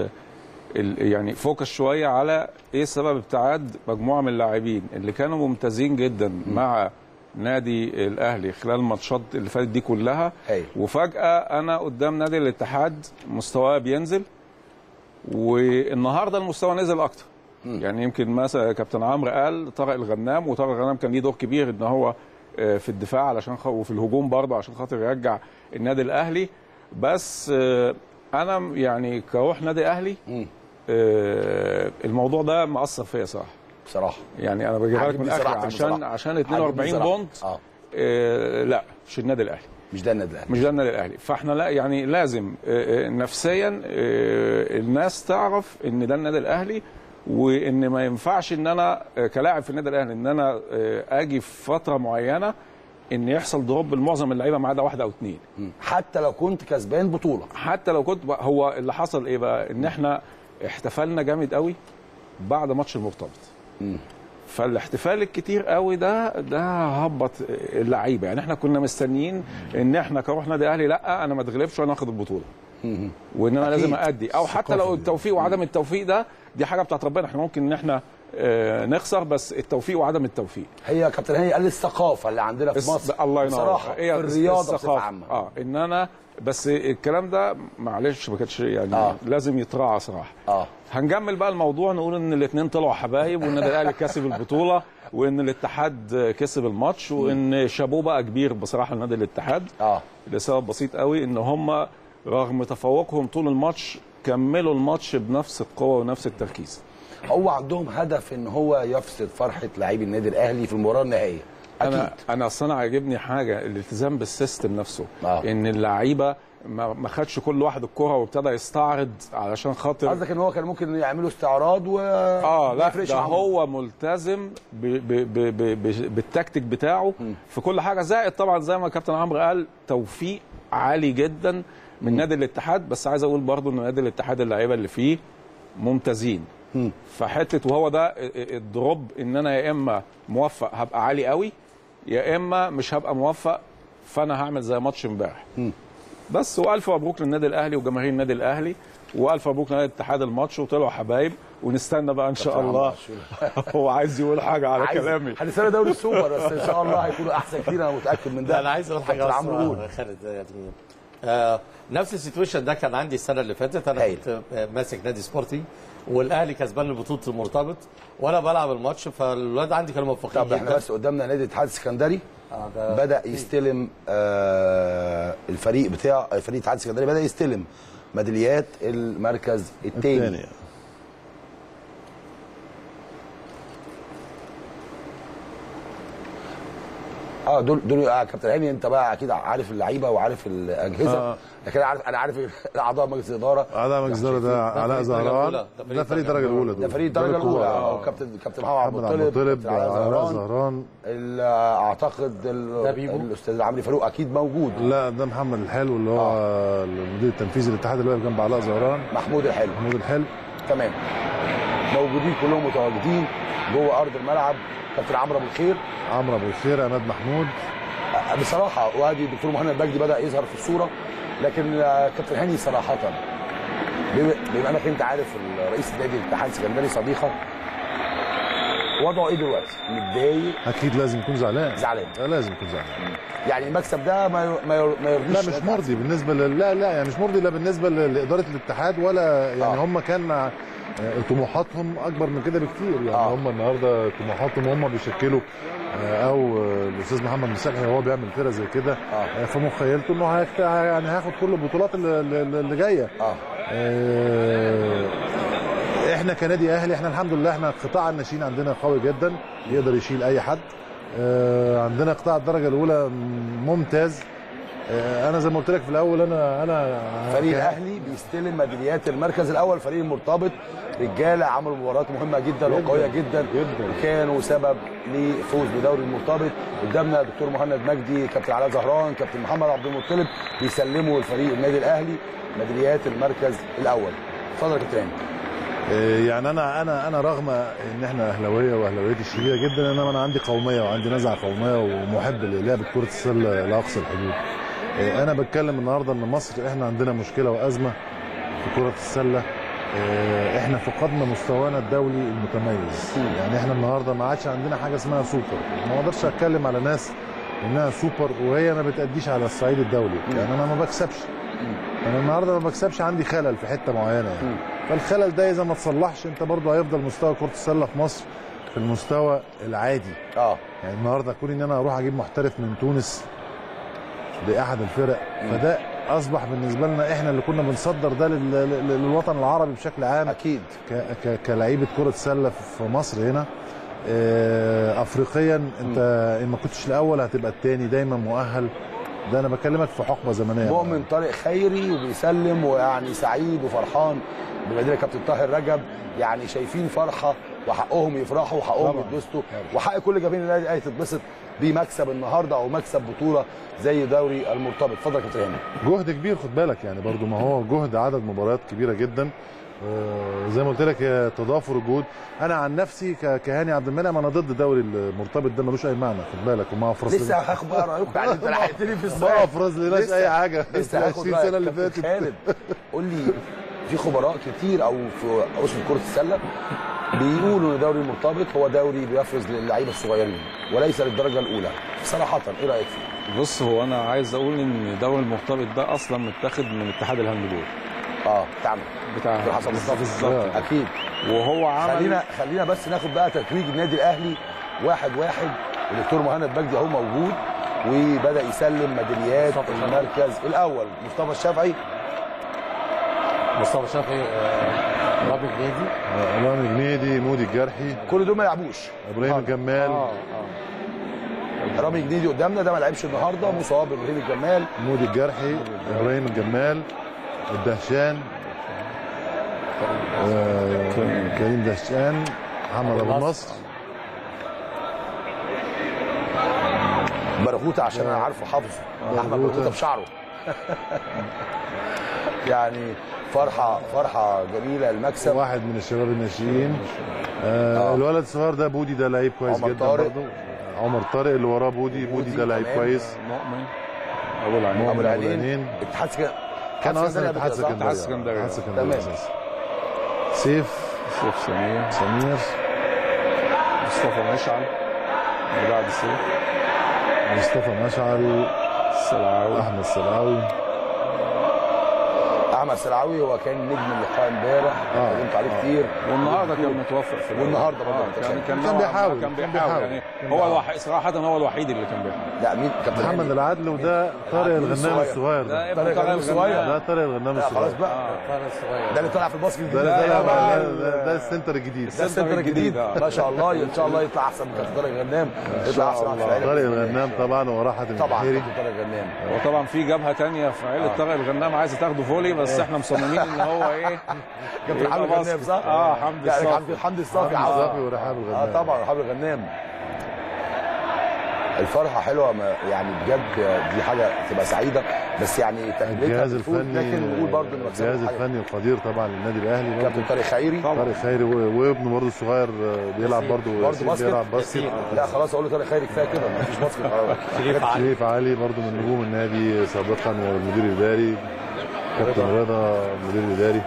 يعني فوكس شويه على ايه سبب ابتعاد مجموعه من اللاعبين اللي كانوا ممتازين جدا مع نادي الاهلي خلال الماتشات اللي فاتت دي كلها، وفجاه انا قدام نادي الاتحاد مستواه بينزل، والنهارده المستوى نزل اكتر. يعني يمكن مثلا كابتن عمرو قال طارق الغنام، وطارق الغنام كان ليه دور كبير ان هو في الدفاع علشان وفي الهجوم برضه عشان خاطر يرجع النادي الاهلي. بس انا يعني كروح نادي اهلي الموضوع ده مأثر فيا بصراحه. يعني انا بجيبها لك من الاخر عشان 42 بونت لا مش النادي الاهلي، مش ده النادي الاهلي. فاحنا لا يعني لازم نفسيا الناس تعرف ان ده النادي الاهلي، وان ما ينفعش ان انا كلاعب في النادي الاهلي ان انا اجي في فتره معينه ان يحصل دروب لمعظم اللعيبه ما عدا واحده او اثنين، حتى لو كنت كسبان بطوله. حتى لو كنت هو اللي حصل ايه بقى، ان احنا احتفلنا جامد قوي بعد ماتش المرتبط. فالاحتفال الكتير قوي ده هبط اللعيبه. يعني احنا كنا مستنيين ان احنا كروح نادي اهلي لا انا ما اتغلبش وانا اخد البطوله، وان انا لازم ادي، او حتى لو التوفيق وعدم التوفيق دي حاجه بتاعت ربنا، احنا ممكن ان احنا نخسر، بس التوفيق وعدم التوفيق هي كابتن هاني قال الثقافه اللي عندنا في مصر. الله ينور. بصراحه في الرياضه بصفه عامه ان انا بس الكلام ده معلش ما كانش يعني لازم يتراعى صراحه. هنجمل بقى الموضوع، نقول ان الاثنين طلعوا حبايب، وان الاهلي كسب البطوله، وان الاتحاد كسب الماتش، وان شابوه بقى كبير بصراحه لنادي الاتحاد لسبب بسيط قوي، ان هم رغم تفوقهم طول الماتش كملوا الماتش بنفس القوه ونفس التركيز. هو عندهم هدف ان هو يفسد فرحه لاعبي النادي الاهلي في المباراه النهائيه. انا اصلا عاجبني حاجه الالتزام بالسيستم نفسه. ان اللعيبه ما خدش كل واحد الكره وابتدى يستعرض علشان خاطر. قصدك ان هو كان ممكن يعملوا استعراض و لا ده هو ملتزم بالتكتيك بتاعه في كل حاجه، زائد طبعا زي ما كابتن عمرو قال توفيق عالي جدا من نادي الاتحاد. بس عايز اقول برضو ان نادي الاتحاد اللعيبه اللي فيه ممتازين. فحته وهو ده الدروب، ان انا يا اما موفق هبقى عالي قوي، يا اما مش هبقى موفق فانا هعمل زي ماتش امبارح. بس والف مبروك للنادي الاهلي وجماهير النادي الاهلي، والف مبروك لنادي الاتحاد الماتش، وطلعوا حبايب، ونستنى بقى ان شاء الله. هو عايز يقول حاجه على كلامي. هنستنى دوري السوبر بس ان شاء الله هيكونوا احسن كتير، انا متاكد من ده. انا عايز اقول حاجه عمرو خالد. نفس السيتويشن ده كان عندي السنه اللي فاتت. انا كنت ماسك نادي سبورتنج، والاهلي كسبان بطوله المرتبط، وانا بلعب الماتش، فالولاد عندي كانوا موفقين جدا. طب احنا بس قدامنا نادي الاتحاد السكندري بدا يستلم الفريق بتاع فريق الاتحاد السكندري بدا يستلم ميداليات المركز الثاني. دول كابتن هاني انت بقى اكيد عارف اللعيبه وعارف الاجهزه. لكن انا عارف اعضاء مجلس الاداره. اعضاء مجلس الاداره ده علاء زهران، ده فريق الدرجه الاولى. ده فريق الدرجه الاولى. كابتن محمد عبد المطلب، علاء زهران، اعتقد الاستاذ عمرو فاروق اكيد موجود. لا ده محمد الحلو اللي هو المدير التنفيذي للاتحاد اللي واقف جنب علاء زهران. محمود الحلو تمام. موجودين كلهم متواجدين جوه ارض الملعب. كابتن عمرو ابو الخير، عماد محمود، بصراحه وادي الدكتور مهند مجدي بدا يظهر في الصوره، لكن كابتن هاني صراحه بما انك انت عارف رئيس نادي الاتحاد السكندري صديقك، وضعه ايه دلوقتي؟ متضايق؟ اكيد لازم يكون زعلان. زعلان لازم يكون زعلان. يعني المكسب ده ما يرضيش؟ لا مش مرضي بالنسبه لا يعني مش مرضي لا بالنسبه لاداره الاتحاد ولا يعني هم كان طموحاتهم اكبر من كده بكتير يعني هم النهارده طموحاتهم هم بيشكلوا او الاستاذ محمد مسلحي وهو بيعمل فرقه زي كده في مخيلته انه يعني هياخد كل البطولات اللي جايه. احنا كنادي اهلي احنا الحمد لله احنا قطاع الناشئين عندنا قوي جدا يقدر يشيل اي حد. عندنا قطاع الدرجه الاولى ممتاز. انا زي ما قلت لك في الاول انا فريق الاهلي بيستلم ميداليات المركز الاول. فريق المرتبط رجاله عملوا مباريات مهمه جدا وقويه جدا وكانوا سبب لفوز بدوري المرتبط. قدامنا دكتور مهند مجدي، كابتن علاء زهران، كابتن محمد عبد المطلب بيسلموا الفريق النادي الاهلي ميداليات المركز الاول. اتفضل يا كابتن. يعني انا رغم ان احنا اهلاويه واهلاويتي الشديده جدا، انما انا عندي قوميه وعندي نزعه قوميه ومحب للعب كره السله لاقصى الحدود. انا بتكلم النهارده ان مصر احنا عندنا مشكله وازمه في كره السله. احنا فقدنا مستوانا الدولي المتميز. يعني احنا النهارده ما عادش عندنا حاجه اسمها سوبر. ما اقدرش اتكلم على ناس انها سوبر وهي ما بتأديش على الصعيد الدولي. يعني انا ما بكسبش. انا النهارده ما بكسبش، عندي خلل في حته معينه يعني. فالخلل ده اذا ما تصلحش انت برضه هيفضل مستوى كره السله في مصر في المستوى العادي. يعني النهارده اكون ان انا اروح اجيب محترف من تونس لاحد الفرق، فده اصبح بالنسبه لنا احنا اللي كنا بنصدر ده للوطن العربي بشكل عام. اكيد كلاعيبه كره سله في مصر هنا. افريقيا انت ان ما كنتش الاول هتبقى الثاني دايما مؤهل. ده انا بكلمك في حقبه زمنيه. مؤمن طارق خيري وبيسلم ويعني سعيد وفرحان بمدينه كابتن طاهر رجب. يعني شايفين فرحه وحقهم يفرحوا وحقهم يتبسطوا وحق كل جماهير النادي الاهلي تتبسط بمكسب النهارده او مكسب بطوله زي دوري المرتبط. اتفضل يا كابتن هاني. جهد كبير خد بالك يعني برضو ما هو جهد عدد مباريات كبيره جدا. زي ما قلت لك تضافر الجهود. انا عن نفسي كهاني عبد المنعم انا ضد دوري المرتبط ده ملوش اي معنى خد بالك وما افرز لسه هاخد بقى رايكم يعني انت لحقتني في السؤال ما افرز لناش اي حاجه لسه 20 سنه اللي فاتت. خالد قول لي في خبراء كتير او في اسم كره السله بيقولوا ان دوري المرتبط هو دوري بيفرز للعيبه الصغيرين وليس للدرجه الاولى. صراحه ايه رايك فيه؟ بص هو انا عايز اقول ان دوري المرتبط ده اصلا متاخد من اتحاد الهاندبول. بتاع حسن مصطفى بالظبط اكيد. وهو عمل خلينا بس ناخد بقى تتويج النادي الاهلي 1-1. الدكتور مهند مجدي اهو موجود وبدا يسلم ميداليات المركز الاول. مصطفى الشافعي رامي جنيدي مودي الجرحي كل دول ما لعبوش. ابراهيم الجمال رامي جنيدي قدامنا ده ما لعبش النهارده مصاب. ابراهيم الجمال مودي الجرحي ابراهيم الجمال الدهشان كريم دهشان محمد ابو النصر برغوثه عشان انا عارفه حافظه احمد برغوثه بشعره. يعني فرحه جميله المكسب. واحد من الشباب الناشئين. الولد الصغير ده بودي ده لعيب كويس جدا برضه. عمر طارق اللي وراه بودي ده لعيب كويس. مؤمن ابو العينين اتحاد كان اصلا اتحاد سكندري تمام. سيف سمير مصطفى مشعل اللي بعد سيف مصطفى مشعل السلعاوي احمد السلعاوي. احمد السلعاوي هو كان نجم اللقاء امبارح اتكلمت عليه كتير والنهارده كان متوفق في والنهارده برضه كان بيحاول يعني هو الوحيد صراحه هو الوحيد اللي كان بيحاول. لا مين كابتن محمد العدل وده طارق الغنام الصغير ده طارق الغنام الصغير ده طارق الغنام الصغير خلاص بقى طارق الصغير ده اللي طلع في الباسكت الجديد ده السنتر الجديد ما شاء الله ان شاء الله يطلع احسن من كابتن طارق الغنام. يطلع احسن طارق الغنام طبعا وراه حاتم البحيري طارق الغنام. وطبعا في جبهه ثانيه في عيله طارق الغنام عايزه تاخده فولي بس احنا مصممين ان هو ايه كابتن حمدي الغنام صح؟ حمدي الصافي ورحاب الغنام طبعا رحاب الغنام. الفرحه حلوه يعني بجد دي حاجه تبقى سعيده. بس يعني الجهاز الفني، لكن نقول برضه ان الجهاز الفني القدير طبعا للنادي الاهلي كابتن طارق خيري. طارق خيري وابنه برضه الصغير بيلعب برضه بيلعب باسكت. لا خلاص اقول له طارق خيري كفايه كده مفيش باسكت. شريف علي برضه من نجوم النادي سابقا والمدير الاداري. كابتن رضا المدير الاداري.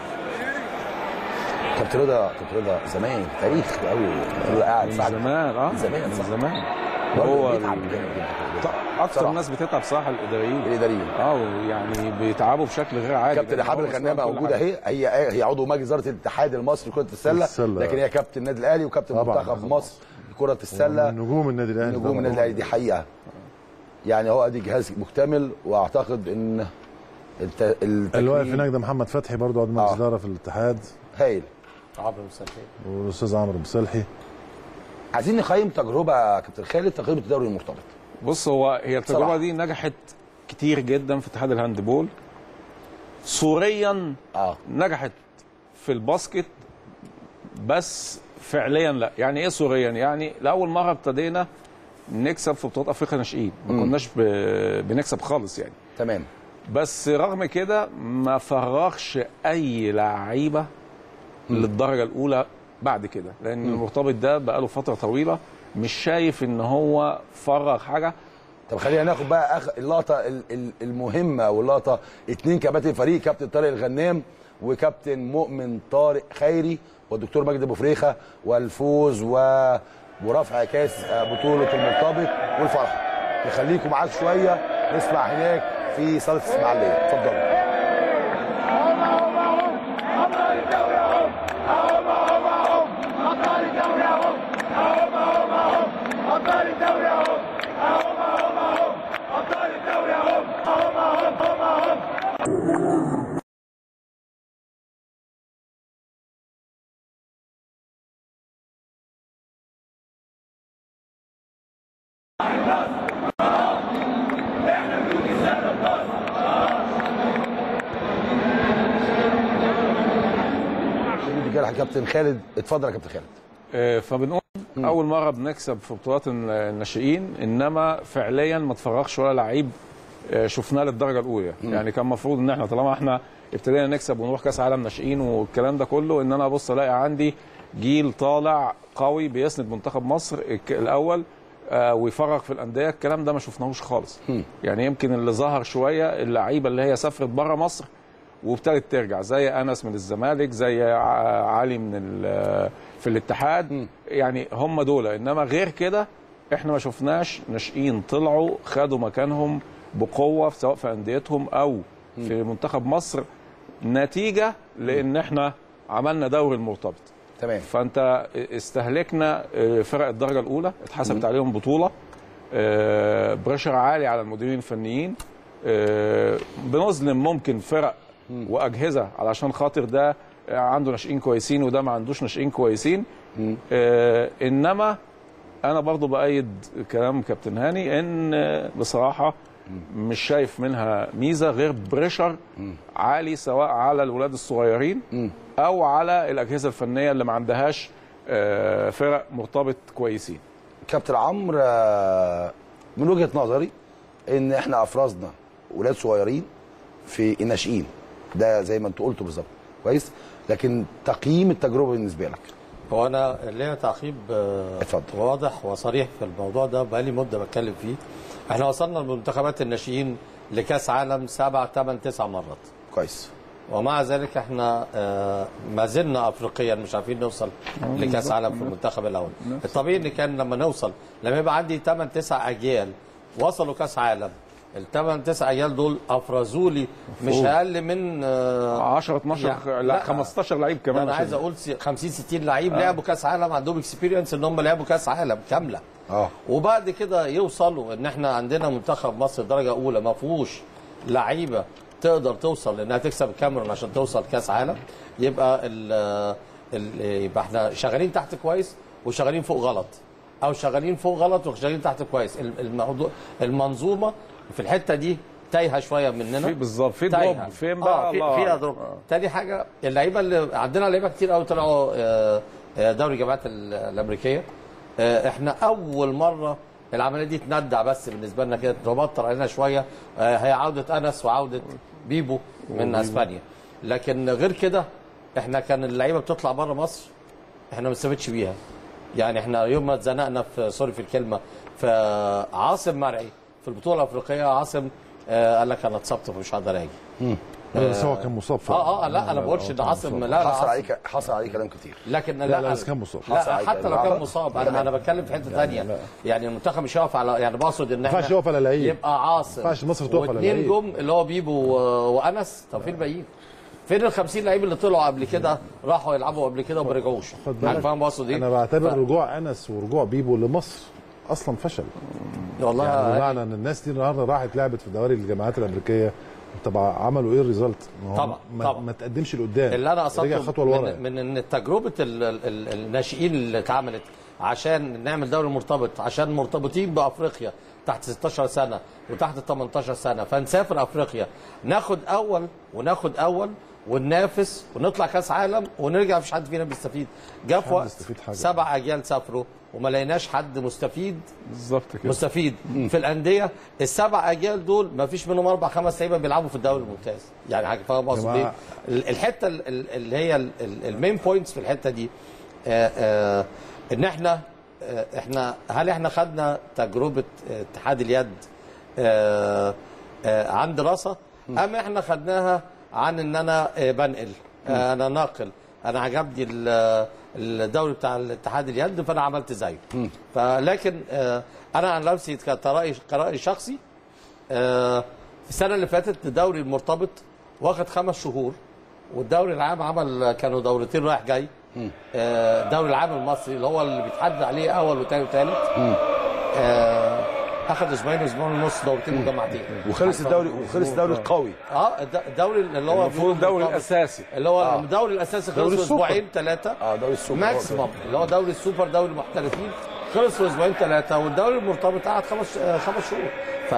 كابتن رضا زمان تاريخ قوي قاعد زمان هو اكثر الناس بتتعب صراحه الاداريين يعني بيتعبوا بشكل غير عادي. كابتن رحاب الغنامه موجوده اهي، هي عضو مجلس اداره الاتحاد المصري لكره السله، لكن هي كابتن النادي الاهلي وكابتن منتخب مصر لكره السله. نجوم النادي الاهلي، نجوم النادي الاهلي دي حقيقه. يعني هو ادي جهاز مكتمل، واعتقد ان اللي واقف هناك ده محمد فتحي برضه عضو مجلس اداره في الاتحاد. هايل. عمرو مصلحي والاستاذ عمرو مصلحي. عايزين نقيم تجربه كابتن خالد، تجربه الدوري المرتبط. بص هي التجربه دي نجحت كتير جدا في اتحاد الهاندبول. صوريا نجحت في الباسكت بس فعليا لا. يعني ايه صوريا؟ يعني لاول مره ابتدينا نكسب في بطولات افريقيا ناشئين، ما كناش بنكسب خالص يعني. تمام. بس رغم كده ما فرغش اي لعيبه للدرجه الاولى بعد كده، لان المرتبط ده بقاله فتره طويله مش شايف ان هو فرغ حاجه. طب خلينا ناخد بقى اللقطه المهمه، واللقطه 2 كباتن فريق، كابتن طارق الغنام وكابتن مؤمن طارق خيري والدكتور مجدي ابو فريخه، والفوز ورفع كاس بطوله المرتبط والفرحه. نخليكم معاك شويه نسمع هناك في صاله الاسماعيليه. اتفضلوا. كابتن خالد اتفضل يا كابتن خالد. فبنقول اول مره بنكسب في بطولات الناشئين، انما فعليا ما تفرغش ولا لعيب شفناه للدرجه الاولى. يعني كان المفروض ان احنا طالما احنا ابتدينا نكسب ونروح كاس عالم ناشئين والكلام ده كله، ان انا ابص الاقي عندي جيل طالع قوي بيسند منتخب مصر الاول ويفرغ في الانديه. الكلام ده ما شفناهوش خالص. يعني يمكن اللي ظهر شويه اللعيبه اللي هي سافرت بره مصر وابتدت ترجع، زي انس من الزمالك، زي علي في الاتحاد. يعني هم دول، انما غير كده احنا ما شفناش ناشئين طلعوا خدوا مكانهم بقوه سواء في انديتهم او في منتخب مصر، نتيجه لان احنا عملنا دوري المرتبط. تمام. فانت استهلكنا فرق الدرجه الاولى، اتحسبت عليهم بطوله، بريشر عالي على المديرين الفنيين، بنظلم ممكن فرق واجهزه علشان خاطر ده عنده ناشئين كويسين وده ما عندوش ناشئين كويسين. انما انا برضو بايد كلام كابتن هاني ان بصراحه مش شايف منها ميزه غير بريشر عالي سواء على الولاد الصغيرين او على الاجهزه الفنيه اللي ما عندهاش فرق مرتبط كويسين. كابتن عمرو، من وجهه نظري ان احنا افرزنا ولاد صغيرين في الناشئين، ده زي ما انت قلت بالظبط كويس، لكن تقييم التجربه بالنسبه لك؟ هو انا ليا تعقيب واضح وصريح في الموضوع ده، بقالي مده بتكلم فيه. احنا وصلنا لمنتخبات الناشئين لكاس عالم 7 8 9 مرات. كويس. ومع ذلك احنا ما زلنا افريقيا مش عارفين نوصل لكاس عالم في المنتخب الاول. الطبيعي ان كان لما نوصل، لما يبقى عندي 8 9 اجيال وصلوا كاس عالم، ال8 9 اجيال دول افرزوا لي مش اقل من 10 12 لا 15 لعيب كمان. انا عايز اقول 50 60 لعيب لعبوا كاس عالم، عندهم اكسبيرينس ان هم لعبوا كاس عالم كامله. وبعد كده يوصلوا ان احنا عندنا منتخب مصر درجه اولى ما فيهوش لعيبه تقدر توصل انها تكسب الكاميرون عشان توصل كاس عالم. يبقى يبقى احنا شغالين تحت كويس وشغالين فوق غلط، او شغالين فوق غلط وشغالين تحت كويس. الموضوع المنظومه في الحته دي تايهه شويه مننا. في بالظبط في دروب فين بقى؟ فيها دروب. تاني حاجه اللعيبه اللي عندنا لعيبه كتير قوي طلعوا دوري الجامعات الامريكيه. احنا اول مره العمليه دي تندع بس بالنسبه لنا كده، تبطر علينا شويه. هي عوده انس وعوده بيبو من اسبانيا، لكن غير كده احنا كان اللعيبه بتطلع بره مصر احنا ما بنستفدش بيها. يعني احنا يوم ما اتزنقنا في سوري في الكلمه في عاصم مرعي في البطوله الافريقيه، عاصم قال لك انا اتصبت فمش هقدر اجي. بس هو كان مصاب لا انا ما بقولش ان عاصم لا حصل عليه كلام كتير، لكن لا كان مصاب. لا حتى لو كان مصاب انا بتكلم في حته ثانيه. يعني المنتخب مش هيقف على، يعني بقصد ان احنا ما ينفعش يقف على لعيب، يبقى عاصم ما ينفعش مصر تقف على لعيب واثنين جم اللي هو بيبو وانس. طب فين الباقيين؟ فين ال 50 لعيب اللي طلعوا قبل كده راحوا يلعبوا قبل كده وما رجعوش؟ انا فاهم بقصد ايه؟ انا بعتبر رجوع انس ورجوع بيبو لمصر اصلا فشل والله، يعني بمعنى ان الناس دي النهارده راحت لعبت في دواري الجامعات الامريكيه. طب عملوا ايه الريزلت؟ طبعا ما تقدمش لقدام، اللي انا قصدته خطوه لورا من ان تجربه الناشئين اللي اتعملت عشان نعمل دوري مرتبط، عشان مرتبطين بافريقيا تحت 16 سنه وتحت 18 سنه، فنسافر افريقيا ناخد اول وننافس ونطلع كاس عالم ونرجع مفيش حد فينا بيستفيد. جه في وقت 7 اجيال سافروا وما لقيناش حد مستفيد بالظبط كده مستفيد في الانديه. ال7 اجيال دول ما فيش منهم 4 5 لعيبه بيلعبوا في الدوري الممتاز. يعني حاجه فاهم قصدي ايه؟ الحته اللي هي المين بوينتس في الحته دي ان احنا هل احنا خدنا تجربه اتحاد اليد عن دراسه، ام احنا خدناها عن ان انا بنقل، انا ناقل، انا عجبني الدوري بتاع الاتحاد اليد فانا عملت زيه. فلكن انا عن نفسي كرأي شخصي السنه اللي فاتت الدوري المرتبط واخد 5 شهور، والدوري العام عمل كانوا دورتين رايح جاي. الدوري العام المصري اللي هو اللي بيتحدد عليه اول وثاني وثالث اخذ اسبوعين ونص دورتين مجمعتين، وخلص الدوري القوي. الدوري اللي هو المفروض الدوري الاساسي اللي هو الدوري الاساسي خلص اسبوعين 3 دوري السوبر ماكسيموم اللي هو دوري السوبر دوري المحترفين خلص في اسبوعين 3، والدوري المرتبط قعد 5 شهور. ف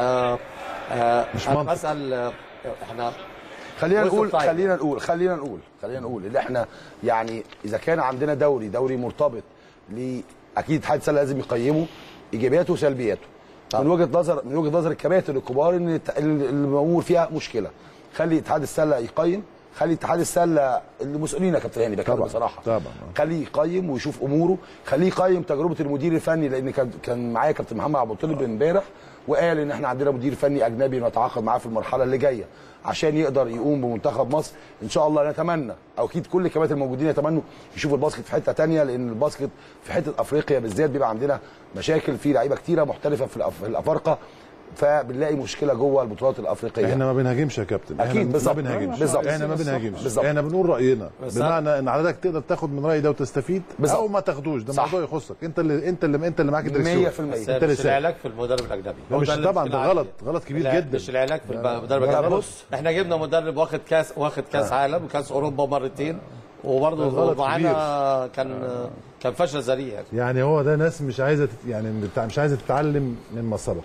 مش منطق. بسأل احنا خلينا نقول اللي احنا يعني اذا كان عندنا دوري مرتبط اكيد اتحاد السله لازم يقيمه ايجابياته وسلبياته. من وجهه نظر الكباتن الكبار ان الامور فيها مشكله. خلي اتحاد السله يقيم، خلي اتحاد السله المسؤولين يا كابتن هاني بتكلم بصراحه خليه يقيم ويشوف اموره، خليه يقيم تجربه المدير الفني. لان كان معايا كابتن محمد عبد الطالب امبارح وقال ان احنا عندنا مدير فني اجنبي نتعاقد معاه في المرحله اللي جايه عشان يقدر يقوم بمنتخب مصر ان شاء الله. نتمنى او اكيد كل الكباتن الموجودين يتمنوا يشوفوا الباسكت في حته ثانيه، لان الباسكت في حته افريقيا بالذات بيبقى عندنا مشاكل في لعيبه كتيره محترفه في الافارقه، فبنلاقي مشكله جوه البطولات الافريقيه. احنا ما بنهاجمش يا كابتن، اكيد بالظبط احنا ما بنهاجمش، احنا بنقول راينا بمعنى ان حضرتك تقدر تاخد من راي ده وتستفيد او ما تاخدوش، ده موضوع يخصك انت اللي معاك الدركسيون 100%. انت اللي مش العلاج في المدرب الاجنبي. مش طبعا ده غلط كبير جدا. مش العلاج في المدرب الاجنبي. احنا جبنا مدرب واخد كاس عالم وكاس اوروبا مرتين وبرضه معانا كان فشل ذريع. يعني هو ده ناس مش عايزه مش عايزه تتعلم مما سبق.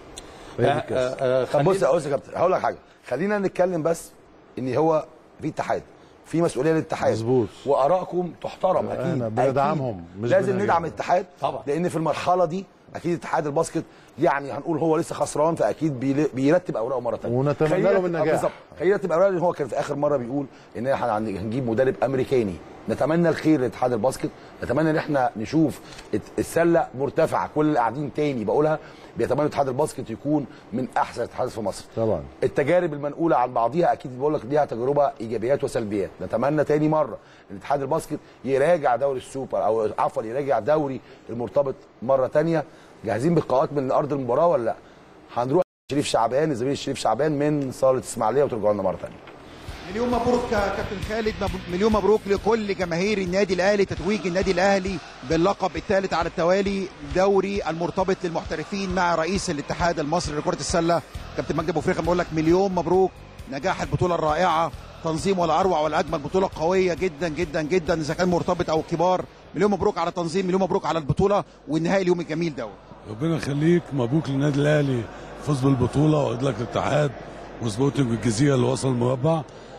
طب بص يا كابتن هقول لك حاجه، خلينا نتكلم بس ان هو في اتحاد، في مسؤوليه للاتحاد مظبوط، وارائكم تحترم اكيد بندعمهم، لازم ندعم الاتحاد طبعا، لان في المرحله دي اكيد اتحاد الباسكت يعني هنقول هو لسه خسران، فاكيد بيرتب اوراقه مره ثانيه ونتمنى له النجاح. بالظبط، هيرتب اوراقه. لان هو كان في اخر مره بيقول ان احنا هنجيب مدرب امريكاني. نتمنى الخير لاتحاد الباسكت، نتمنى ان احنا نشوف السله مرتفعه. كل اللي قاعدين تاني بقولها بيتمنى اتحاد الباسكت يكون من احسن الاتحادات في مصر طبعا. التجارب المنقوله عن بعضيها اكيد بقول لك ليها تجربه ايجابيات وسلبيات. نتمنى تاني مره ان اتحاد الباسكت يراجع دوري السوبر او عفوا يراجع دوري المرتبط مره ثانيه. جاهزين بالقاءات من ارض المباراه ولا لا؟ هنروح شريف شعبان، الزميل شريف شعبان من صاله اسماعيليه وترجعوا لنا مره ثانيه. مليون مبروك كابتن خالد، مليون مبروك لكل جماهير النادي الاهلي، تتويج النادي الاهلي باللقب الثالث على التوالي دوري المرتبط للمحترفين مع رئيس الاتحاد المصري لكرة السلة كابتن مجدي ابو فريخه. بقول لك مليون مبروك، نجاح البطولة الرائعة، تنظيم ولا اروع ولا اجمل، بطولة قوية جدا جدا جدا اذا كان مرتبط او كبار. مليون مبروك على التنظيم، مليون مبروك على البطولة والنهائي اليوم الجميل دوت. ربنا يخليك، مبروك للنادي الاهلي فوز بالبطولة وادلك الاتحاد وسبورتنج الجزيرة اللي وصل المربع.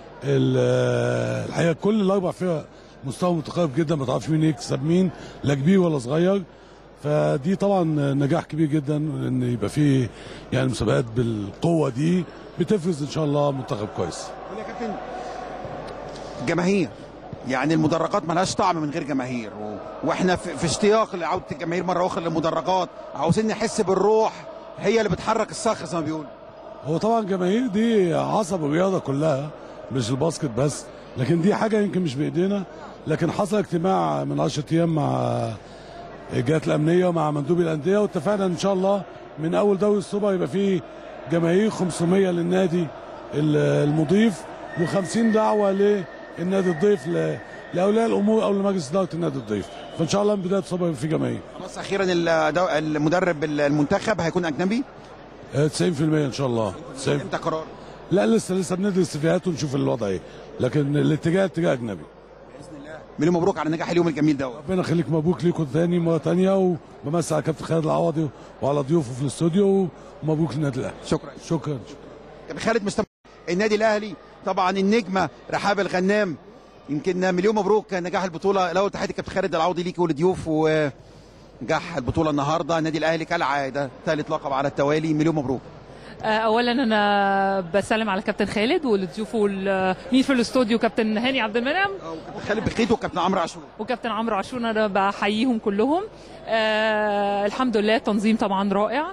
الحقيقه كل الاربع فرق مستوى متقارب جدا، ما تعرفش مين يكسب مين، لا كبير ولا صغير. فدي طبعا نجاح كبير جدا ان يبقى فيه يعني مسابقات بالقوه دي بتفرز ان شاء الله منتخب كويس. يا كابتن جماهير، يعني المدرجات ملهاش طعم من غير جماهير، واحنا في اشتياق لعوده الجماهير مره اخرى للمدرجات، عاوزين نحس بالروح هي اللي بتحرك الصخر زي ما بيقولوا. هو طبعا الجماهير دي عصب الرياضه كلها مش الباسكت بس، لكن دي حاجه يمكن مش بايدينا، لكن حصل اجتماع من 10 ايام مع الجهات الامنيه ومع مندوبي الانديه، واتفقنا ان شاء الله من اول دوري السوبر يبقى فيه جماهير 500 للنادي المضيف و50 دعوه للنادي الضيف لاولياء الامور او لمجلس اداره النادي الضيف، فان شاء الله من بدايه السوبر في جماهير. خلاص اخيرا المدرب المنتخب هيكون اجنبي 90% ان شاء الله. امتى قرار؟ لا لسه بندرس السيفيهات ونشوف الوضع ايه، لكن الاتجاه اتجاه اجنبي باذن الله. مليون مبروك على نجاح اليوم الجميل ده. ربنا يخليك، مبروك ليكم ثاني مره ثانيه، وبمسي على كابتن خالد العوضي وعلى ضيوفه في الاستوديو، ومبروك للنادي الاهلي. شكرا. كابتن خالد مستمر النادي الاهلي، طبعا النجمه رحاب الغنام، يمكن مليون مبروك نجاح البطوله. الاول تحياتي كابتن خالد العوضي ليكي ولضيوف ونجاح البطوله النهارده. النادي الاهلي كالعاده ثالث لقب على التوالي، مليون مبروك. اولا انا بسلم على كابتن خالد ولضيوفه مين في الاستوديو، كابتن هاني عبد المنعم وكابتن خالد بخيت وكابتن عمرو عاشور انا بحييهم كلهم. الحمد لله التنظيم طبعا رائع.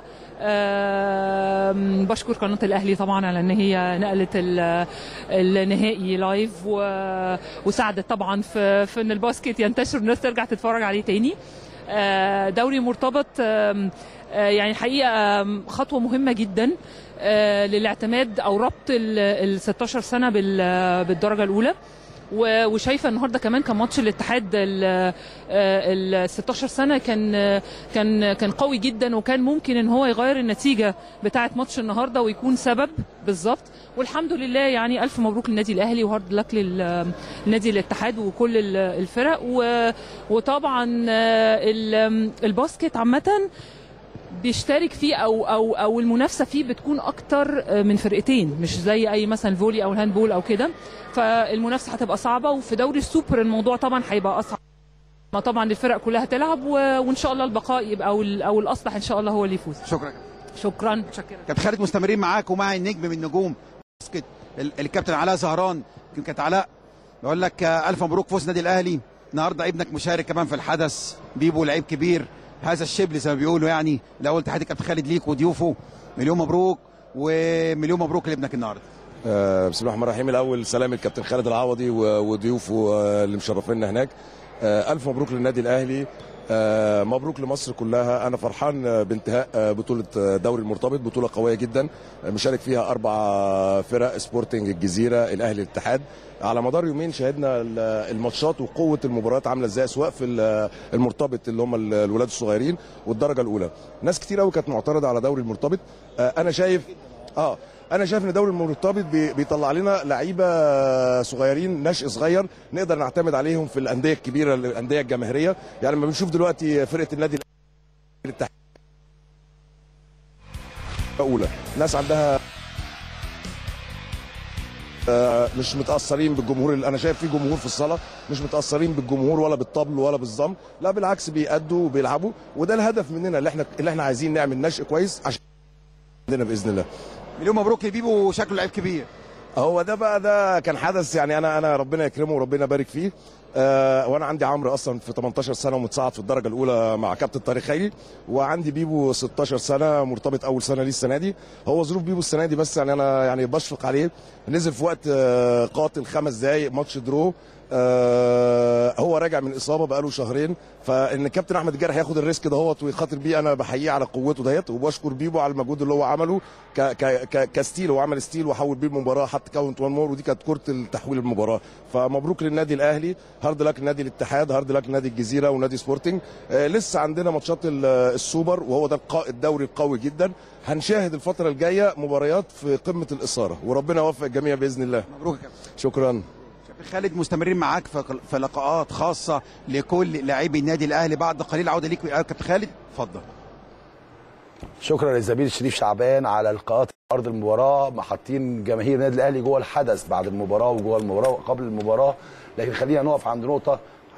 بشكر قناه الاهلي طبعا على ان هي نقلت النهائي لايف وساعدت طبعا في ان الباسكت ينتشر والناس ترجع تتفرج عليه تاني. دوري مرتبط يعني الحقيقه خطوه مهمه جدا للاعتماد او ربط ال 16 سنه بالدرجه الاولى. وشايفه النهارده كمان كان ماتش الاتحاد ال 16 سنه كان قوي جدا، وكان ممكن ان هو يغير النتيجه بتاعه ماتش النهارده ويكون سبب بالظبط. والحمد لله يعني الف مبروك للنادي الاهلي وهارد لك للنادي الاتحاد وكل الفرق. وطبعا الباسكت عامه بيشترك فيه او المنافسه فيه بتكون اكتر من فرقتين، مش زي اي مثلا فولي او الهاندبول او كده، فالمنافسه هتبقى صعبه. وفي دوري السوبر الموضوع طبعا هيبقى اصعب، ما طبعا الفرق كلها تلعب وان شاء الله البقاء يبقى او الاصلح ان شاء الله هو اللي يفوز. شكرا. كابتن خالد مستمرين معاك ومع النجم من نجوم باسكت الكابتن علاء زهران. كابتن علاء بقول لك الف مبروك فوز النادي الاهلي النهارده، ابنك مشارك كمان في الحدث، بيبو لعيب كبير هذا الشبل زي ما بيقولوا يعني. الاول تحياتي كابتن خالد ليك وضيوفه، مليون مبروك ومليون مبروك لابنك النهارده. بسم الله الرحمن الرحيم. الاول سلام الكابتن خالد العوضي وضيوفه اللي مشرفينا هناك. الف مبروك للنادي الاهلي، مبروك لمصر كلها. انا فرحان بانتهاء بطوله دوري المرتبط، بطوله قويه جدا مشارك فيها 4 فرق، سبورتنج، الجزيره، الاهلي، الاتحاد. على مدار يومين شاهدنا الماتشات وقوه المباريات عامله ازاي، سواء في المرتبط اللي هم الولاد الصغيرين والدرجه الاولى. ناس كتير قوي كانت معترضه على دوري المرتبط. انا شايف ان دوري المرتبط بيطلع لنا لعيبه صغيرين، نشء صغير نقدر نعتمد عليهم في الانديه الكبيره، الانديه الجماهيريه. يعني لما بنشوف دلوقتي فرقه النادي الاتحاد الاولى، ناس عندها مش متاثرين بالجمهور. انا شايف في جمهور في الصاله، مش متاثرين بالجمهور ولا بالطبل ولا بالزم، لا بالعكس بيأدوا وبيلعبوا، وده الهدف مننا اللي احنا عايزين نعمل نشء كويس عشان عندنا باذن الله. مليون مبروك لبيبو، شكله لعيب كبير. هو ده كان حدث يعني، انا ربنا يكرمه وربنا يبارك فيه. وانا عندي عمرو اصلا في 18 سنه ومتصعد في الدرجه الاولى مع كابتن طارق خيري، وعندي بيبو 16 سنه مرتبط اول سنه ليه السنه دي. هو ظروف بيبو السنه دي بس يعني انا يعني بشفق عليه، نزل في وقت قاتل 5 دقائق ماتش درو. هو راجع من اصابه بقاله شهرين، فان الكابتن احمد الجرحي ياخد الريسك دهوت ويخاطر بيه، انا بحييه على قوته ديت، وبشكر بيبو على المجهود اللي هو عمله كستيل. هو عمل ستيل وحول بيه المباراه، حط كاونت 1 مور، ودي كانت كره التحويل المباراه. فمبروك للنادي الاهلي، هارد لك نادي الاتحاد، هارد لك نادي الجزيره ونادي سبورتنج. لسه عندنا ماتشات السوبر، وهو ده الدوري القوي جدا. هنشاهد الفتره الجايه مباريات في قمه الاثاره، وربنا يوفق الجميع باذن الله. مبروك يا كابتن. شكرا. خالد مستمرين معاك في لقاءات خاصه لكل لاعبي النادي الاهلي. بعد قليل عوده ليك كابتن خالد، اتفضل. شكرا للزميل شريف شعبان على لقاءات ارض المباراه، حاطين جماهير النادي الاهلي جوه الحدث بعد المباراه وجوه المباراه وقبل المباراه. لكن خلينا نقف عند نقطه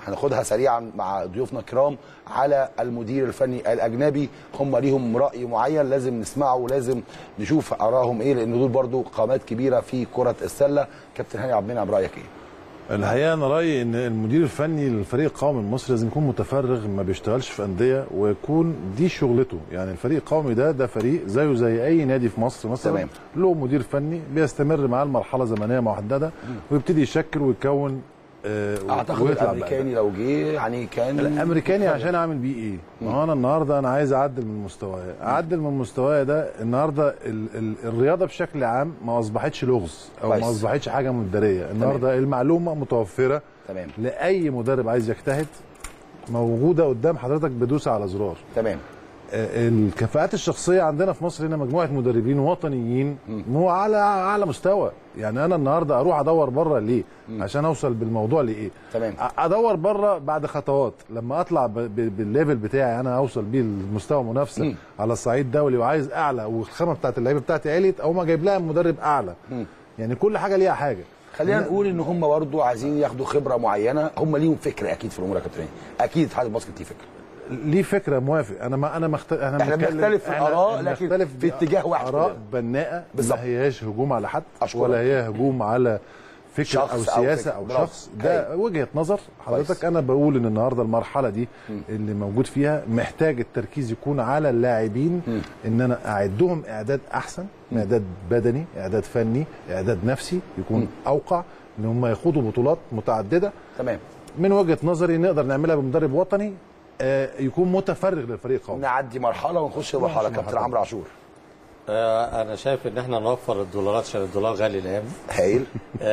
هناخدها سريعا مع ضيوفنا الكرام على المدير الفني الاجنبي. هم ليهم راي معين لازم نسمعه ولازم نشوف ارائهم ايه، لان دول برضو قامات كبيره في كره السله. كابتن هاني عبد المنعم رايك ايه؟ الحقيقه انا رايي ان المدير الفني للفريق القومي المصري لازم يكون متفرغ، ما بيشتغلش في انديه، ويكون دي شغلته. يعني الفريق القومي ده فريق زيه زي اي نادي في مصر مثلا، تمام. له مدير فني بيستمر معاه لمرحله زمنيه محدده ويبتدي يشكل ويكون. اعتقد الامريكاني لو جه يعني كان الامريكاني عشان اعمل بيه ايه؟ ما هو انا النهارده انا عايز اعدل من مستواي، اعدل من مستواي ده. النهارده الرياضه بشكل عام ما اصبحتش لغز او ما اصبحتش حاجه مداريه. النهارده تمام. المعلومه متوفره تمام. لاي مدرب عايز يجتهد، موجوده قدام حضرتك بدوسه على زرار. تمام. الكفاءات الشخصيه عندنا في مصر هنا مجموعه مدربين وطنيين هو على اعلى مستوى. يعني انا النهارده اروح ادور بره ليه؟ عشان اوصل بالموضوع لايه؟ تمام. ادور بره بعد خطوات، لما اطلع بالليفل بتاعي انا اوصل بيه لمستوى منافسه على الصعيد الدولي وعايز اعلى، والخامه بتاعت اللعيبه بتاعتي عليت، او ما جايب لها مدرب اعلى. يعني كل حاجه ليها حاجه. خلينا نقول ان هم برضه عايزين ياخدوا خبره معينه، هم ليهم فكره اكيد في الامور يا كابتن. اكيد اتحاد الباسكت ليه فكره. ليه فكره، موافق. احنا بنختلف في الاراء، لكن في اتجاه واحد. اراء بناءه ما هياش هجوم على حد ولا هي هجوم على فكره او سياسه او شخص. ده وجهه نظر حضرتك. انا بقول ان النهارده المرحله دي اللي موجود فيها محتاج التركيز يكون على اللاعبين، ان انا اعدهم اعداد احسن، اعداد بدني، اعداد فني، اعداد نفسي يكون اوقع، ان هم يخوضوا بطولات متعدده. تمام. من وجهه نظري نقدر نعملها بمدرب وطني يكون متفرغ للفريق القومي. نعدي مرحله ونخش مرحله. كابتن عمرو عاشور. انا شايف ان احنا نوفر الدولارات عشان الدولار غالي الايام دي. هايل.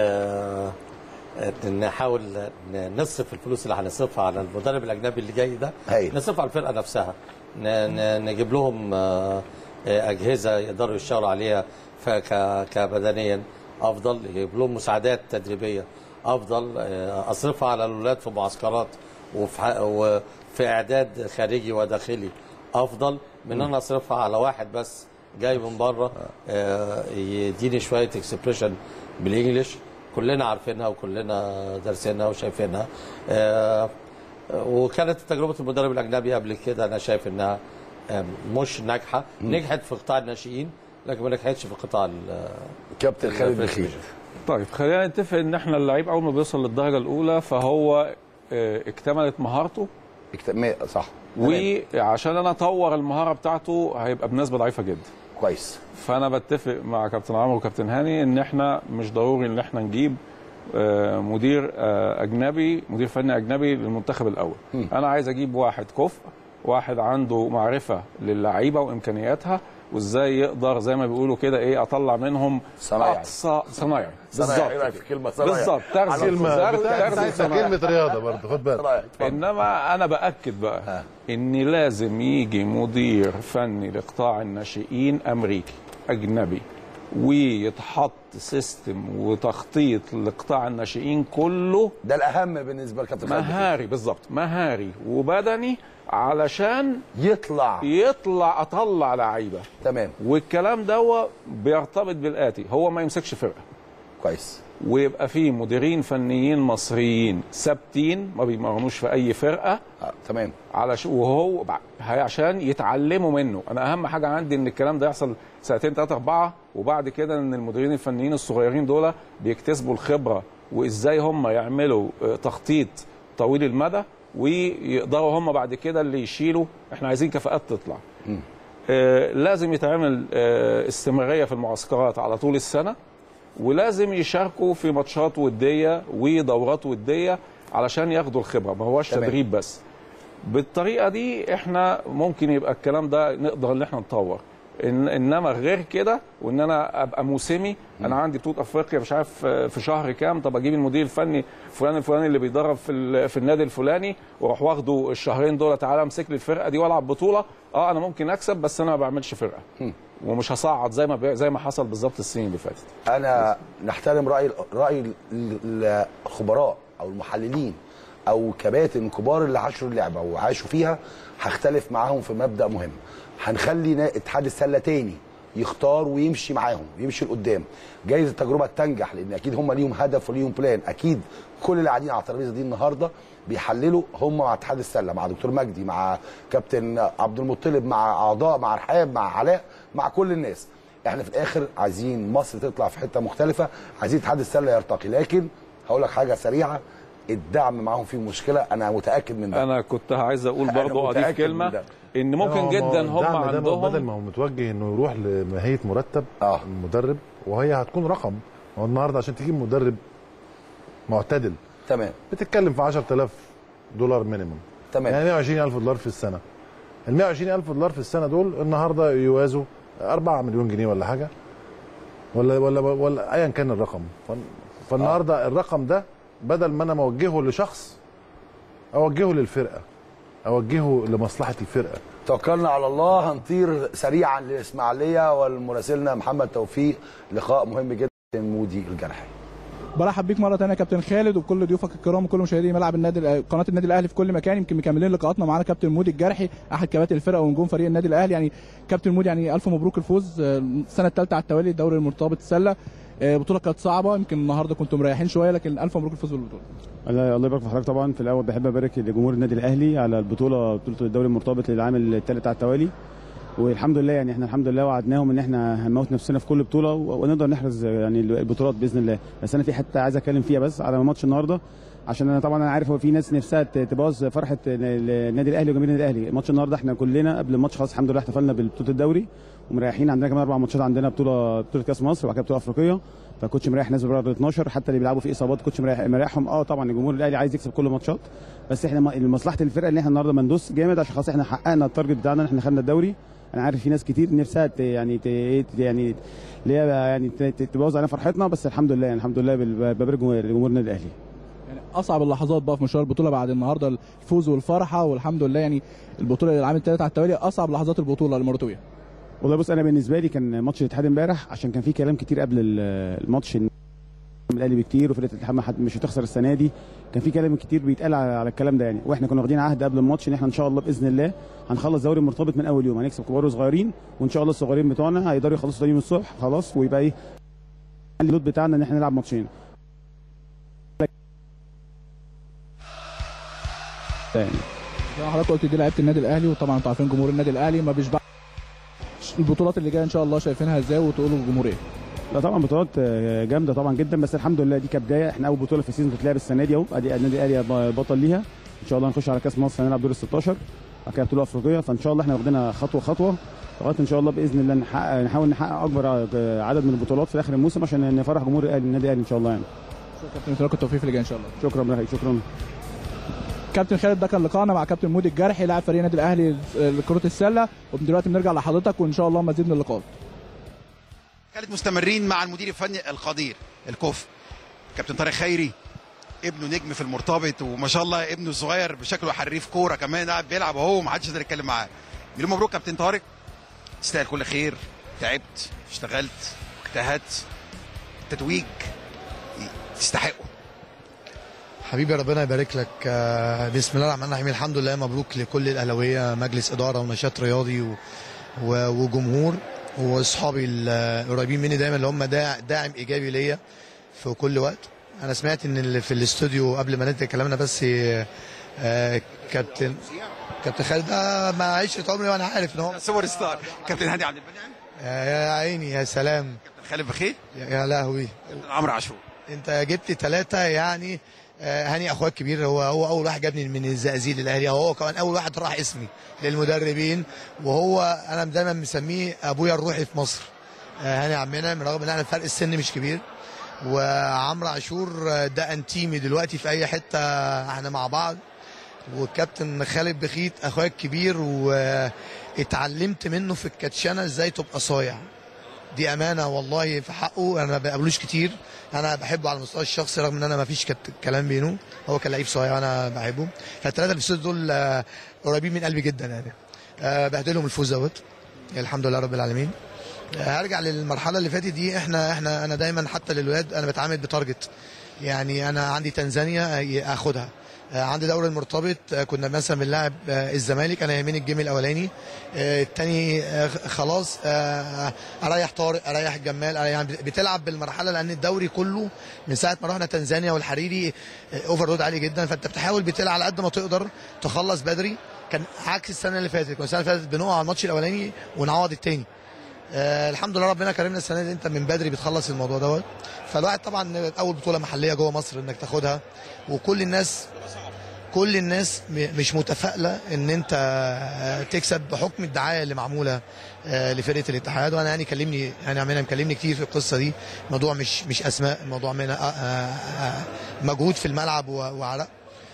نحاول نصرف الفلوس اللي هنصرفها على المدرب الاجنبي اللي جاي ده، نصرفها على الفرقه نفسها، نجيب لهم اجهزه يقدروا يشتغلوا عليها كبدنيا افضل، يجيب لهم مساعدات تدريبيه افضل، اصرفها على الاولاد في معسكرات وفي اعداد خارجي وداخلي افضل من انا اصرفها على واحد بس جاي من بره يديني شويه اكسبريشن بالانجلش كلنا عارفينها وكلنا دارسينها وشايفينها. وكانت تجربه المدرب الاجنبي قبل كده انا شايف انها مش ناجحه. نجحت في قطاع الناشئين لكن ما نجحتش في قطاع كابتن خالد بخير. طيب خلينا نتفق ان احنا اللعيب اول ما بيوصل للدرجه الاولى فهو اكتملت مهارته. صح. وعشان انا اطور المهاره بتاعته هيبقى بنسبه ضعيفه جدا. كويس. فانا بتفق مع كابتن عمرو وكابتن هاني ان احنا مش ضروري ان احنا نجيب مدير اجنبي، مدير فني اجنبي للمنتخب الاول. انا عايز اجيب واحد كفء، واحد عنده معرفه للعيبه وامكانياتها وازاي يقدر زي ما بيقولوا كده ايه اطلع منهم اقصى صنايعي. بالظبط. ايه رايك في كلمه صنايعي؟ بالظبط. كلمه رياضه برضه خد بالك. انما انا باكد بقى ان لازم يجي مدير فني لقطاع الناشئين امريكي اجنبي ويتحط سيستم وتخطيط لقطاع الناشئين كله. ده الاهم بالنسبه لكابتن خالد. مهاري بالظبط، مهاري وبدني علشان يطلع اطلع لعيبه. تمام. والكلام ده بيرتبط بالاتي، هو ما يمسكش فرقه. كويس. ويبقى فيه مديرين فنيين مصريين ثابتين ما بيمرنوش في اي فرقه. تمام. وهو عشان يتعلموا منه. انا اهم حاجه عندي ان الكلام ده يحصل سنتين 3 4 وبعد كده ان المديرين الفنيين الصغيرين دول بيكتسبوا الخبره وازاي هم يعملوا تخطيط طويل المدى ويقدروا هم بعد كده اللي يشيلوا. احنا عايزين كفاءات تطلع. لازم يتعمل استمراريه في المعسكرات على طول السنه، ولازم يشاركوا في ماتشات وديه ودورات وديه علشان ياخدوا الخبره، ما هوش تدريب بس. بالطريقه دي احنا ممكن يبقى الكلام ده نقدر ان احنا نطور. انما غير كده وان انا ابقى موسمي انا عندي بطوله افريقيا مش عارف في شهر كام، طب اجيب المدير الفني فلان الفلاني اللي بيدرب في النادي الفلاني واروح واخده الشهرين دول تعالى امسك لي الفرقه دي والعب بطوله. انا ممكن اكسب بس انا ما بعملش فرقه ومش هصعد زي ما حصل بالظبط السنين اللي فاتت. انا نحترم راي الخبراء او المحللين او كباتن كبار اللي عاشوا اللعبه وعاشوا فيها. هختلف معاهم في مبدا مهم، هنخلي اتحاد السله تاني يختار ويمشي معاهم، يمشي لقدام. جايز التجربه تنجح لان اكيد هم ليهم هدف وليهم بلان. اكيد كل اللي قاعدين على الترابيزه دي النهارده بيحللوا هم مع اتحاد السله، مع دكتور مجدي، مع كابتن عبد المطلب، مع اعضاء، مع رحاب، مع علاء، مع كل الناس. احنا في الاخر عايزين مصر تطلع في حته مختلفه، عايزين اتحاد السله يرتقي. لكن هقول لك حاجه سريعه، الدعم معاهم فيه مشكله، انا متاكد من ده. انا كنت عايز اقول برضه اضيف كلمه ان ممكن جدا هم عندهم بدل ما هو متوجه انه يروح لماهيه مرتب المدرب، وهي هتكون رقم. هو النهارده عشان تجيب مدرب معتدل تمام بتتكلم في $10,000 مينيمم، تمام، يعني $120,000 في السنه. ال $120,000 في السنه دول النهارده يوازوا 4 مليون جنيه ولا حاجه، ولا ايا كان الرقم. فالنهارده الرقم ده بدل ما انا موجهه لشخص، اوجهه للفرقه، اوجهه لمصلحه الفرقه. توكلنا على الله. هنطير سريعا للاسماعيليه والمراسلنا محمد توفيق، لقاء مهم جدا مودي الجرحي. برحب بيك مره ثانيه كابتن خالد وبكل ضيوفك الكرام وكل مشاهدي ملعب قناه النادي الاهلي في كل مكان. يمكن مكملين لقاءاتنا معانا كابتن مودي الجرحي احد كباتن الفرقه ونجوم فريق النادي الاهلي. يعني كابتن مودي، يعني الف مبروك الفوز، السنه الثالثه على التوالي دوري المرتبط السله. بطوله كانت صعبه، يمكن النهارده كنتم مريحين شويه، لكن الف مبروك الفوز بالبطوله. الله يبارك في حضرتك. طبعا في الاول بحب ابارك لجمهور النادي الاهلي على بطوله الدوري المرتبط للعام الثالث على التوالي، والحمد لله يعني احنا الحمد لله وعدناهم ان احنا هنموت نفسنا في كل بطوله ونقدر نحرز يعني البطولات باذن الله. بس انا في حته عايز اتكلم فيها بس على ماتش النهارده، عشان انا طبعا انا عارف هو في ناس نفسها تبوظ فرحه النادي الاهلي وجماهير النادي الاهلي. ماتش النهارده احنا كلنا قبل الماتش خلاص الحمد لله احتفلنا ببطوله الدوري ومريحين. عندنا كمان 4 ماتشات، عندنا بطوله كاس مصر وبعد كده بطوله افريقيه، فكنتش مريح ناس بره 12 حتى اللي بيلعبوا في اصابات كنتش مريحهم. طبعا الجمهور الاهلي عايز يكسب كل الماتشات، بس احنا لمصلحه الفرقه اللي احنا النهارده ما ندوس جامد عشان خلاص احنا حققنا التارجت بتاعنا، احنا خدنا الدوري. انا عارف في ناس كتير نفسها يعني تبوظ علينا فرحتنا، بس الحمد لله يعني الحمد لله ببارك جمهور النادي الاهلي. يعني اصعب اللحظات بقى في مشوار البطوله بعد النهارده الفوز والفرحه والحمد لله، يعني البطوله العام الثالث على التوالي اصعب لحظات البطوله المرتويه. والله بص انا بالنسبه لي كان ماتش الاتحاد امبارح عشان كان في كلام كتير قبل الماتش الاهلي بكتير وفرقه الاتحاد مش هتخسر السنه دي، كان في كلام كتير بيتقال على الكلام ده يعني، واحنا كنا واخدين عهد قبل الماتش ان احنا ان شاء الله باذن الله هنخلص دوري مرتبط من اول يوم، هنكسب كبار وصغيرين، وان شاء الله الصغيرين بتوعنا هيقدروا يخلصوا تاني يوم الصبح خلاص، ويبقى ايه اللود بتاعنا ان احنا نلعب ماتشين. زي ما حضرتك قلت دي لعيبه النادي الاهلي، وطبعا انتوا عارفين جمهور النادي الاهلي ما بيشبعش. البطولات اللي جايه ان شاء الله شايفينها ازاي وتقولوا للجمهور ايه؟ لا طبعا بطولات جامده طبعا جدا، بس الحمد لله دي كبدايه، احنا اول بطوله في السيزون بتتلعب السنه دي اهو، ادي النادي الاهلي بطل ليها، ان شاء الله هنخش على كاس مصر هنلعب دور ال 16، بعد كده بطوله افريقيه، فان شاء الله احنا واخدينها خطوه خطوه لغايه ان شاء الله باذن الله نحاول نحقق اكبر عدد من البطولات في اخر الموسم عشان نفرح جمهور النادي الاهلي ان شاء الله يعني. شكرا كابتن، التوفيق في اللي جاي ان شاء الله. شكرا لك، شكرا. كابتن خالد، ده كان لقاءنا مع كابتن مودي الجرحي لاعب فريق النادي الاهلي لكره السله، ودلوقتي بنرجع لحضرتك وان شاء الله مزيد من اللقاءات. كانت مستمرين مع المدير الفني القدير الكوف كابتن طارق خيري، ابنه نجم في المرتبط، وما شاء الله ابنه الصغير بشكله حريف كوره كمان قاعد بيلعب اهو ومحدش يقدر يتكلم معاه. بيقول له مبروك كابتن طارق، تستاهل كل خير، تعبت اشتغلت اجتهدت، تتويج تستحقه. حبيبي ربنا يبارك لك. بسم الله الرحمن الرحيم، الحمد لله، مبروك لكل الاهلاويه، مجلس اداره ونشاط رياضي وجمهور واصحابي القريبين مني دايما اللي هم داعم ايجابي ليا في كل وقت. انا سمعت ان اللي في الاستوديو قبل ما ننتهي كلامنا بس كابتن خالد ده مع عشره عمري وانا عارف ان هو سوبر ستار. كابتن هاني عبد المنعم، يا عيني يا سلام. كابتن خالد بخير، يا لهوي. كابتن عمرو عاشور، انت جبت 3 يعني. هاني اخويا الكبير، هو اول واحد جابني من الزقازيق للاهلي، هو كمان اول واحد راح اسمي للمدربين، وهو انا دايما مسميه ابويا الروحي في مصر. هاني عبد المنعم رغم ان احنا فرق السن مش كبير، وعمرو عاشور ده انتيمي دلوقتي في اي حته احنا مع بعض، والكابتن خالد بخيت اخويا الكبير واتعلمت منه في الكاتشانه ازاي تبقى صايع. دي امانه والله في حقه، انا ما بقابلوش كتير، انا بحبه على المستوى الشخصي رغم ان انا ما فيش كلام بينه، هو كان لعيب صايع وانا بحبه. فالثلاثه اللي في دول قريبين من قلبي جدا يعني. بهدلهم الفوز دوت الحمد لله رب العالمين. هرجع للمرحله اللي فاتت دي، انا دايما حتى للولاد انا بتعامل بتارجت، يعني انا عندي تنزانيا اخدها، عندي دوري المرتبط كنا مثلا بنلعب الزمالك، انا يهمني الجيم الاولاني، الثاني خلاص اريح طارق، اريح الجمال، يعني بتلعب بالمرحله، لان الدوري كله من ساعه ما رحنا تنزانيا والحريري اوفرلود عالي جدا، فانت بتحاول بتلعب على قد ما تقدر تخلص بدري. كان عكس السنه اللي فاتت، كنا السنه اللي فاتت بنقع على الماتش الاولاني ونعوض الثاني. الحمد لله ربنا كرمنا السنه دي، انت من بدري بتخلص الموضوع دوت. فالواحد طبعا اول بطوله محليه جوه مصر انك تاخدها، وكل الناس مش متفائله ان انت تكسب بحكم الدعايه اللي معموله لفرقه الاتحاد. وانا يعني كلمني عمنا مكلمني كتير في القصه دي. الموضوع مش اسماء، الموضوع مجهود في الملعب وعرق.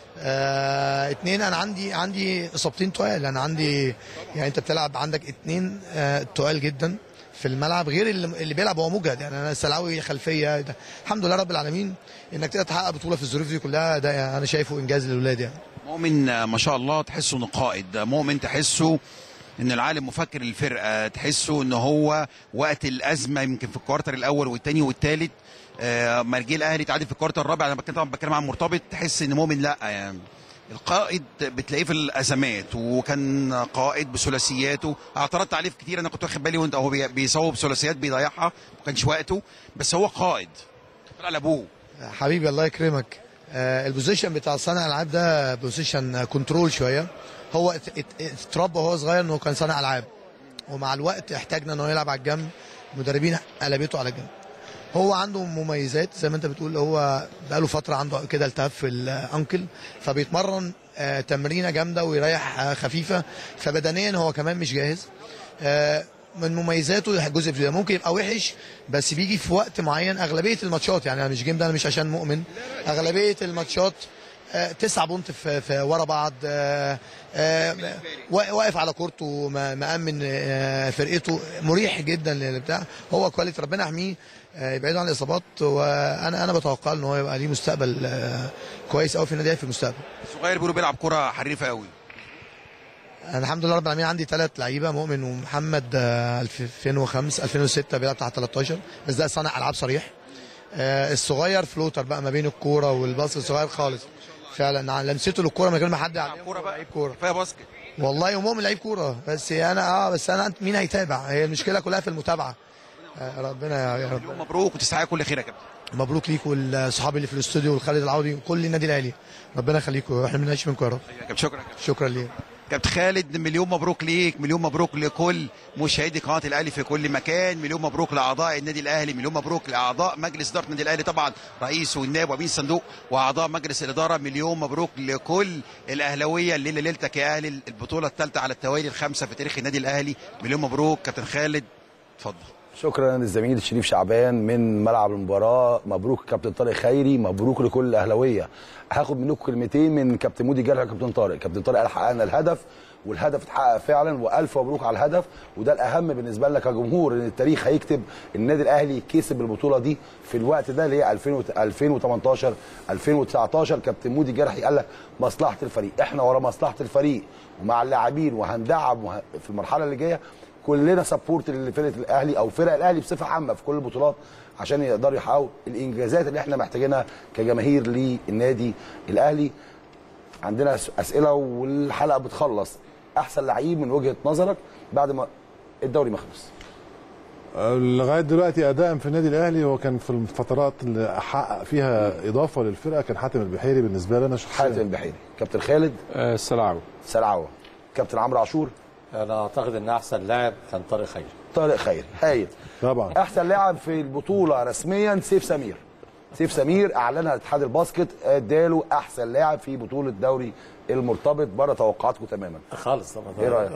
اتنين، انا عندي اصابتين تقال، انا عندي يعني انت بتلعب عندك اتنين تقال جدا في الملعب غير اللي بيلعب هو مجهد. يعني انا السلاوي خلفيه ده. الحمد لله رب العالمين انك تقدر تحقق بطوله في الظروف دي كلها، ده يعني انا شايفه انجاز للاولاد. يعني مؤمن ما شاء الله تحسه انه قائد، مؤمن تحسه ان العالم مفكر الفرقه، تحسه ان هو وقت الازمه يمكن في الكوارتر الاول والثاني والثالث مرجي الاهلي تعادل في الكوارتر الرابع. انا بتكلم عن مرتبط، تحس ان مؤمن لا يعني القائد بتلاقيه في الازمات، وكان قائد بثلاثياته. اعترضت عليه في كتير، انا كنت واخد بالي وانت هو بيصوب ثلاثيات بيضيعها، ما كانش وقته، بس هو قائد طلع لابوه. حبيبي الله يكرمك. البوزيشن بتاع صانع الالعاب ده بوزيشن كنترول شويه. هو اتربى وهو صغير انه كان صانع العاب، ومع الوقت احتاجنا انه يلعب على الجنب، المدربين قلبته على الجنب. هو عنده مميزات زي ما انت بتقول، هو بقاله فتره عنده كده التهاب في الانكل، فبيتمرن تمرينه جامده ويريح خفيفه، فبدنيا هو كمان مش جاهز. من مميزاته الجزء ده ممكن يبقى وحش، بس بيجي في وقت معين. اغلبيه الماتشات يعني انا مش جيم ده، انا مش عشان مؤمن، اغلبيه الماتشات 9 بونت في ورا بعض، واقف على كورته، مأمن فرقته، مريح جدا للبتاع. هو كواليتي ربنا يحميه، يبعده عن الاصابات، وانا بتوقع ان هو يبقى ليه مستقبل كويس قوي في النادي في المستقبل. صغير بيقولوا بيلعب كره حريفه قوي. انا الحمد لله رب العالمين عندي 3 لعيبه، مؤمن ومحمد 2005 2006 بيلعب تحت 13، بس ده صانع العاب صريح. الصغير فلوتر بقى ما بين الكوره والباص، الصغير خالص فعلا لمسته للكوره من غير ما حد يعلمه. كوره بقى، لعيب كوره كفايه باسكت والله، ومؤمن لعيب كوره، بس انا مين هيتابع؟ هي المشكله كلها في المتابعه. ربنا يا رب. مبروك وتستحق كل خير يا كابتن. مبروك ليك ولصحابي اللي في الاستوديو والخالد العوضي وكل النادي الاهلي، ربنا يخليكم واحنا بنعيش منكم يا رب. شكرا شكرا ليك كابتن خالد. مليون مبروك ليك، مليون مبروك لكل مشاهدي قناه الاهلي في كل مكان، مليون مبروك لاعضاء النادي الاهلي، مليون مبروك لاعضاء مجلس اداره النادي الاهلي طبعا، رئيس والنائب وامين الصندوق واعضاء مجلس الاداره، مليون مبروك لكل الاهلاويه. الليله ليلتك يا اهلي، البطوله الثالثه على التوالي الخامسه في تاريخ النادي الاهلي. مليون مبروك كابتن خالد، اتفضل. شكرا للزميل شريف شعبان من ملعب المباراه. مبروك كابتن طارق خيري، مبروك لكل الاهلاويه. هاخد منكم كلمتين من كابتن مودي جرح وكابتن طارق. كابتن طارق قال حققنا الهدف، والهدف اتحقق فعلا، والف مبروك على الهدف، وده الاهم بالنسبه لنا كجمهور، ان التاريخ هيكتب النادي الاهلي كسب البطوله دي في الوقت ده اللي هي 2018 2019. كابتن مودي جرحي قال لك مصلحه الفريق، احنا ورا مصلحه الفريق ومع اللاعبين، وهندعم في المرحله اللي جايه كلنا سبورت لفرقه الاهلي او فرق الاهلي بصفه عامه في كل البطولات، عشان يقدروا يحققوا الانجازات اللي احنا محتاجينها كجماهير للنادي الاهلي. عندنا اسئله والحلقه بتخلص. احسن لعيب من وجهه نظرك بعد ما الدوري ما خلص؟ لغايه دلوقتي اداء في النادي الاهلي هو كان في الفترات اللي حقق فيها اضافه للفرقه كان حاتم البحيري بالنسبه لنا شخصيا. حاتم البحيري. كابتن خالد؟ سلعوه. كابتن عمرو عاشور؟ انا اعتقد ان احسن لاعب كان طارق خيري. طارق خيري هايل طبعا. احسن لاعب في البطوله رسميا سيف سمير. سيف سمير اعلنها اتحاد الباسكت، اداله احسن لاعب في بطوله دوري المرتبط، بره توقعاتكم تماما خالص طبعا. ايه رايك؟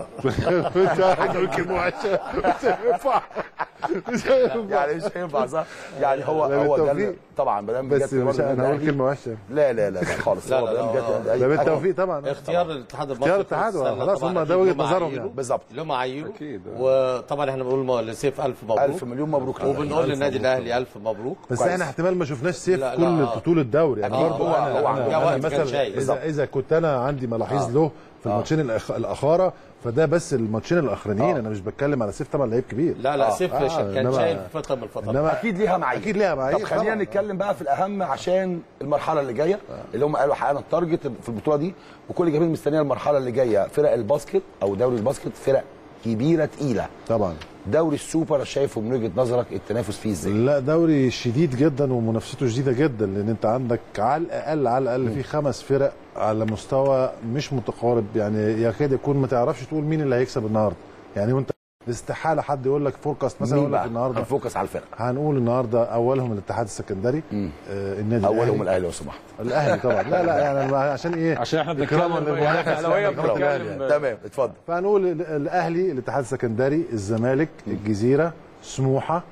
يعني مش هينفع صح؟ يعني هو ده طبعا ما دام بس مش انا هقول كلمه وحشه. لا خالص. هو ده بالتوفيق طبعا. اختيار الاتحاد اختيار الاتحاد خلاص، هم ده وجهه نظرهم يعني. بالظبط اللي هم عينوا. وطبعا احنا بنقول لسيف الف مبروك، الف مليون مبروك، وبنقول للنادي الاهلي الف مبروك. بس احنا احتمال ما شفناش سيف كل بطوله الدوري يعني. برضه انا مثلا اذا كنت انا عندي ملاحظ له في الماتشين الاخاره، فده بس الماتشين الاخرانيين. انا مش بتكلم على سيف، طبعا لعيب كبير. لا سيف كان شايل في فتره من الفترات. اكيد ليها معايير، اكيد ليها معايير. طب خلينا نتكلم بقى في الاهم عشان المرحله اللي جايه اللي هم قالوا حققنا التارجت في البطوله دي، وكل جماهير مستنيه المرحله اللي جايه. فرق الباسكت او دوري الباسكت فرق كبيره تقيله طبعا. دوري السوبر شايفه من وجهه نظرك التنافس فيه ازاي؟ لا دوري شديد جدا ومنافسته شديده جدا، لان انت عندك على الاقل في 5 فرق على مستوى مش متقارب، يعني يكاد يكون ما تعرفش تقول مين اللي هيكسب النهارده. يعني وانت استحاله حد يقول لك فوركاست مثلا يقول لك النهارده هنفوكس على الفرق. هنقول النهارده اولهم الاتحاد السكندري، النادي اولهم الاهلي لو سمحت. الاهلي طبعا. لا يعني عشان ايه؟ عشان احنا بنتكلم اهلاويه بنتكلم. تمام اتفضل. فهنقول الاهلي، الاتحاد السكندري، الزمالك، الجزيره، سموحه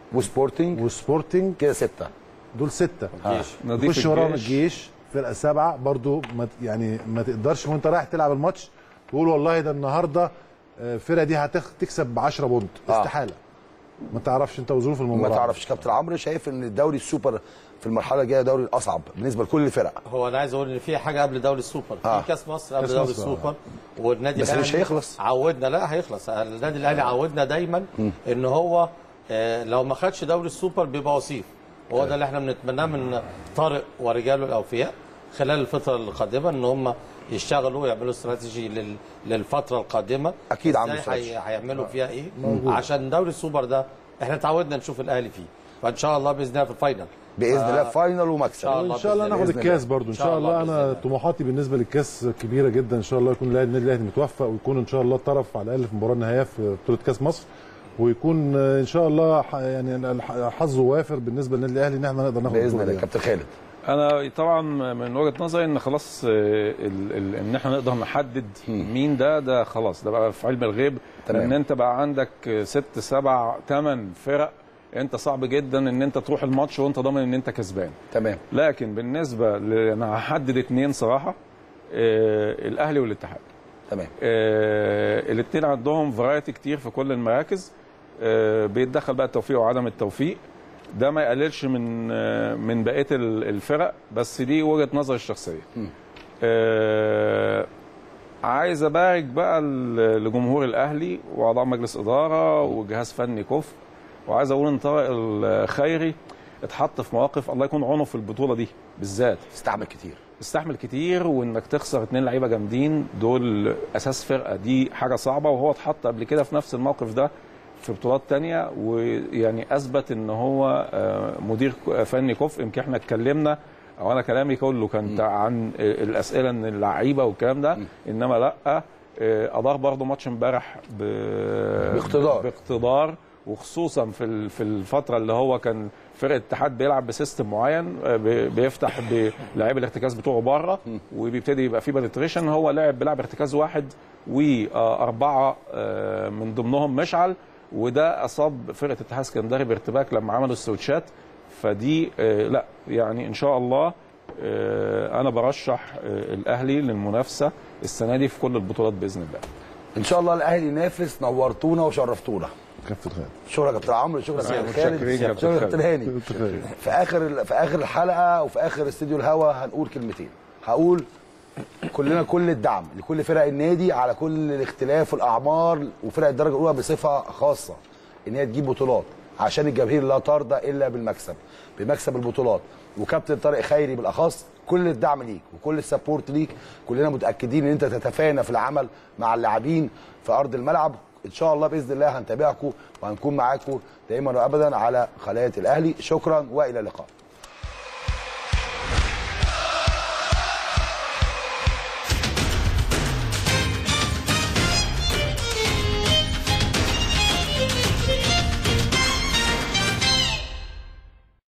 وسبورتنج كده 6. دول 6. نخش وراهم الجيش فرقه 7 برضو. يعني ما تقدرش وانت رايح تلعب الماتش تقول والله ده النهارده الفرقه دي هتكسب ب 10 بونت. استحاله. ما تعرفش انت وظروف المباراه. ما تعرفش. كابتن عمرو شايف ان الدوري السوبر في المرحله الجايه دوري الاصعب بالنسبه لكل الفرق. هو انا عايز اقول ان في حاجه قبل دوري السوبر، في كاس مصر قبل دوري السوبر، والنادي الاهلي بس مش هيخلص. عودنا. لا هيخلص. النادي الاهلي عودنا دايما ان هو لو ما خدش دوري السوبر بيبقى وصيف. وهو ده اللي احنا بنتمناه من طارق ورجاله الاوفياء خلال الفتره القادمه، ان هم يشتغلوا ويعملوا استراتيجي للفتره القادمه. اكيد عاملين استراتيجي هيعملوا فيها ايه عشان دوري السوبر ده احنا اتعودنا نشوف الاهلي فيه، فان شاء الله باذن الله في الفاينل، باذن الله فاينل ومكسب ان شاء الله ناخد الكاس برضو ان شاء الله. انا طموحاتي بالنسبه للكاس كبيره جدا ان شاء الله. يكون النادي الاهلي متوفق ويكون ان شاء الله طرف على الاقل في المباراه النهائيه في بطوله كاس مصر، ويكون ان شاء الله يعني حظه وافر بالنسبه للنادي الاهلي ان احنا نقدر ناخد باذن الله. كابتن خالد، انا طبعا من وجهه نظري ان خلاص ان احنا نقدر نحدد مين ده خلاص ده بقى في علم الغيب. ان انت بقى عندك 6 7 8 فرق، انت صعب جدا ان انت تروح الماتش وانت ضامن ان انت كسبان. تمام. لكن بالنسبه انا هحدد 2 صراحه، الاهلي والاتحاد. تمام. الاثنين عندهم فرايتي كتير في كل المراكز، بيتدخل بقى التوفيق وعدم التوفيق. ده ما يقللش من بقيه الفرق، بس دي وجهه نظري الشخصيه. عايز ابارك بقى لجمهور الاهلي واعضاء مجلس اداره وجهاز فني كفء، وعايز اقول ان طارق الخيري اتحط في مواقف الله يكون عونه في البطوله دي بالذات. استحمل كتير، وانك تخسر 2 لعيبه جامدين دول اساس فرقه، دي حاجه صعبه. وهو اتحط قبل كده في نفس الموقف ده في بطولات تانية، ويعني اثبت ان هو مدير فني كفء. يمكن احنا اتكلمنا او انا كلامي كله كان عن الاسئله ان اللعيبه والكلام ده، انما لا ادار برضه ماتش امبارح باقتدار، وخصوصا في الفتره اللي هو كان فرقه الاتحاد بيلعب بسيستم معين، بيفتح بلاعيب الارتكاز بتوعه بره وبيبتدي يبقى في بنتريشن. هو بيلعب ارتكاز واحد واربعه من ضمنهم مشعل، وده اصاب فرقه الاتحاد السكندري بارتباك لما عملوا السويتشات. فدي لا يعني ان شاء الله انا برشح الاهلي للمنافسه السنه دي في كل البطولات باذن الله. ان شاء الله الاهلي ينافس. نورتونا وشرفتونا. كابتن خالد. شكرا كابتن عمرو، شكرا كابتن خالد، شكرا كابتن هاني. في اخر الحلقه وفي اخر استديو الهوا هنقول كلمتين. هقول كلنا كل الدعم لكل فرق النادي على كل الاختلاف والاعمار، وفرق الدرجه الاولى بصفه خاصه ان هي تجيب بطولات، عشان الجماهير لا ترضى الا بالمكسب، بمكسب البطولات. وكابتن طارق خيري بالاخص كل الدعم ليك وكل السبورت ليك. كلنا متاكدين ان انت تتفانى في العمل مع اللاعبين في ارض الملعب. ان شاء الله باذن الله هنتابعكم وهنكون معاكم دائما وابدا على قناه الاهلي. شكرا والى اللقاء.